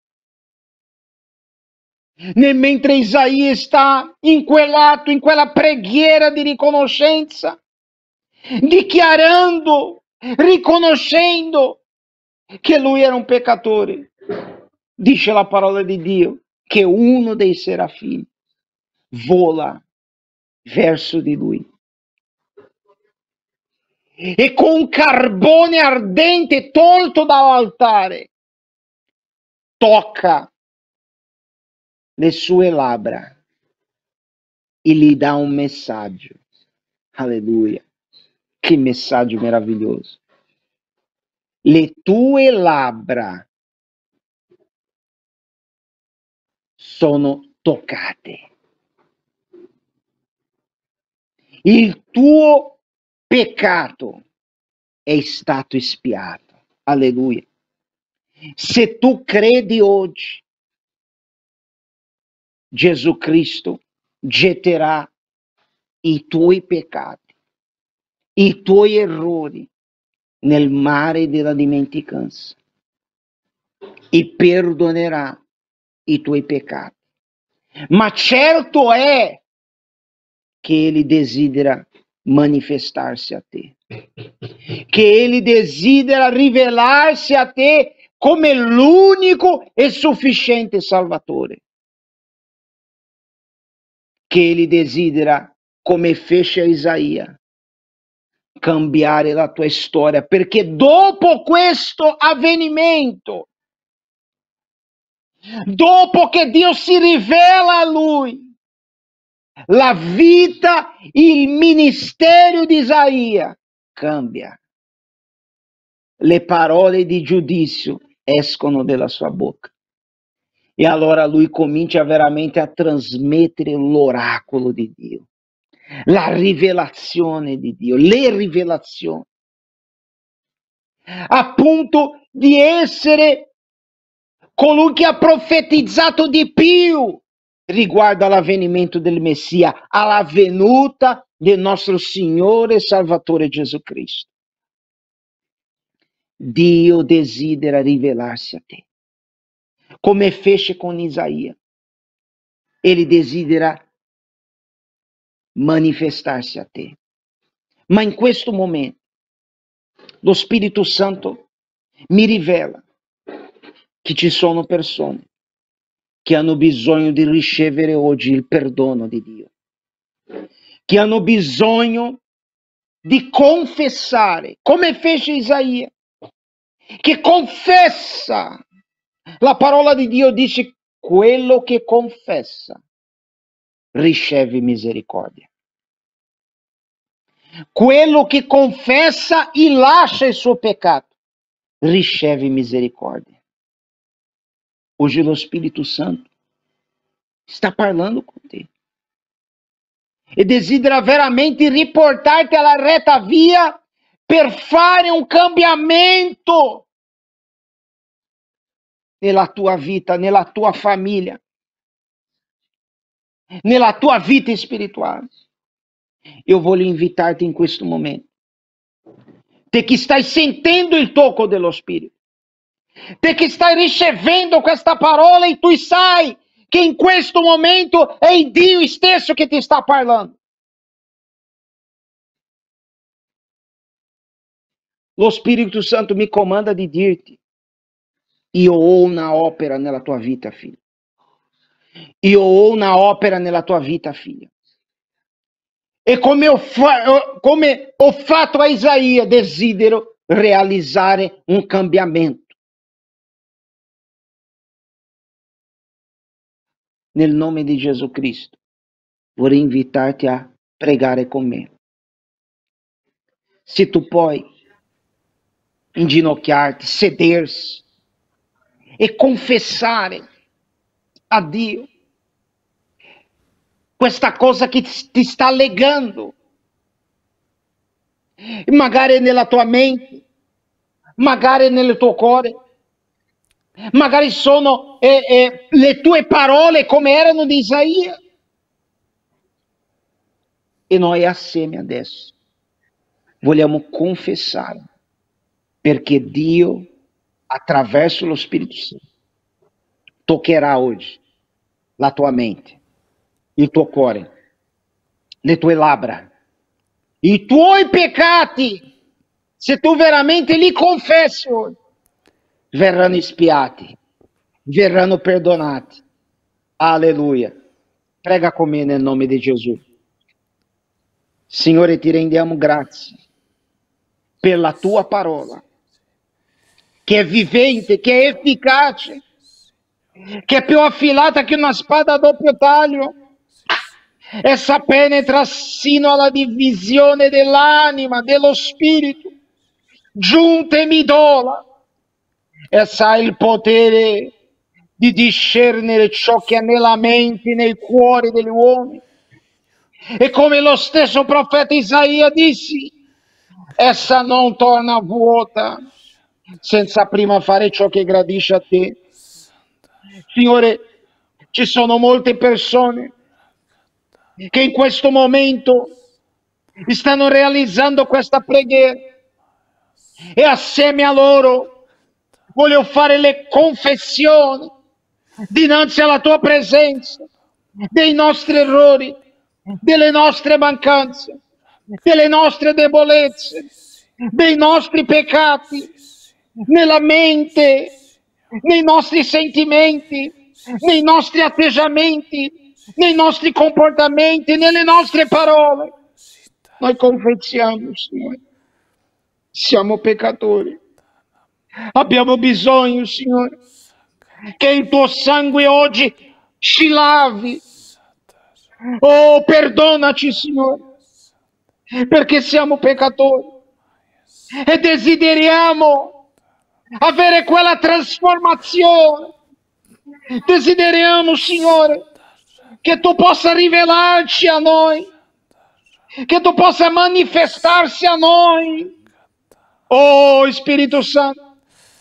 Speaker 5: Mentre Isaia sta in quell'atto, in quella preghiera di riconoscenza, dichiarando, riconoscendo che lui era un peccatore, dice la parola di Dio che uno dei serafini vola verso di lui e con carbone ardente tolto dall'altare tocca le sue labbra e gli dà un messaggio. Alleluia. Que mensagem maravilhoso. Le tue labbra sono toccate. Il tuo peccato è stato espiato. Alleluia. Se tu credi oggi, Gesù Cristo getterà i tuoi peccati, i tuoi errori nel mare della dimenticanza e perdonerà i tuoi peccati. Ma certo è che Ele desidera manifestar-se a te, que Ele desidera rivelar-se a te come l'unico e sufficiente Salvatore, que Ele desidera, come fece a Isaia, cambiare la tua storia, perché dopo questo avvenimento, dopo che Dio si rivela a lui, la vita, il ministero di Isaia cambia. Le parole di giudizio escono dalla sua bocca. E allora lui comincia veramente a trasmettere l'oracolo di Dio, la rivelazione di Dio, le rivelazioni, appunto di essere colui che ha profetizzato di più riguardo all'avvenimento del Messia, alla venuta del nostro Signore e Salvatore Gesù Cristo. Dio desidera rivelar-se a te, come fece con Isaia. Ele desidera manifestar-se a te. Ma in questo momento, lo Spirito Santo mi rivela che ci sono persone che hanno bisogno di ricevere oggi il perdono di Dio, che hanno bisogno di confessare, come fece Isaia, che confessa. La parola di Dio dice: quello che confessa riceve misericordia. Quello che confessa e lascia il suo peccato riceve misericordia. Hoje lo Spirito Santo está parlando com te e desidera veramente riportar-te alla reta via per fare un cambiamento nella tua vita, nella tua famiglia, nella tua vita spirituale. Eu vou lhe invitar-te in questo momento, te che stai sentendo il tocco dello Spirito, te che stai ricevendo questa parola e tu sai che in questo momento è il Dio stesso che ti sta parlando. Lo Spirito Santo mi comanda di dirti: io ho una opera nella tua vita, figlio. Io ho una opera nella tua vita, figlia. E come ho fatto a Isaia, desidero realizzare un cambiamento. Nel nome di Gesù Cristo, vorrei invitarti a pregare con me. Se tu puoi inginocchiarti, sedersi e confessare a Dio questa cosa che ti sta legando, magari nella tua mente, magari nel tuo cuore, magari sono le tue parole come erano di Isaia. E noi assieme adesso vogliamo confessare, perché Dio, attraverso lo Spirito Santo, toccherà oggi la tua mente, il tuo cuore, le tue labbra, i tuoi peccati, se tu veramente li confessi oggi, verranno espiati, verranno perdonati. Alleluia. Prega con me nel nome di Gesù. Signore, ti rendiamo grazie per la tua parola, che è vivente, che è efficace, che è più affilata che una spada a doppio taglio, essa penetra sino alla divisione dell'anima, dello spirito, giunta e midola. Essa ha il potere di discernere ciò che è nella mente, nei cuori degli uomini. E come lo stesso profeta Isaia disse, essa non torna vuota senza prima fare ciò che gradisce a te. Signore, ci sono molte persone che in questo momento stanno realizzando questa preghiera e assieme a loro voglio fare le confessioni dinanzi alla tua presenza dei nostri errori, delle nostre mancanze, delle nostre debolezze, dei nostri peccati nella mente, nei nostri sentimenti, nei nostri atteggiamenti, nei nostri comportamenti, nelle nostre parole. Noi confessiamo, Signore, siamo peccatori. Abbiamo bisogno, Signore, che il tuo sangue oggi ci lavi. Oh, perdonaci, Signore, perché siamo peccatori e desideriamo avere quella trasformazione. Desideriamo, Signore, che tu possa rivelarci a noi, che tu possa manifestarsi a noi. Oh, Spirito Santo,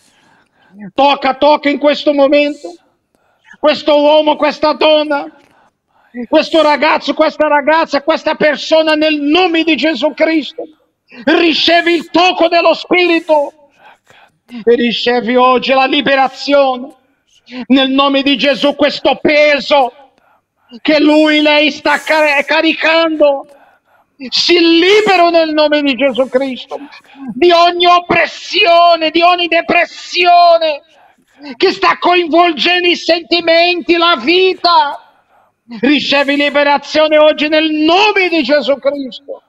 Speaker 5: tocca in questo momento questo uomo, questa donna, questo ragazzo, questa ragazza, questa persona nel nome di Gesù Cristo. Ricevi il tocco dello Spirito e ricevi oggi la liberazione nel nome di Gesù. Questo peso che lei sta caricando si libera nel nome di Gesù Cristo di ogni oppressione, di ogni depressione che sta coinvolgendo i sentimenti, la vita. Ricevi liberazione oggi nel nome di Gesù Cristo.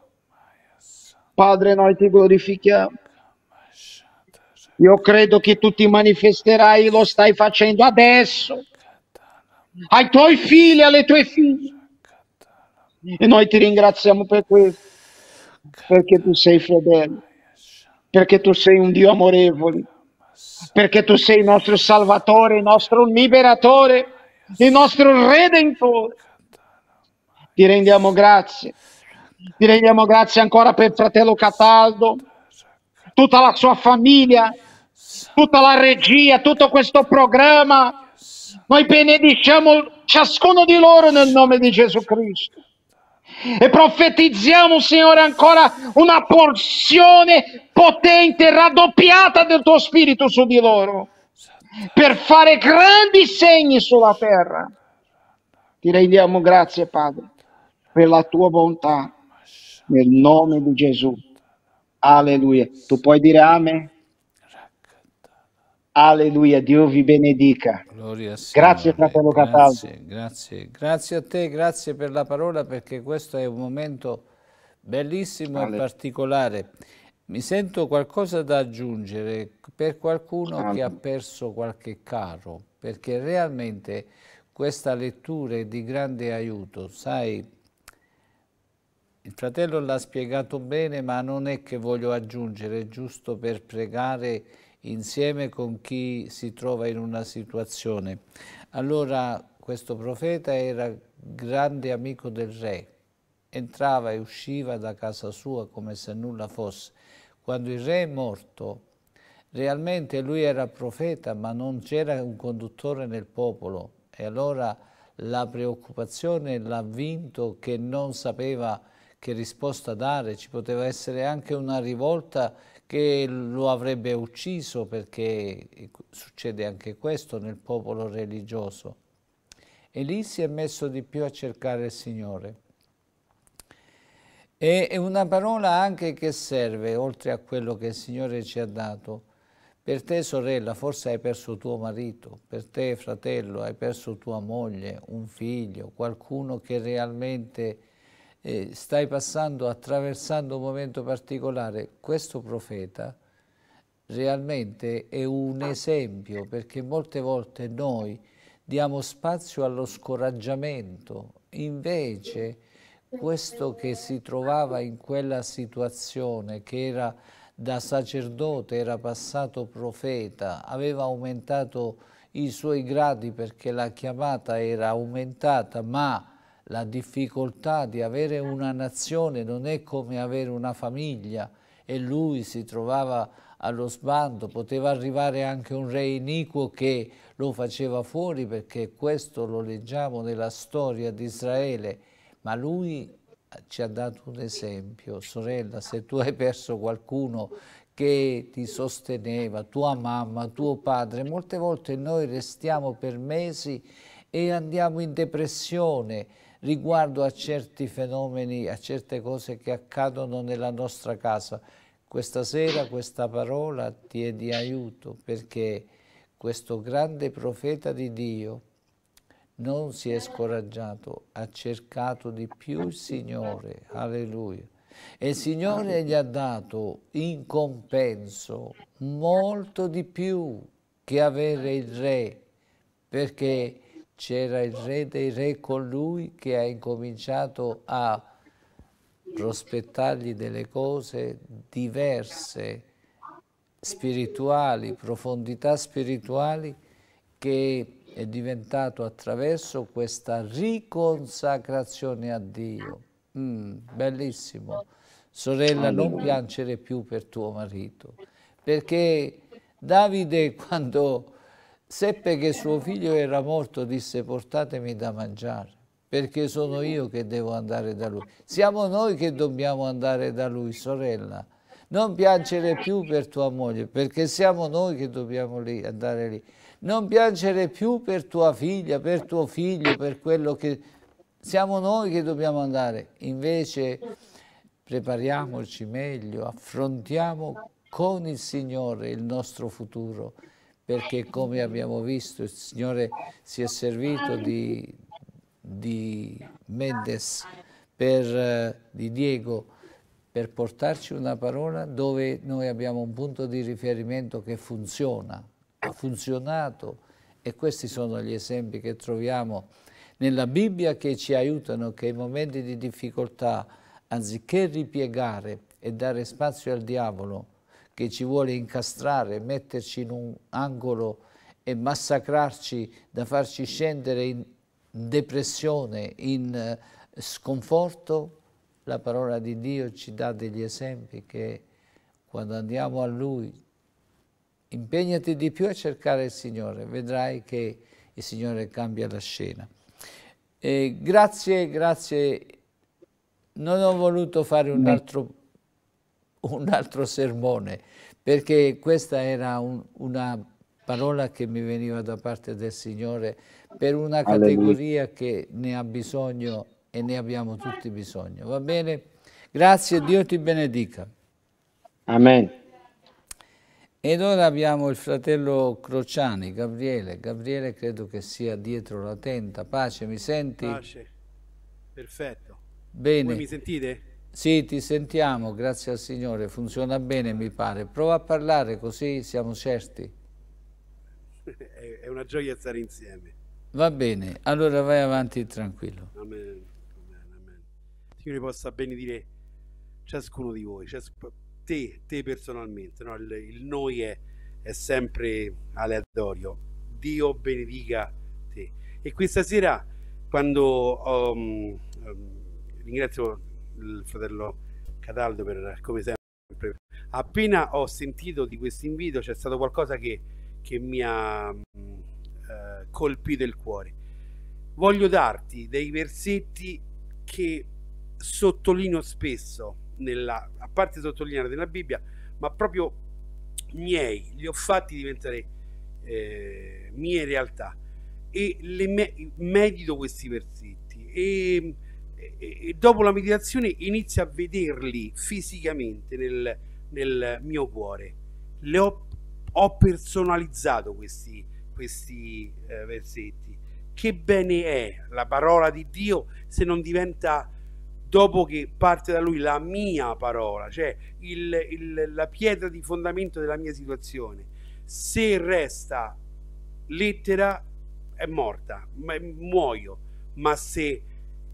Speaker 5: Padre, noi ti glorifichiamo. Io credo che tu ti manifesterai, lo stai facendo adesso, ai tuoi figli, alle tue figlie. E noi ti ringraziamo per questo, perché tu sei fedele, perché tu sei un Dio amorevole, perché tu sei il nostro Salvatore, il nostro Liberatore, il nostro Redentore. Ti rendiamo grazie ancora per fratello Cataldo, tutta la sua famiglia, tutta la regia, tutto questo programma. Noi benediciamo ciascuno di loro nel nome di Gesù Cristo. E profetizziamo, Signore, ancora una porzione potente, raddoppiata del tuo Spirito su di loro, per fare grandi segni sulla terra. Ti rendiamo grazie, Padre, per la tua bontà, nel nome di Gesù. Alleluia. Tu puoi dire amen? Alleluia, Dio vi benedica.
Speaker 2: Gloria al Signore.
Speaker 5: Grazie, fratello Cataldo.
Speaker 2: Grazie a te, grazie per la parola, perché questo è un momento bellissimo e particolare. Mi sento qualcosa da aggiungere per qualcuno che ha perso qualche caro, perché realmente questa lettura è di grande aiuto. Sai, il fratello l'ha spiegato bene, ma non è che voglio aggiungere, giusto per pregare insieme con chi si trova in una situazione. Allora, questo profeta era grande amico del re, entrava e usciva da casa sua come se nulla fosse. Quando il re è morto, realmente lui era profeta, ma non c'era un conduttore nel popolo, e allora la preoccupazione l'ha vinto, che non sapeva che risposta dare. Ci poteva essere anche una rivolta che lo avrebbe ucciso, perché succede anche questo nel popolo religioso. E lì si è messo di più a cercare il Signore. È una parola anche che serve, oltre a quello che il Signore ci ha dato. Per te, sorella, forse hai perso tuo marito, per te, fratello, hai perso tua moglie, un figlio, qualcuno che realmente stai attraversando un momento particolare. Questo profeta realmente è un esempio, perché molte volte noi diamo spazio allo scoraggiamento, invece questo che si trovava in quella situazione, che era da sacerdote, era passato profeta, aveva aumentato i suoi gradi perché la chiamata era aumentata, ma la difficoltà di avere una nazione non è come avere una famiglia, e lui si trovava allo sbando. Poteva arrivare anche un re iniquo che lo faceva fuori, perché questo lo leggiamo nella storia di Israele, ma lui ci ha dato un esempio. Sorella, se tu hai perso qualcuno che ti sosteneva, tua mamma, tuo padre, molte volte noi restiamo per mesi e andiamo in depressione riguardo a certi fenomeni, a certe cose che accadono nella nostra casa. Questa sera questa parola ti è di aiuto, perché questo grande profeta di Dio non si è scoraggiato, ha cercato di più il Signore, alleluia. E il Signore gli ha dato in compenso molto di più che avere il re, perché c'era il re dei re con lui, che ha incominciato a prospettargli delle cose diverse, spirituali, profondità spirituali, che è diventato attraverso questa riconsacrazione a Dio. Bellissimo. Sorella, non piangere più per tuo marito, perché Davide, quando seppe che suo figlio era morto, disse: portatemi da mangiare, perché sono io che devo andare da lui. Siamo noi che dobbiamo andare da lui, sorella. Non piangere più per tua moglie, perché siamo noi che dobbiamo andare lì. Non piangere più per tua figlia, per tuo figlio, per quello che... Siamo noi che dobbiamo andare. Invece prepariamoci meglio, affrontiamo con il Signore il nostro futuro, perché come abbiamo visto il Signore si è servito di Mendes, di Diego, per portarci una parola dove noi abbiamo un punto di riferimento che funziona, ha funzionato, e questi sono gli esempi che troviamo nella Bibbia, che ci aiutano, che in momenti di difficoltà, anziché ripiegare e dare spazio al diavolo che ci vuole incastrare, metterci in un angolo e massacrarci, da farci scendere in depressione, in sconforto, la parola di Dio ci dà degli esempi che quando andiamo a Lui, impegnati di più a cercare il Signore, vedrai che il Signore cambia la scena. Grazie, non ho voluto fare un altro sermone, perché questa era una parola che mi veniva da parte del Signore per una categoria che ne ha bisogno, e ne abbiamo tutti bisogno. Va bene? Grazie, Dio ti benedica.
Speaker 5: Amen.
Speaker 2: Ed ora abbiamo il fratello Crociani, Gabriele. Gabriele credo che sia dietro la tenda. Pace, mi senti?
Speaker 6: Pace, perfetto.
Speaker 2: Bene.
Speaker 6: Voi mi sentite?
Speaker 2: Sì, ti sentiamo, grazie al Signore. Funziona bene, mi pare. Prova a parlare, così siamo certi.
Speaker 6: È una gioia stare insieme.
Speaker 2: Va bene, allora vai avanti tranquillo.
Speaker 6: Amen. Signore possa benedire ciascuno di voi, te personalmente, no? Il noi è sempre aleatorio. Dio benedica te. E questa sera, quando ringrazio il fratello Cataldo per, come sempre, appena ho sentito di questo invito, c'è stato qualcosa che mi ha colpito il cuore. Voglio darti dei versetti che sottolineo spesso, a parte sottolineare nella Bibbia, ma proprio li ho fatti diventare mie realtà, e medito questi versetti, e dopo la meditazione inizio a vederli fisicamente nel mio cuore. Ho personalizzato questi versetti. Che bene è la parola di Dio se non diventa, dopo che parte da Lui, la mia parola, cioè la pietra di fondamento della mia situazione. Se resta lettera è morta, muoio, ma se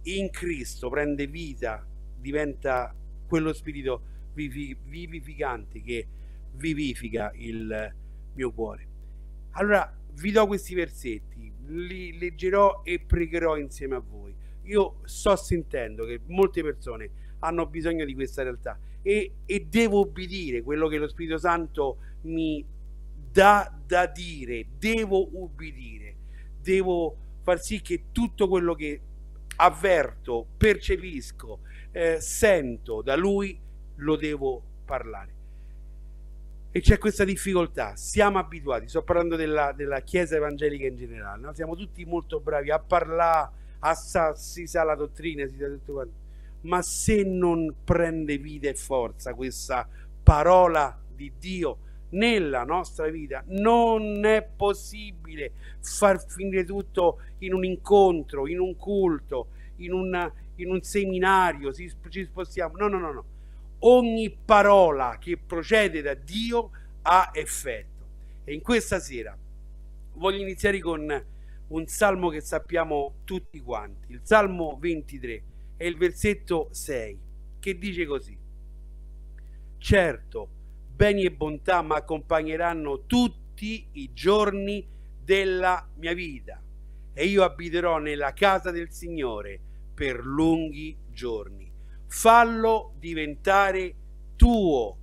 Speaker 6: in Cristo prende vita, diventa quello spirito vivificante che vivifica il mio cuore. Allora vi do questi versetti, li leggerò e pregherò insieme a voi. Io sto sentendo che molte persone hanno bisogno di questa realtà e devo obbedire quello che lo Spirito Santo mi dà da dire, devo ubbidire, devo far sì che tutto quello che avverto, percepisco, sento da Lui, lo devo parlare. E c'è questa difficoltà, siamo abituati, sto parlando della Chiesa evangelica in generale, no? Siamo tutti molto bravi a parlare, si sa la dottrina, si sa tutto quanto, ma se non prende vita e forza questa parola di Dio nella nostra vita, non è possibile far finire tutto in un incontro, in un culto, in un seminario, ci spostiamo. No. Ogni parola che procede da Dio ha effetto. E in questa sera voglio iniziare con un salmo che sappiamo tutti quanti, il Salmo 23 e il versetto 6, che dice così: certo, beni e bontà mi accompagneranno tutti i giorni della mia vita e io abiterò nella casa del Signore per lunghi giorni. Fallo diventare tuo,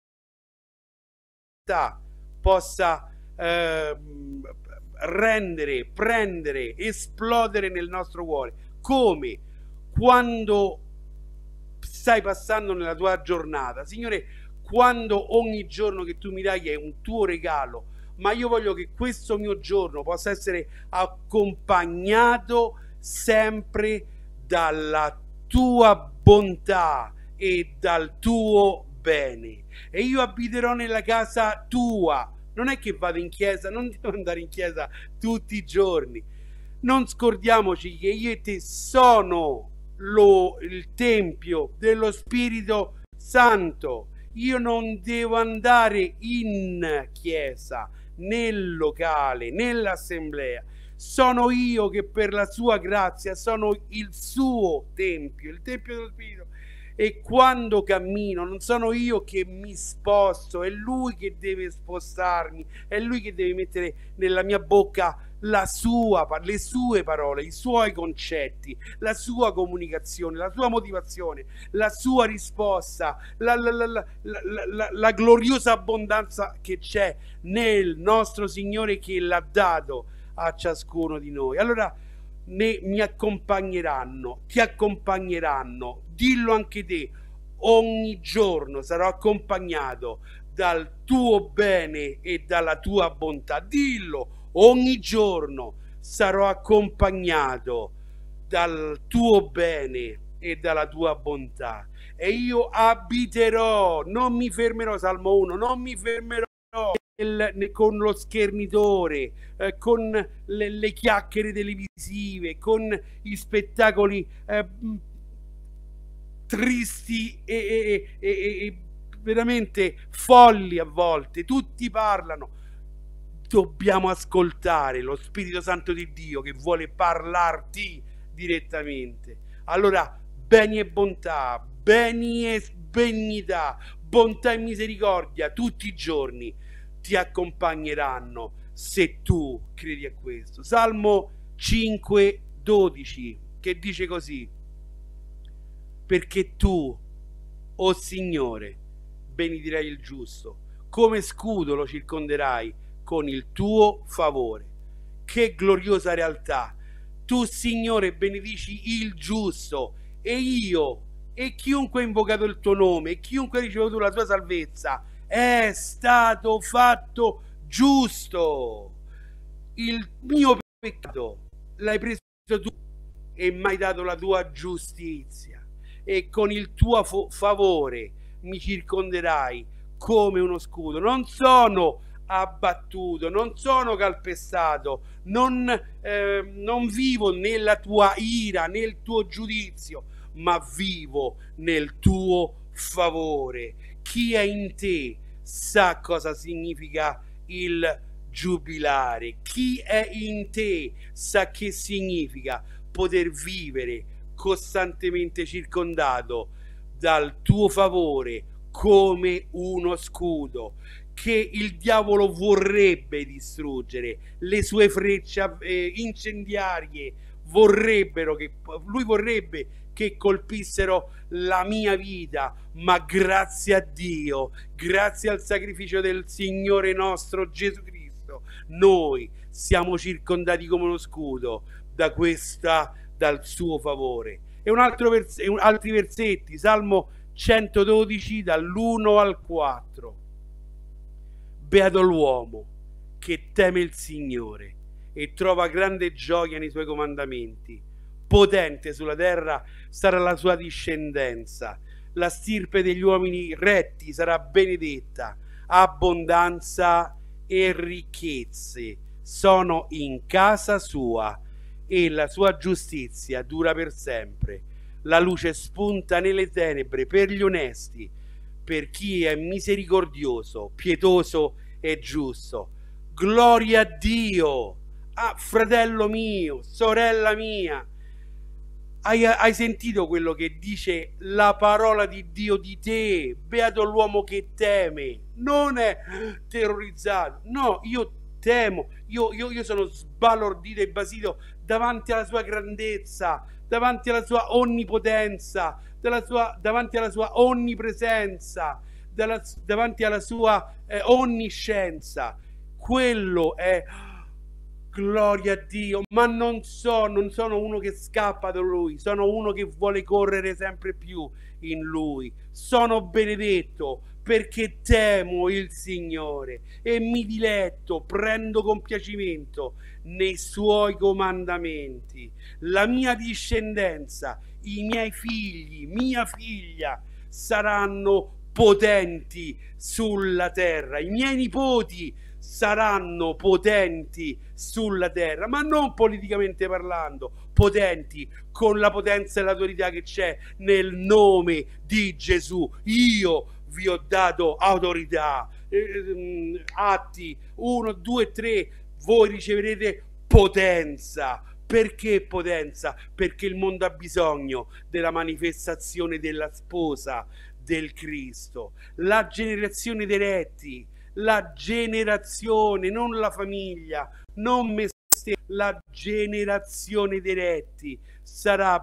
Speaker 6: possa rendere, prendere, esplodere nel nostro cuore, come quando stai passando nella tua giornata. Signore, quando ogni giorno che tu mi dai è un tuo regalo, ma io voglio che questo mio giorno possa essere accompagnato sempre dalla tua bontà e dal tuo bene, e io abiterò nella casa tua. Non è che vado in chiesa, non devo andare in chiesa tutti i giorni. Non scordiamoci che io e te sono il tempio dello Spirito Santo. Io non devo andare in chiesa, nel locale, nell'assemblea. Sono io che per la sua grazia sono il suo tempio, il tempio dello Spirito. E quando cammino non sono io che mi sposto, è Lui che deve spostarmi, è Lui che deve mettere nella mia bocca le sue parole, i suoi concetti, la sua comunicazione, la sua motivazione, la sua risposta, la gloriosa abbondanza che c'è nel nostro Signore, che l'ha dato a ciascuno di noi. Allora mi accompagneranno, ti accompagneranno, dillo anche te, ogni giorno sarò accompagnato dal tuo bene e dalla tua bontà. Dillo, ogni giorno sarò accompagnato dal tuo bene e dalla tua bontà, e io abiterò, non mi fermerò, Salmo 1, non mi fermerò con lo schernitore, con le chiacchiere televisive, con gli spettacoli tristi e veramente folli a volte. Tutti parlano. Dobbiamo ascoltare lo Spirito Santo di Dio che vuole parlarti direttamente. Allora, beni e bontà, beni e benignità, bontà e misericordia tutti i giorni ti accompagneranno se tu credi a questo. Salmo 5,12, che dice così: perché tu, o Signore, benedirai il giusto, come scudo lo circonderai con il tuo favore. Che gloriosa realtà! Tu, Signore, benedici il giusto, e io e chiunque ha invocato il tuo nome e chiunque ha ricevuto la tua salvezza è stato fatto giusto. Il mio peccato l'hai preso tu e mi hai dato la tua giustizia, e con il tuo favore mi circonderai come uno scudo. Non sono abbattuto, non sono calpestato, non vivo nella tua ira, nel tuo giudizio, ma vivo nel tuo favore. Chi è in te sa cosa significa il giubilare. Chi è in te sa che significa poter vivere costantemente circondato dal tuo favore come uno scudo, che il diavolo vorrebbe distruggere, le sue frecce incendiarie lui vorrebbe che colpissero la mia vita, ma grazie a Dio, grazie al sacrificio del Signore nostro Gesù Cristo, noi siamo circondati come uno scudo dal suo favore. E altri versetti, Salmo 112 dall'1 al 4. Beato l'uomo che teme il Signore e trova grande gioia nei suoi comandamenti. Potente sulla terra sarà la sua discendenza, la stirpe degli uomini retti sarà benedetta, abbondanza e ricchezze sono in casa sua e la sua giustizia dura per sempre. La luce spunta nelle tenebre per gli onesti, per chi è misericordioso, pietoso e giusto. Gloria a Dio! Ah, fratello mio, sorella mia, hai sentito quello che dice la parola di Dio di te? Beato l'uomo che teme, non è terrorizzato. No, io temo, io sono sbalordito e basito davanti alla sua grandezza, davanti alla sua onnipotenza, davanti alla sua onnipresenza, davanti alla sua onniscienza. Quello è... Gloria a Dio, ma non sono uno che scappa da Lui, sono uno che vuole correre sempre più in Lui. Sono benedetto perché temo il Signore e mi diletto, prendo compiacimento nei Suoi comandamenti. La mia discendenza, i miei figli, mia figlia saranno potenti sulla terra, i miei nipoti saranno potenti sulla terra, ma non politicamente parlando, potenti con la potenza e l'autorità che c'è nel nome di Gesù. Io vi ho dato autorità. Atti 1, 2, 3, voi riceverete potenza. Perché potenza? Perché il mondo ha bisogno della manifestazione della sposa del Cristo. La generazione dei retti, la generazione, non la famiglia, non me stesso, la generazione dei retti sarà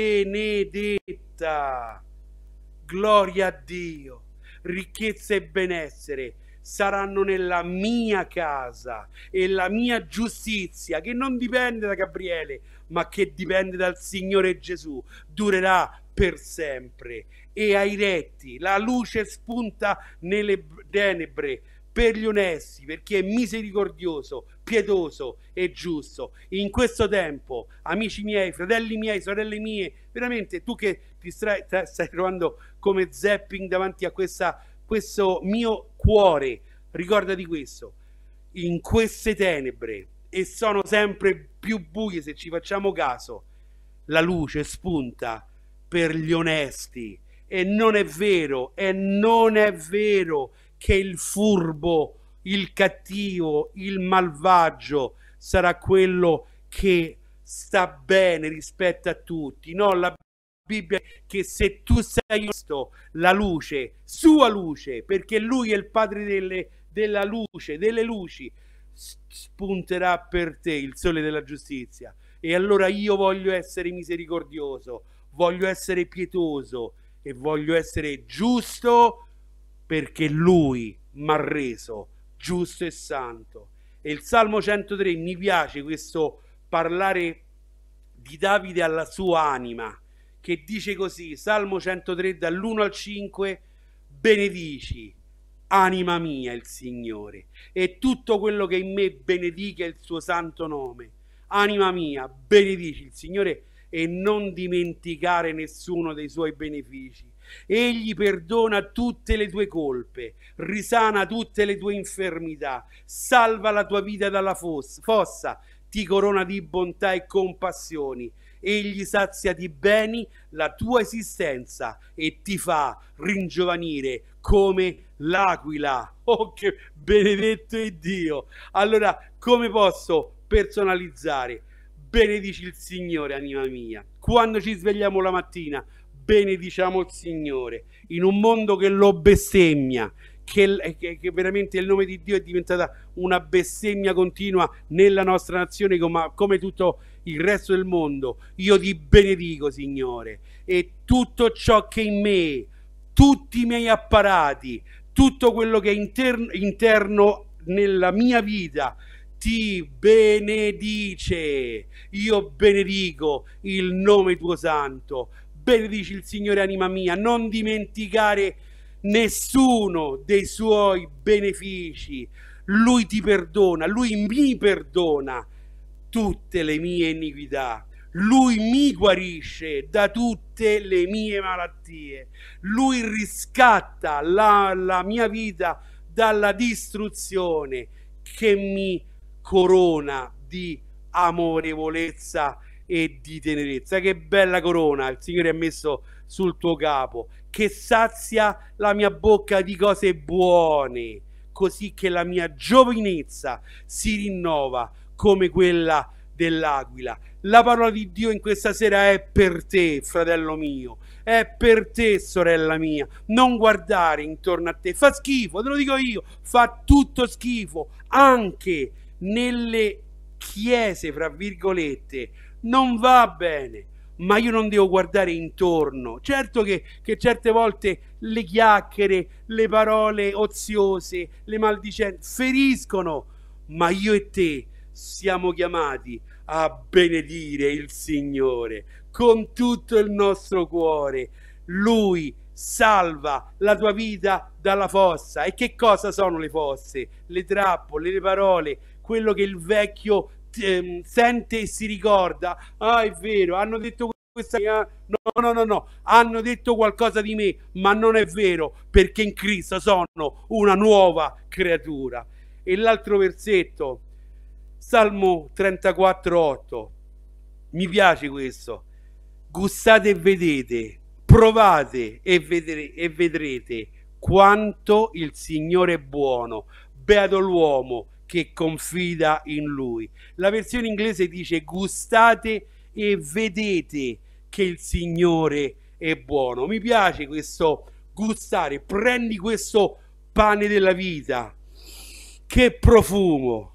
Speaker 6: benedetta. Gloria a Dio. Ricchezza e benessere saranno nella mia casa e la mia giustizia, che non dipende da Gabriele, ma che dipende dal Signore Gesù, durerà per sempre. E ai retti la luce spunta nelle tenebre per gli onesti, per chi è misericordioso, pietoso e giusto. In questo tempo, amici miei, fratelli miei, sorelle mie, veramente tu che ti stai trovando come zapping davanti a questo mio cuore, ricordati questo: in queste tenebre, e sono sempre più buie se ci facciamo caso, la luce spunta per gli onesti. E non è vero che il furbo, il cattivo, il malvagio sarà quello che sta bene rispetto a tutti. No, la Bibbia dice che se tu sei Cristo, la luce, sua luce, perché Lui è il Padre della luce, delle luci, spunterà per te il sole della giustizia. E allora io voglio essere misericordioso, voglio essere pietoso e voglio essere giusto, perché Lui mi ha reso giusto e santo. E il Salmo 103, mi piace questo parlare di Davide alla sua anima, che dice così, Salmo 103 dall'1 al 5: benedici, anima mia, il Signore, e tutto quello che in me benedica il suo santo nome. Anima mia, benedici il Signore e non dimenticare nessuno dei suoi benefici. Egli perdona tutte le tue colpe, risana tutte le tue infermità, salva la tua vita dalla fossa, ti corona di bontà e compassioni. Egli sazia di beni la tua esistenza e ti fa ringiovanire come l'aquila. Oh, che benedetto è Dio! Allora, come posso personalizzare? benedici il Signore, anima mia. Quando ci svegliamo la mattina, benediciamo il Signore. In un mondo che lo bestemmia, che veramente il nome di Dio è diventata una bestemmia continua nella nostra nazione, come tutto il resto del mondo, io ti benedico, Signore, e tutto ciò che è in me, tutti i miei apparati, tutto quello che è interno nella mia vita, ti benedice. Io benedico il nome tuo santo. Benedici il Signore, anima mia, non dimenticare nessuno dei suoi benefici. Lui ti perdona, lui mi perdona tutte le mie iniquità. Lui mi guarisce da tutte le mie malattie. Lui riscatta la mia vita dalla distruzione, che mi corona di amorevolezza e di tenerezza. Che bella corona il Signore ha messo sul tuo capo, che sazia la mia bocca di cose buone, così che la mia giovinezza si rinnova come quella dell'aquila. La parola di Dio in questa sera è per te, fratello mio, è per te, sorella mia. Non guardare intorno a te, fa schifo, te lo dico io, fa tutto schifo, anche nelle chiese, fra virgolette, non va bene, ma io non devo guardare intorno. Certo che certe volte le chiacchiere, le parole oziose, le maldicenze feriscono, ma io e te siamo chiamati a benedire il Signore con tutto il nostro cuore. Lui salva la tua vita dalla fossa. E che cosa sono le fosse? Le trappole, le parole, quello che il vecchio sente e si ricorda. Ah, è vero, hanno detto questa, no, hanno detto qualcosa di me, ma non è vero, perché in Cristo sono una nuova creatura. E l'altro versetto, Salmo 34:8, mi piace questo: gustate e vedete, provate e vedrete quanto il Signore è buono, beato l'uomo che confida in Lui. La versione inglese dice gustate e vedete che il Signore è buono. Mi piace questo gustare. Prendi questo pane della vita, che profumo.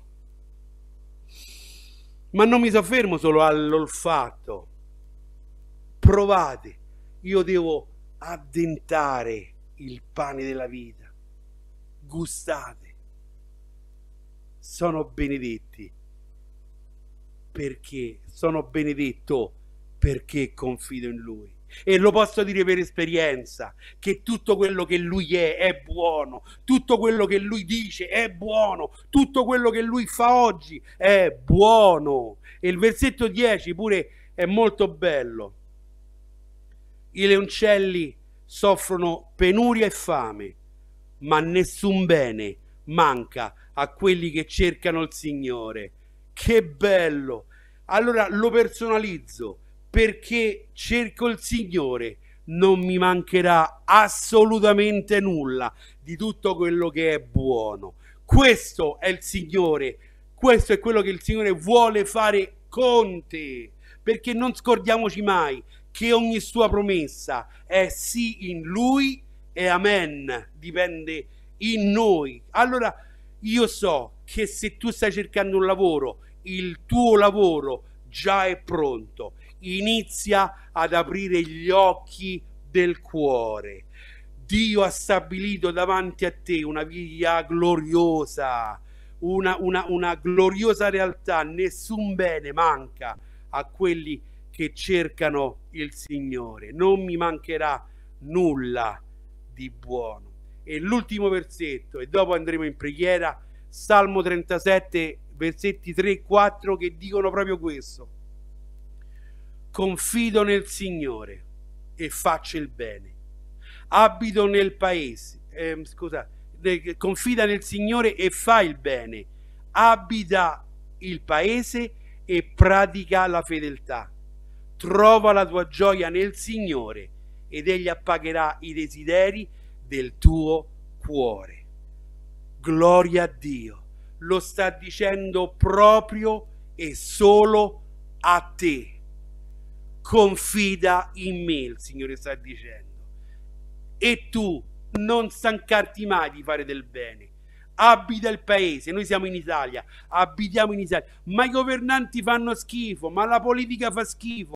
Speaker 6: Ma non mi soffermo solo all'olfatto. Provate. Io devo addentare il pane della vita. Gustate. Sono benedetti perché sono benedetto perché confido in Lui. E lo posso dire per esperienza, che tutto quello che Lui è buono, tutto quello che Lui dice è buono, tutto quello che Lui fa oggi è buono. E il versetto 10 pure è molto bello. I leoncelli soffrono penuria e fame, ma nessun bene manca a quelli che cercano il Signore. Che bello! Allora lo personalizzo, perché cerco il Signore, non mi mancherà assolutamente nulla di tutto quello che è buono. Questo è il Signore, questo è quello che il Signore vuole fare con te, perché non scordiamoci mai che ogni sua promessa è sì in Lui e amen, dipende in noi. Allora io so che se tu stai cercando un lavoro, il tuo lavoro già è pronto. Inizia ad aprire gli occhi del cuore. Dio ha stabilito davanti a te una via gloriosa, una gloriosa realtà. Nessun bene manca a quelli che cercano il Signore. Non mi mancherà nulla di buono. E l'ultimo versetto, e dopo andremo in preghiera, Salmo 37, versetti 3 e 4, che dicono proprio questo: confido nel Signore e faccio il bene, abito nel paese, confida nel Signore e fa il bene, abita il paese e pratica la fedeltà. Trova la tua gioia nel Signore ed Egli appagherà i desideri del tuo cuore. Gloria a Dio, lo sta dicendo proprio e solo a te, confida in me, il Signore sta dicendo, e tu non stancarti mai di fare del bene. Abita il paese, noi siamo in Italia, abitiamo in Italia, ma i governanti fanno schifo, ma la politica fa schifo.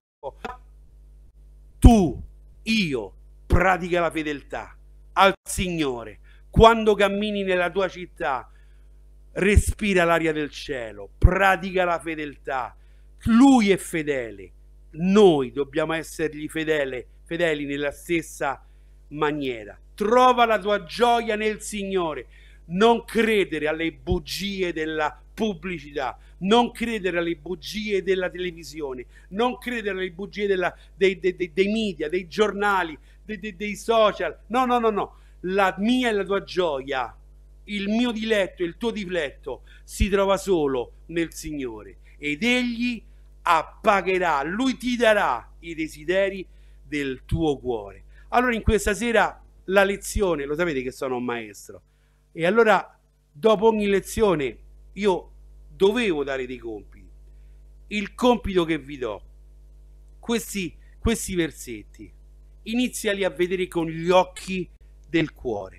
Speaker 6: Tu, io, pratica la fedeltà al Signore. Quando cammini nella tua città, respira l'aria del cielo, pratica la fedeltà. Lui è fedele, noi dobbiamo essergli fedeli nella stessa maniera. Trova la tua gioia nel Signore. Non credere alle bugie della pubblicità, non credere alle bugie della televisione, non credere alle bugie dei media, dei giornali, dei social. No. La mia e la tua gioia, il mio diletto e il tuo diletto si trova solo nel Signore, ed Egli appagherà, Lui ti darà i desideri del tuo cuore. Allora in questa sera la lezione, lo sapete che sono un maestro, e allora dopo ogni lezione io dovevo dare dei compiti. Il compito che vi do, questi versetti, iniziali a vedere con gli occhi del cuore.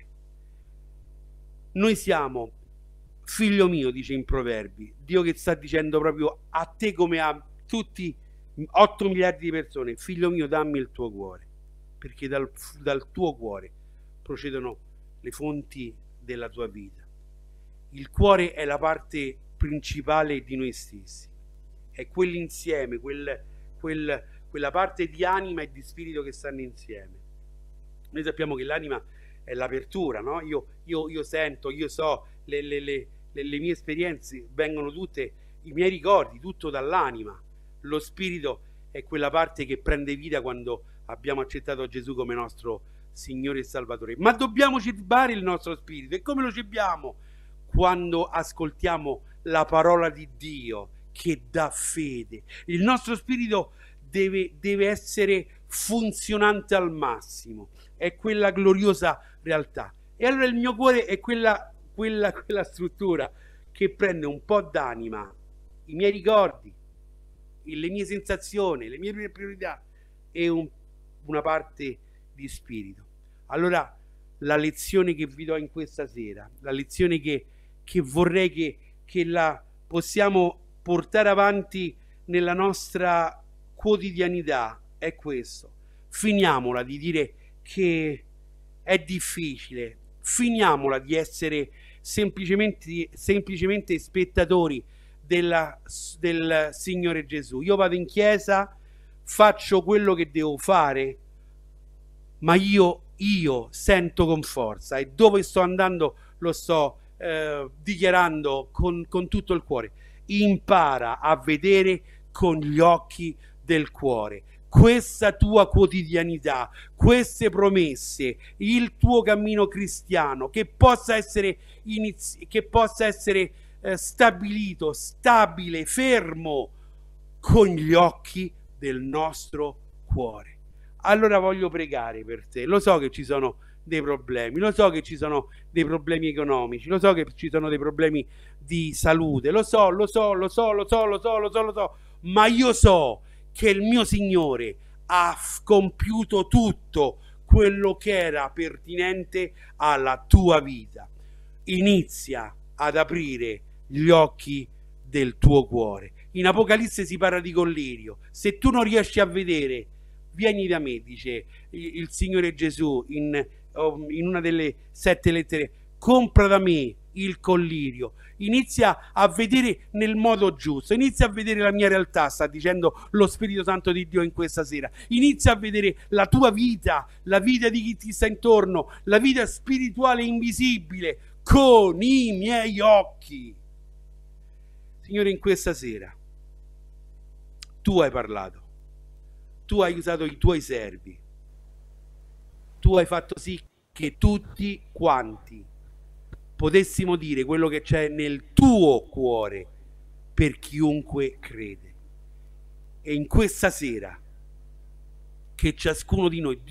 Speaker 6: Noi siamo, figlio mio, dice in Proverbi, Dio che sta dicendo proprio a te come a tutti 8 miliardi di persone, figlio mio, dammi il tuo cuore, perché dal tuo cuore procedono le fonti della tua vita. Il cuore è la parte principale di noi stessi, è quell'insieme, quella parte di anima e di spirito che stanno insieme. Noi sappiamo che l'anima è l'apertura, no? Io sento, io so, le mie esperienze vengono tutte, i miei ricordi, tutto dall'anima. Lo spirito è quella parte che prende vita quando abbiamo accettato Gesù come nostro Signore e Salvatore. Ma dobbiamo cibare il nostro spirito. E come lo cibiamo? Quando ascoltiamo la parola di Dio che dà fede. Il nostro spirito deve essere funzionante al massimo. È quella gloriosa realtà. E allora il mio cuore è quella struttura che prende un po' d'anima, i miei ricordi, le mie sensazioni, le mie priorità e una parte di spirito. Allora la lezione che vi do in questa sera, la lezione che vorrei che la possiamo portare avanti nella nostra quotidianità è questo. Finiamola di dire che è difficile, finiamola di essere semplicemente spettatori del Signore Gesù. Io vado in chiesa, faccio quello che devo fare, ma io sento con forza, e dove sto andando lo sto dichiarando con tutto il cuore. Impara a vedere con gli occhi del cuore questa tua quotidianità, queste promesse, il tuo cammino cristiano, che possa essere stabilito, stabile, fermo con gli occhi del nostro cuore. Allora voglio pregare per te. Lo so che ci sono dei problemi, lo so che ci sono dei problemi economici, lo so che ci sono dei problemi di salute, lo so, ma io so che il mio Signore ha compiuto tutto quello che era pertinente alla tua vita. Inizia ad aprire gli occhi del tuo cuore. In Apocalisse si parla di collirio. Se tu non riesci a vedere, vieni da me, dice il Signore Gesù in una delle 7 lettere, compra da me il collirio, inizia a vedere nel modo giusto, inizia a vedere la mia realtà, sta dicendo lo Spirito Santo di Dio in questa sera. Inizia a vedere la tua vita, la vita di chi ti sta intorno, la vita spirituale invisibile con i miei occhi. Signore, in questa sera tu hai parlato, tu hai usato i tuoi servi, tu hai fatto sì che tutti quanti potessimo dire quello che c'è nel tuo cuore per chiunque crede. E in questa sera che ciascuno di noi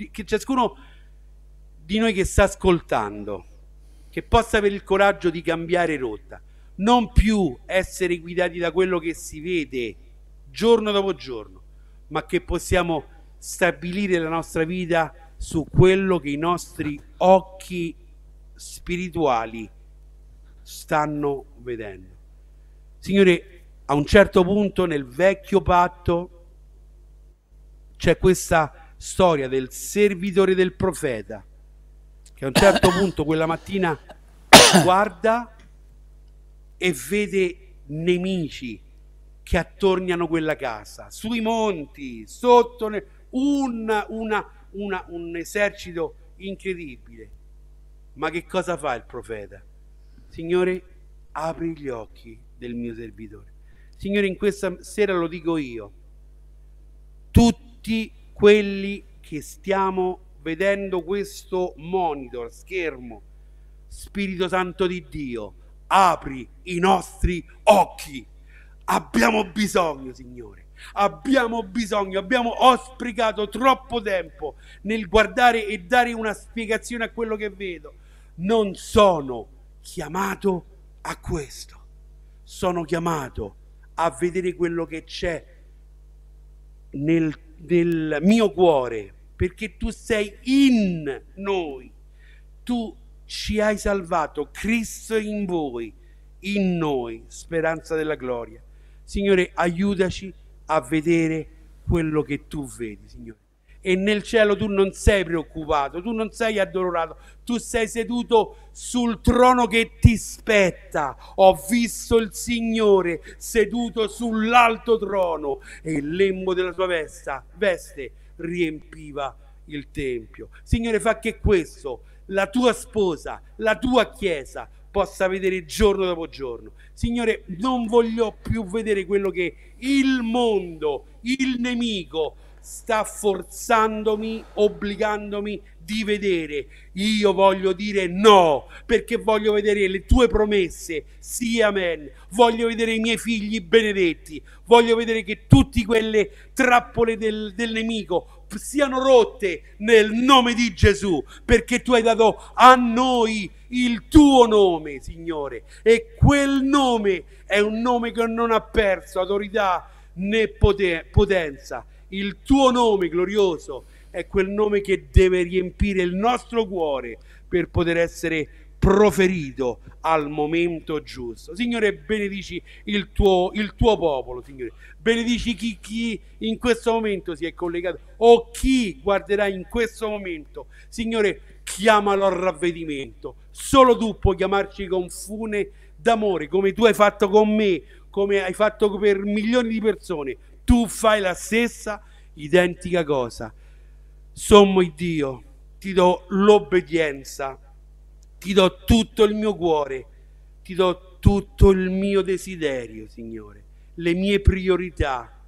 Speaker 6: che sta ascoltando, che possa avere il coraggio di cambiare rotta, non più essere guidati da quello che si vede giorno dopo giorno, ma che possiamo stabilire la nostra vita su quello che i nostri occhi spirituali stanno vedendo. Signore, a un certo punto nel vecchio patto c'è questa storia del servitore del profeta, che a un certo punto quella mattina guarda e vede nemici che attorniano quella casa, sui monti, sotto un esercito incredibile. Ma che cosa fa il profeta? Signore, apri gli occhi del mio servitore. Signore, in questa sera lo dico io, tutti quelli che stiamo vedendo questo monitor, schermo, Spirito Santo di Dio, apri i nostri occhi. Abbiamo bisogno, Signore. Abbiamo bisogno, ho sprecato troppo tempo nel guardare e dare una spiegazione a quello che vedo. Non sono chiamato a questo, sono chiamato a vedere quello che c'è nel mio cuore, perché tu sei in noi, tu ci hai salvato, Cristo in voi, in noi, speranza della gloria. Signore, aiutaci a vedere quello che tu vedi, Signore. E nel cielo tu non sei preoccupato, tu non sei addolorato, tu sei seduto sul trono che ti spetta. Ho visto il Signore seduto sull'alto trono e il lembo della sua veste riempiva il tempio. Signore, fa che questo, la tua sposa, la tua chiesa, possa vedere giorno dopo giorno. Signore, non voglio più vedere quello che il mondo, il nemico, sta forzandomi, obbligandomi di vedere. Io voglio dire no, perché voglio vedere le tue promesse, sì, amen. Voglio vedere i miei figli benedetti, voglio vedere che tutte quelle trappole del nemico siano rotte nel nome di Gesù, perché tu hai dato a noi il tuo nome, Signore, e quel nome è un nome che non ha perso autorità né potenza. Il tuo nome glorioso è quel nome che deve riempire il nostro cuore per poter essere proferito al momento giusto. Signore, benedici il tuo popolo, Signore. Benedici chi in questo momento si è collegato o chi guarderà in questo momento. Signore, chiamalo al ravvedimento. Solo tu puoi chiamarci con fune d'amore, come tu hai fatto con me, come hai fatto per milioni di persone. Tu fai la stessa identica cosa. Sommo il Dio, ti do l'obbedienza, ti do tutto il mio cuore, ti do tutto il mio desiderio, Signore, le mie priorità,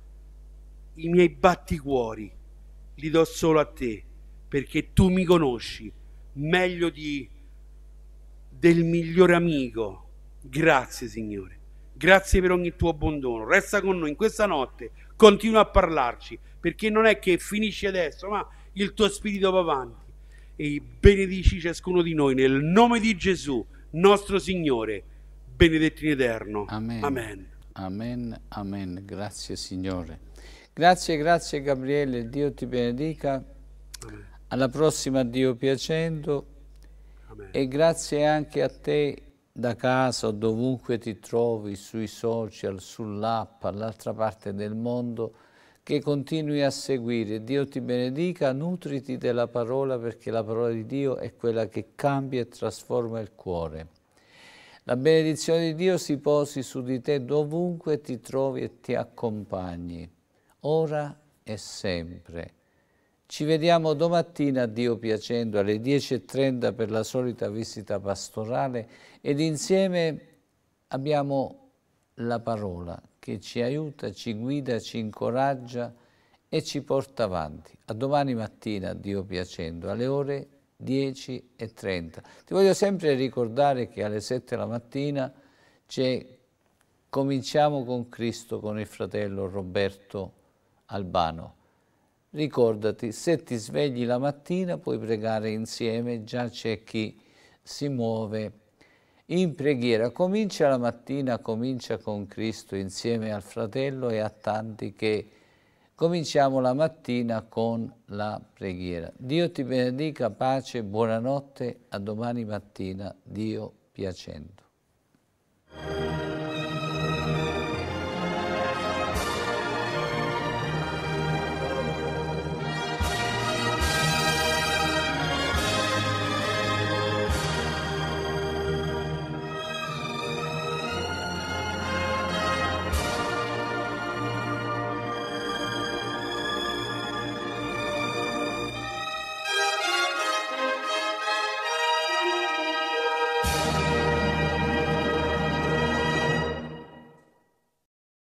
Speaker 6: i miei batticuori, li do solo a te, perché tu mi conosci meglio del migliore amico. Grazie, Signore. Grazie per ogni tuo abbandono. Resta con noi in questa notte, continua a parlarci, perché non è che finisce adesso, ma il tuo spirito va avanti. E benedici ciascuno di noi nel nome di Gesù, nostro Signore, benedetto in eterno.
Speaker 2: Amen.
Speaker 6: Amen.
Speaker 2: Amen, amen. Grazie, Signore. Grazie, grazie, Gabriele. Dio ti benedica.
Speaker 6: Amen.
Speaker 2: Alla prossima, Dio piacendo.
Speaker 6: Amen.
Speaker 2: E grazie anche a te da casa o dovunque ti trovi, sui social, sull'app, all'altra parte del mondo, che continui a seguire. Dio ti benedica, nutriti della parola, perché la parola di Dio è quella che cambia e trasforma il cuore. La benedizione di Dio si posi su di te dovunque ti trovi e ti accompagni, ora e sempre. Ci vediamo domattina, Dio piacendo, alle 10:30 per la solita visita pastorale, ed insieme abbiamo la parola che ci aiuta, ci guida, ci incoraggia e ci porta avanti. A domani mattina, Dio piacendo, alle ore 10:30. Ti voglio sempre ricordare che alle 7 la mattina cominciamo con Cristo, con il fratello Roberto Albano. Ricordati, se ti svegli la mattina puoi pregare insieme, già c'è chi si muove in preghiera. Comincia la mattina, comincia con Cristo insieme al fratello e a tanti che cominciamo la mattina con la preghiera. Dio ti benedica, pace, buonanotte, a domani mattina, Dio piacendo.